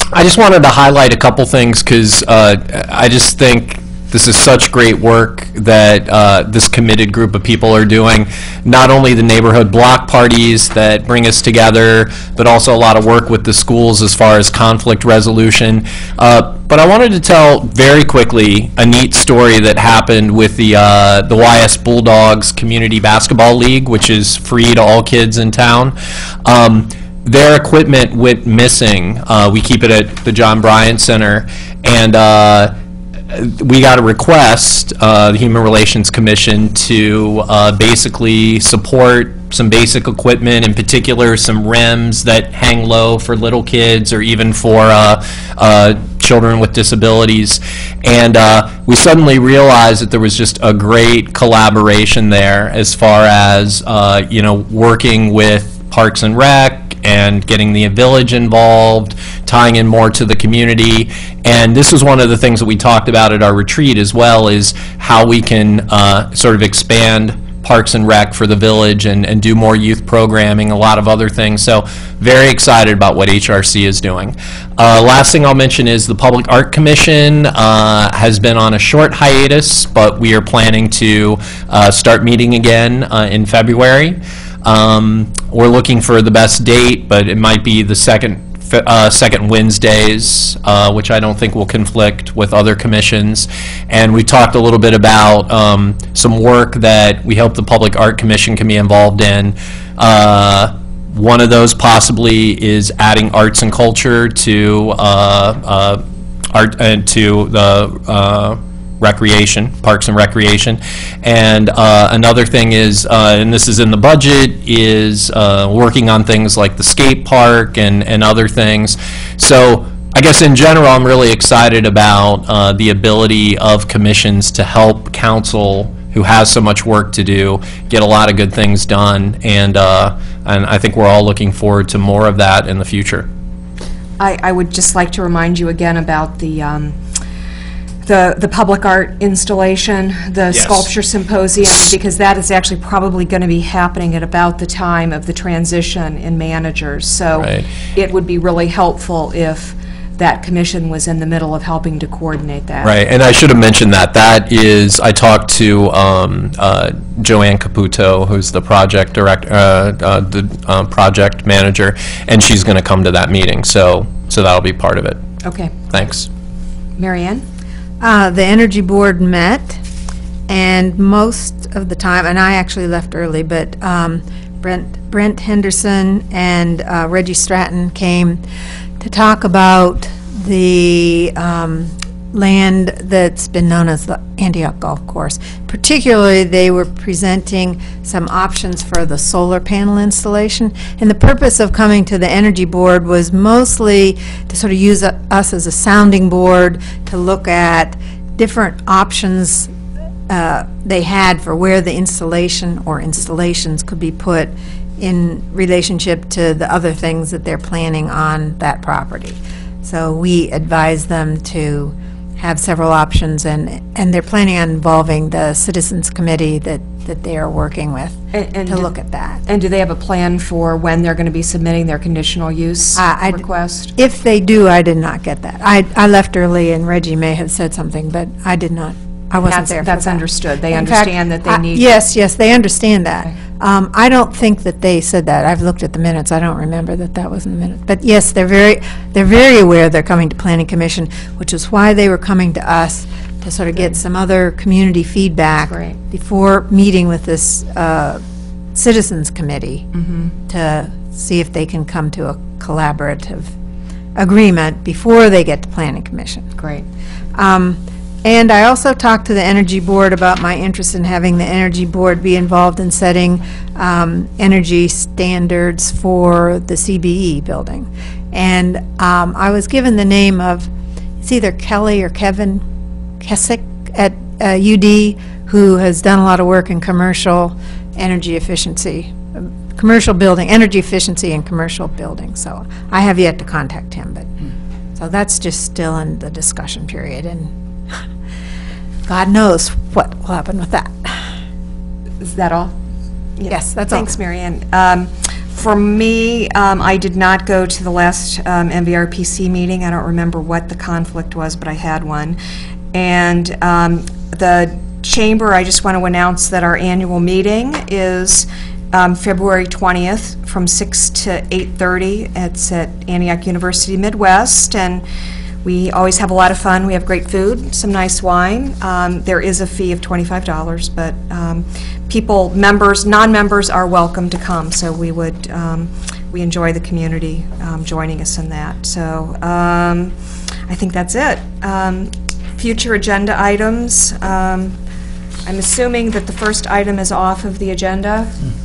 I just wanted to highlight a couple things because I just think this is such great work that this committed group of people are doing. Not only the neighborhood block parties that bring us together, but also a lot of work with the schools as far as conflict resolution. But I wanted to tell very quickly a neat story that happened with the YS Bulldogs Community Basketball League, which is free to all kids in town. Their equipment went missing. We keep it at the John Bryant Center, and we got a request, the Human Relations Commission, to basically support some basic equipment, in particular some rims that hang low for little kids or even for children with disabilities. And we suddenly realized that there was just a great collaboration there as far as working with Parks and Rec and getting the village involved, tying in more to the community. And this was one of the things that we talked about at our retreat as well, is how we can sort of expand Parks and Rec for the village and do more youth programming, a lot of other things. So very excited about what HRC is doing. Last thing I'll mention is the Public Art Commission has been on a short hiatus, but we are planning to start meeting again in February. We're looking for the best date, but it might be the second Wednesdays, which I don't think will conflict with other commissions. And we talked a little bit about some work that we hope the Public Art Commission can be involved in. One of those possibly is adding arts and culture to the recreation, Parks and Recreation. And another thing is, and this is in the budget, is working on things like the skate park and other things. So I guess in general, I'm really excited about the ability of commissions to help council, who has so much work to do, get a lot of good things done. And I think we're all looking forward to more of that in the future.
I would just like to remind you again about the public art installation, the sculpture symposium, because that is actually probably going to be happening at about the time of the transition in managers. So it would be really helpful if that commission was in the middle of helping to coordinate that.
Right, and I should have mentioned that. That is, I talked to Joanne Caputo, who's the project director, the project manager, and she's going to come to that meeting. So that'll be part of it.
Okay.
Thanks.
Mary Ann?
The Energy Board met, and most of the time, and I actually left early, but Brent Henderson and Reggie Stratton came to talk about the land that's been known as the Antioch Golf Course. Particularly, they were presenting some options for the solar panel installation, and the purpose of coming to the Energy Board was mostly to sort of use us as a sounding board to look at different options they had for where the installation or installations could be put in relationship to the other things that they're planning on that property. So we advised them to have several options, and they're planning on involving the Citizens Committee that they are working with to look at that.
And do they have a plan for when they're going to be submitting their conditional use request?
If they do, I did not get that. I left early, and Reggie may have said something, but I did not. I wasn't there for that.
That's understood. They
In
understand
fact,
that they need...
Yes, they understand that. Okay. I don't think that they said that. I've looked at the minutes. I don't remember that was in the minute. But yes, they're very aware they're coming to Planning Commission, which is why they were coming to us to sort of get some other community feedback before meeting with this Citizens Committee to see if they can come to a collaborative agreement before they get to Planning Commission.
Great.
And I also talked to the Energy Board about my interest in having the Energy Board be involved in setting energy standards for the CBE building. And I was given the name of, it's either Kelly or Kevin Kessick at UD, who has done a lot of work in commercial energy efficiency, commercial building, energy efficiency in commercial buildings. So I have yet to contact him, but so that's just still in the discussion period, and God knows what will happen with that.
Is that all?
Yes, that's
Thanks,
all.
Mary Ann. For me, I did not go to the last MVRPC meeting. I don't remember what the conflict was, but I had one. And the chamber, I just want to announce that our annual meeting is February 20th from 6 to 8:30. It's at Antioch University Midwest, and we always have a lot of fun. We have great food, some nice wine. There is a fee of $25, but people, members, non-members are welcome to come, so we would, we enjoy the community joining us in that. So I think that's it. Future agenda items. I'm assuming that the first item is off of the agenda.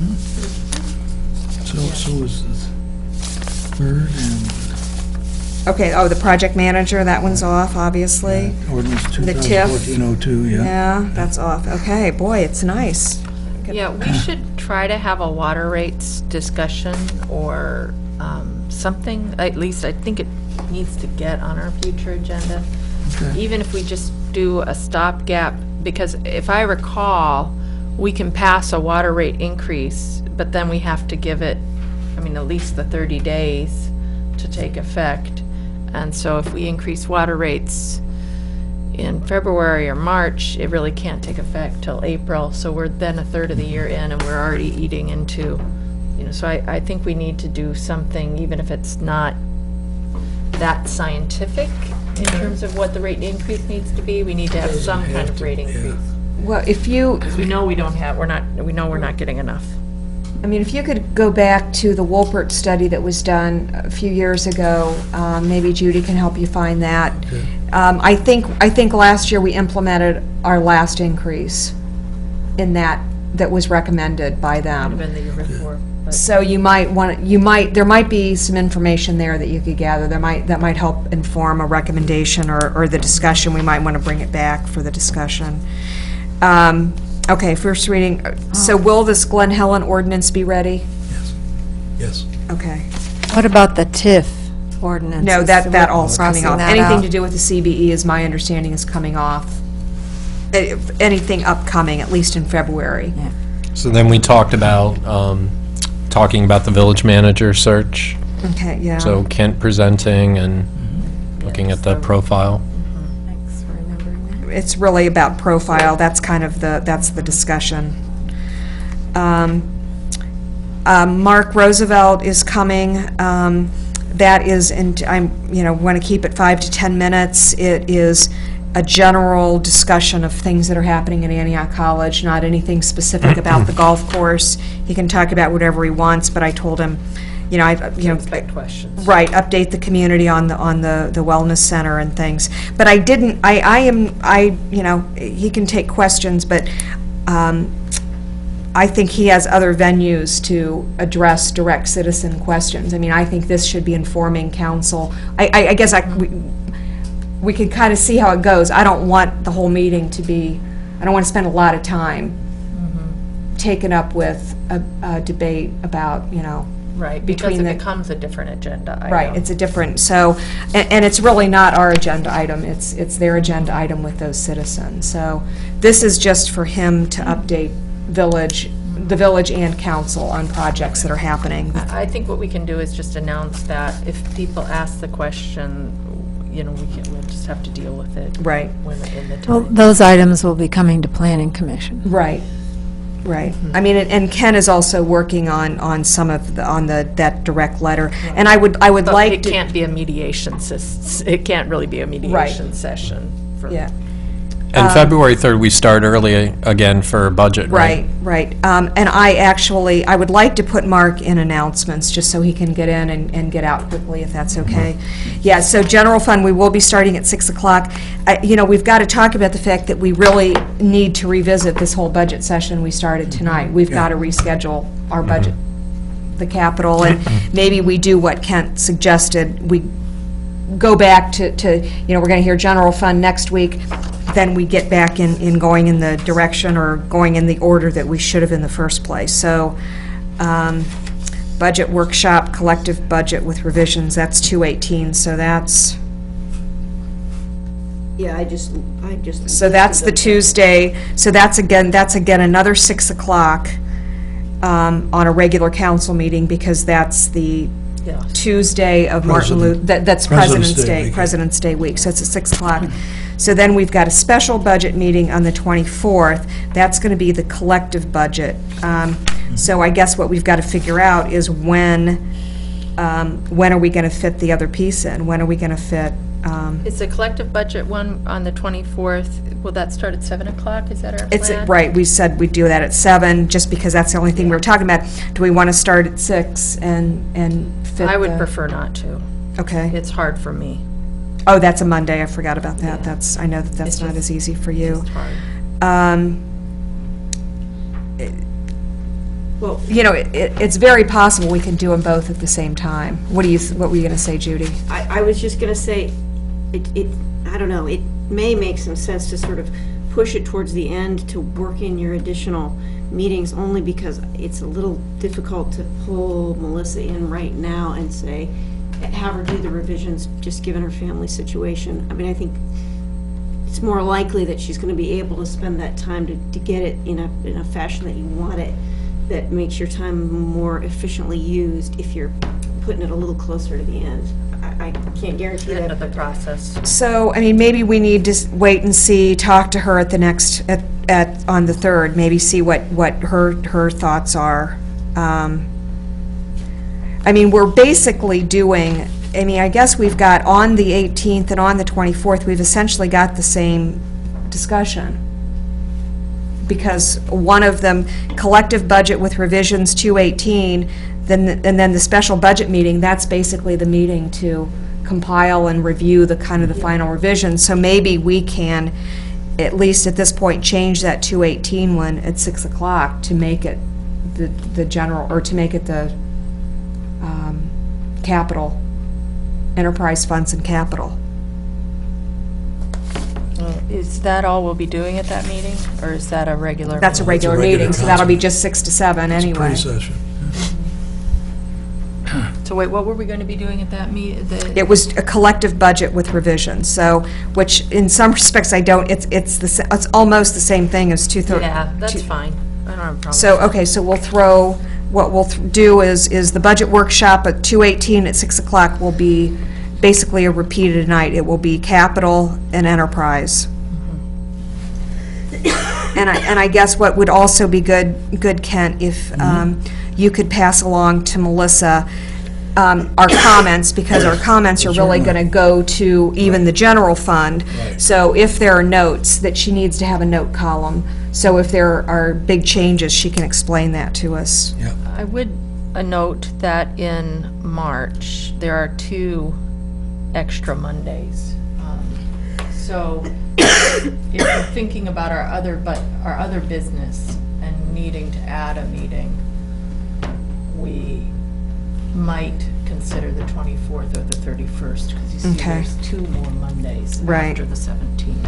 So is the third and...
Okay, oh, the project manager, that one's off, obviously.
Ordinance
The TIF.
2014-02, yeah.
Yeah, that's off. Okay, boy, it's nice.
Yeah, we should try to have a water rates discussion or something. At least I think it needs to get on our future agenda.
Okay.
Even if we just do a stopgap, because if I recall, we can pass a water rate increase, but then we have to give it, I mean, at least the 30 days to take effect. And so if we increase water rates in February or March, it really can't take effect till April. So we're then a third of the year in, and we're already eating into, you know, so I think we need to do something, even if it's not that scientific in terms of what the rate increase needs to be. We need to have some kind of rate increase.
Well, if you...
Because we know we don't have, we know we're not getting enough.
I mean, if you could go back to the Wolpert study that was done a few years ago, maybe Judy can help you find that.
Okay.
I think last year we implemented our last increase in that was recommended by them.
Would have been the year before. But
So you might want there might be some information there that you could gather. That might help inform a recommendation or the discussion. We might want to bring it back for the discussion. Okay, first reading. So will this Glen Helen ordinance be ready?
Yes.
Okay.
What about the TIF ordinance?
No, that all's coming
Crossing
off.
that
Anything
out.
to do with the CBE, is my understanding, is coming off. Anything upcoming, at least in February.
Yeah.
So then we talked about, talking about the village manager search.
Okay, yeah.
So Kent presenting and looking at the profile.
Thanks for remembering that.
It's really about profile. That's kind of that's the discussion. Mark Roosevelt is coming. That is, and I'm want to keep it 5 to 10 minutes. It is a general discussion of things that are happening at Antioch College, not anything specific about the golf course. He can talk about whatever he wants, but I told him,
expect questions.
right, update the community on the wellness center and things. But I didn't. He can take questions, but I think he has other venues to address direct citizen questions. I mean, I think this should be informing council. I guess we can kind of see how it goes. I don't want the whole meeting to be, I don't want to spend a lot of time taken up with a debate about,
Right, because it becomes a different agenda item.
Right, it's a different, so, and it's really not our agenda item, it's their agenda item with those citizens. So this is just for him to update the village and council on projects that are happening.
I think what we can do is just announce that if people ask the question, we'll just have to deal with it.
Right.
In the
Well,
time.
those items will be coming to Planning Commission.
Right, right. I mean, and Ken is also working on some of that direct letter. And I would
But
like
it
to.
can't be a mediation, it can't really be a mediation session.
Yeah.
And February 3rd, we start early again for budget, right?
Right. And I would like to put Mark in announcements, just so he can get in and get out quickly, if that's okay. Yeah, so general fund, we will be starting at 6 o'clock. We've got to talk about the fact that we really need to revisit this whole budget session we started tonight. We've got to reschedule our budget, the capital, and maybe we do what Kent suggested. We go back to we're going to hear general fund next week, then we get back in going in the direction or going in the order that we should have in the first place. So budget workshop, collective budget with revisions, that's 2/18, so that's,
Yeah, I just.
so that's the Tuesday, so that's again another 6 o'clock. on a regular council meeting, because that's the Tuesday of Martin Luther, that's President's Day, President's Day week, so it's at 6 o'clock. So then we've got a special budget meeting on the 24th. That's going to be the collective budget. So I guess what we've got to figure out is when are we going to fit the other piece in? When are we going to fit?
Is the collective budget one on the 24th, will that start at 7 o'clock? Is that our
It's
plan?
right. We said we'd do that at 7, just because that's the only thing we were talking about. Do we want to start at 6 and fit?
I would
the-
prefer not to.
Okay.
It's hard for me.
Oh, that's a Monday. I forgot about that. That's, I know that that's not as easy for you.
Well,
You know, it's very possible we can do them both at the same time. What were you going to say, Judy?
I was just going to say, I don't know, it may make some sense to sort of push it towards the end to work in your additional meetings, only because it's a little difficult to pull Melissa in right now and say, have her do the revisions, just given her family situation. I mean, I think it's more likely that she's going to be able to spend that time to get it in a fashion that you want it, that makes your time more efficiently used if you're putting it a little closer to the end. I can't guarantee that.
End of the process.
So, I mean, maybe we need to wait and see, talk to her at the next, on the 3rd, maybe see what her thoughts are. I mean, we're basically doing, I mean, I guess we've got on the 18th and on the 24th, we've essentially got the same discussion. Because one of them, collective budget with revisions 218, and then the special budget meeting, that's basically the meeting to compile and review the kind of the final revisions. So maybe we can, at least at this point, change that 218 one at 6 o'clock to make it the general, or to make it the capital, enterprise funds and capital.
Is that all we'll be doing at that meeting, or is that a regular?
That's a regular meeting, so that'll be just 6 to 7 anyway.
It's a pre-session.
So wait, what were we going to be doing at that meeting?
It was a collective budget with revisions, so, which in some respects I don't, it's almost the same thing as 230.
Yeah, that's fine. I don't have a problem.
So, okay, so we'll throw, what we'll do is the budget workshop at 2:18 at 6 o'clock will be basically a repeated night. It will be capital and enterprise. And I guess what would also be good, Kent, if you could pass along to Melissa our comments, because our comments are really going to go to even the general fund. So if there are notes, that she needs to have a note column. So if there are big changes, she can explain that to us.
I would note that in March, there are 2 extra Mondays. So if we're thinking about our other business and needing to add a meeting, we might consider the 24th or the 31st, because you see
Okay.
there's 2 more Mondays
Right.
after the 17th.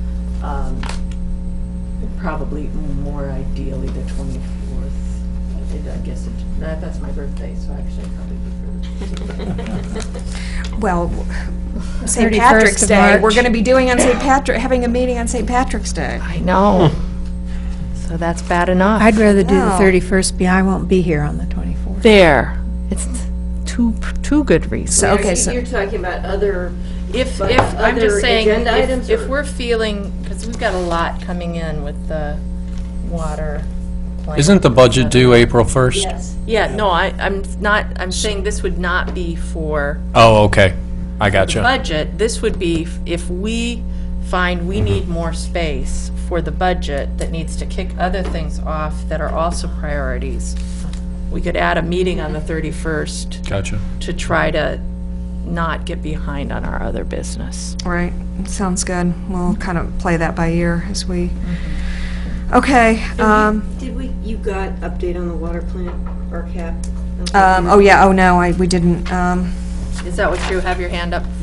Probably more ideally the 24th. I guess that's my birthday, so actually I'd probably prefer.
Well, St.
31st
Patrick's
of
Day,
March.
we're going to be doing on St. Patrick, having a meeting on St. Patrick's Day.
I know. So that's bad enough.
I'd rather do the
No.
31st, I won't be here on the 24th.
There. It's two good reasons.
So, okay, so
You're talking about other,
If
but
I'm
other
just saying,
agenda items,
if
or-
we're feeling, because we've got a lot coming in with the water plant.
Isn't the budget due April 1st?
yes.
Yeah, no, I'm saying this would not be for
Oh, okay. I
the
gotcha.
budget. This would be if we find we need more space for the budget that needs to kick other things off that are also priorities. We could add a meeting on the 31st
Gotcha.
to try to not get behind on our other business.
Right, sounds good. We'll kind of play that by ear as we, okay.
You got update on the water plant, RCAP?
Oh, yeah, oh, no, we didn't,
Is that what you have your hand up?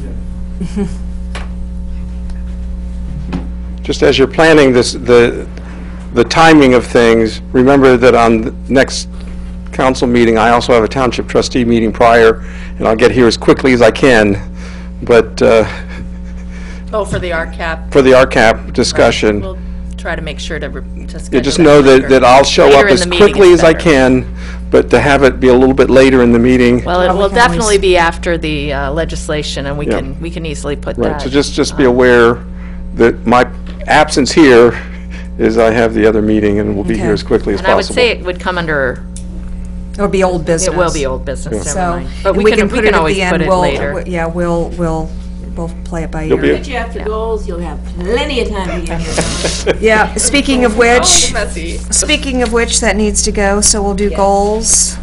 Just as you're planning this, the timing of things, remember that on the next council meeting, I also have a township trustee meeting prior, and I'll get here as quickly as I can, but
Oh, for the RCAP.
for the RCAP discussion.
We'll try to make sure to schedule
Yeah, just
that
know
later.
that I'll show
Later
up
in
as
the meeting
quickly
is
as I
better.
can, but to have it be a little bit later in the meeting.
Well, it will definitely be after the legislation, and we
Yeah.
can easily put
Right,
that.
so just be aware that my absence here is I have the other meeting, and we'll be here
Okay.
as quickly as
And I would
possible.
say it would come under,
It would be old business.
it will be old business,
So,
never mind. But
and
we can
put it at
always
the end.
put it
We'll-
later.
Yeah, we'll play it by
You'll be-
ear.
Put you after goals, you'll have plenty of time to get here.
Yeah, speaking of which,
Messy.
speaking of which, that needs to go, so we'll do goals.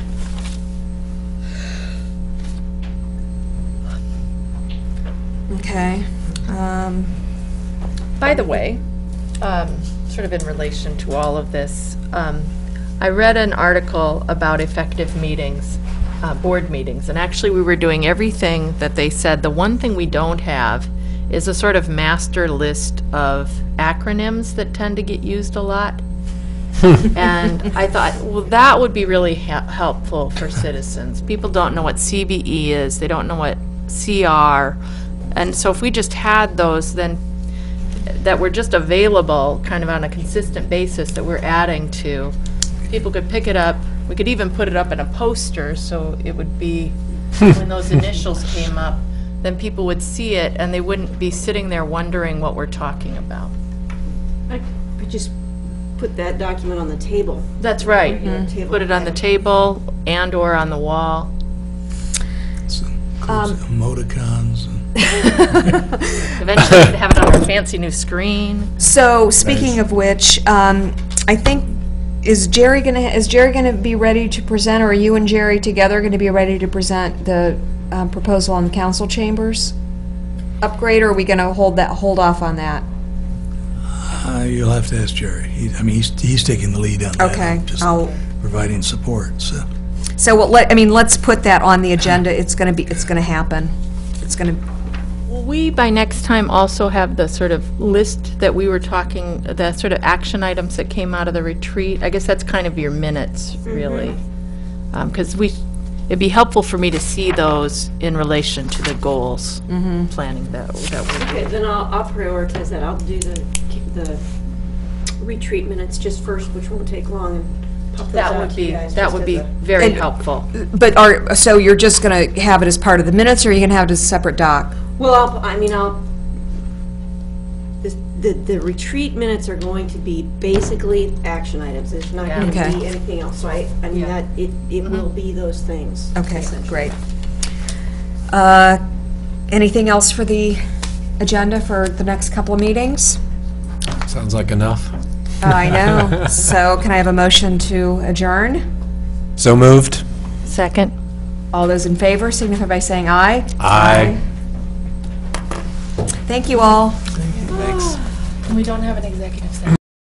Okay.
By the way, sort of in relation to all of this, I read an article about effective meetings, board meetings, and actually we were doing everything that they said. The one thing we don't have is a sort of master list of acronyms that tend to get used a lot. And I thought, well, that would be really helpful for citizens. People don't know what CBE is, they don't know what CR, and so if we just had those, then that were just available kind of on a consistent basis that we're adding to, people could pick it up. We could even put it up in a poster, so it would be, when those initials came up, then people would see it and they wouldn't be sitting there wondering what we're talking about.
I could just put that document on the table.
That's right.
Table.
Put it on the table and/or on the wall.
Emoticons.
Eventually, we'd have it on our fancy new screen.
So, speaking of which, I think, is Jerry gonna be ready to present, or are you and Jerry together gonna be ready to present the proposal on the council chambers upgrade, or are we gonna hold off on that?
You'll have to ask Jerry. He's taking the lead on that.
Okay,
I'm just providing support, so.
So, let's put that on the agenda. It's gonna happen. It's gonna,
Will we, by next time, also have the sort of list that we were talking, the sort of action items that came out of the retreat? I guess that's kind of your minutes, really. Because it'd be helpful for me to see those in relation to the goals planning that we're
Okay, then I'll prioritize that. I'll do the retreat minutes just first, which won't take long, and pop those out to you guys.
That
just
would
as
be
a-
very helpful.
but so you're just gonna have it as part of the minutes, or are you gonna have it as a separate doc?
Well, the retreat minutes are going to be basically action items. It's not going to
Okay.
be anything else. So it will be those things.
Okay,
essentially.
great. Anything else for the agenda for the next couple of meetings?
Sounds like enough.
I know. So can I have a motion to adjourn?
So moved.
Second.
All those in favor signify by saying aye.
Aye.
Thank you all.
We don't have an executive session.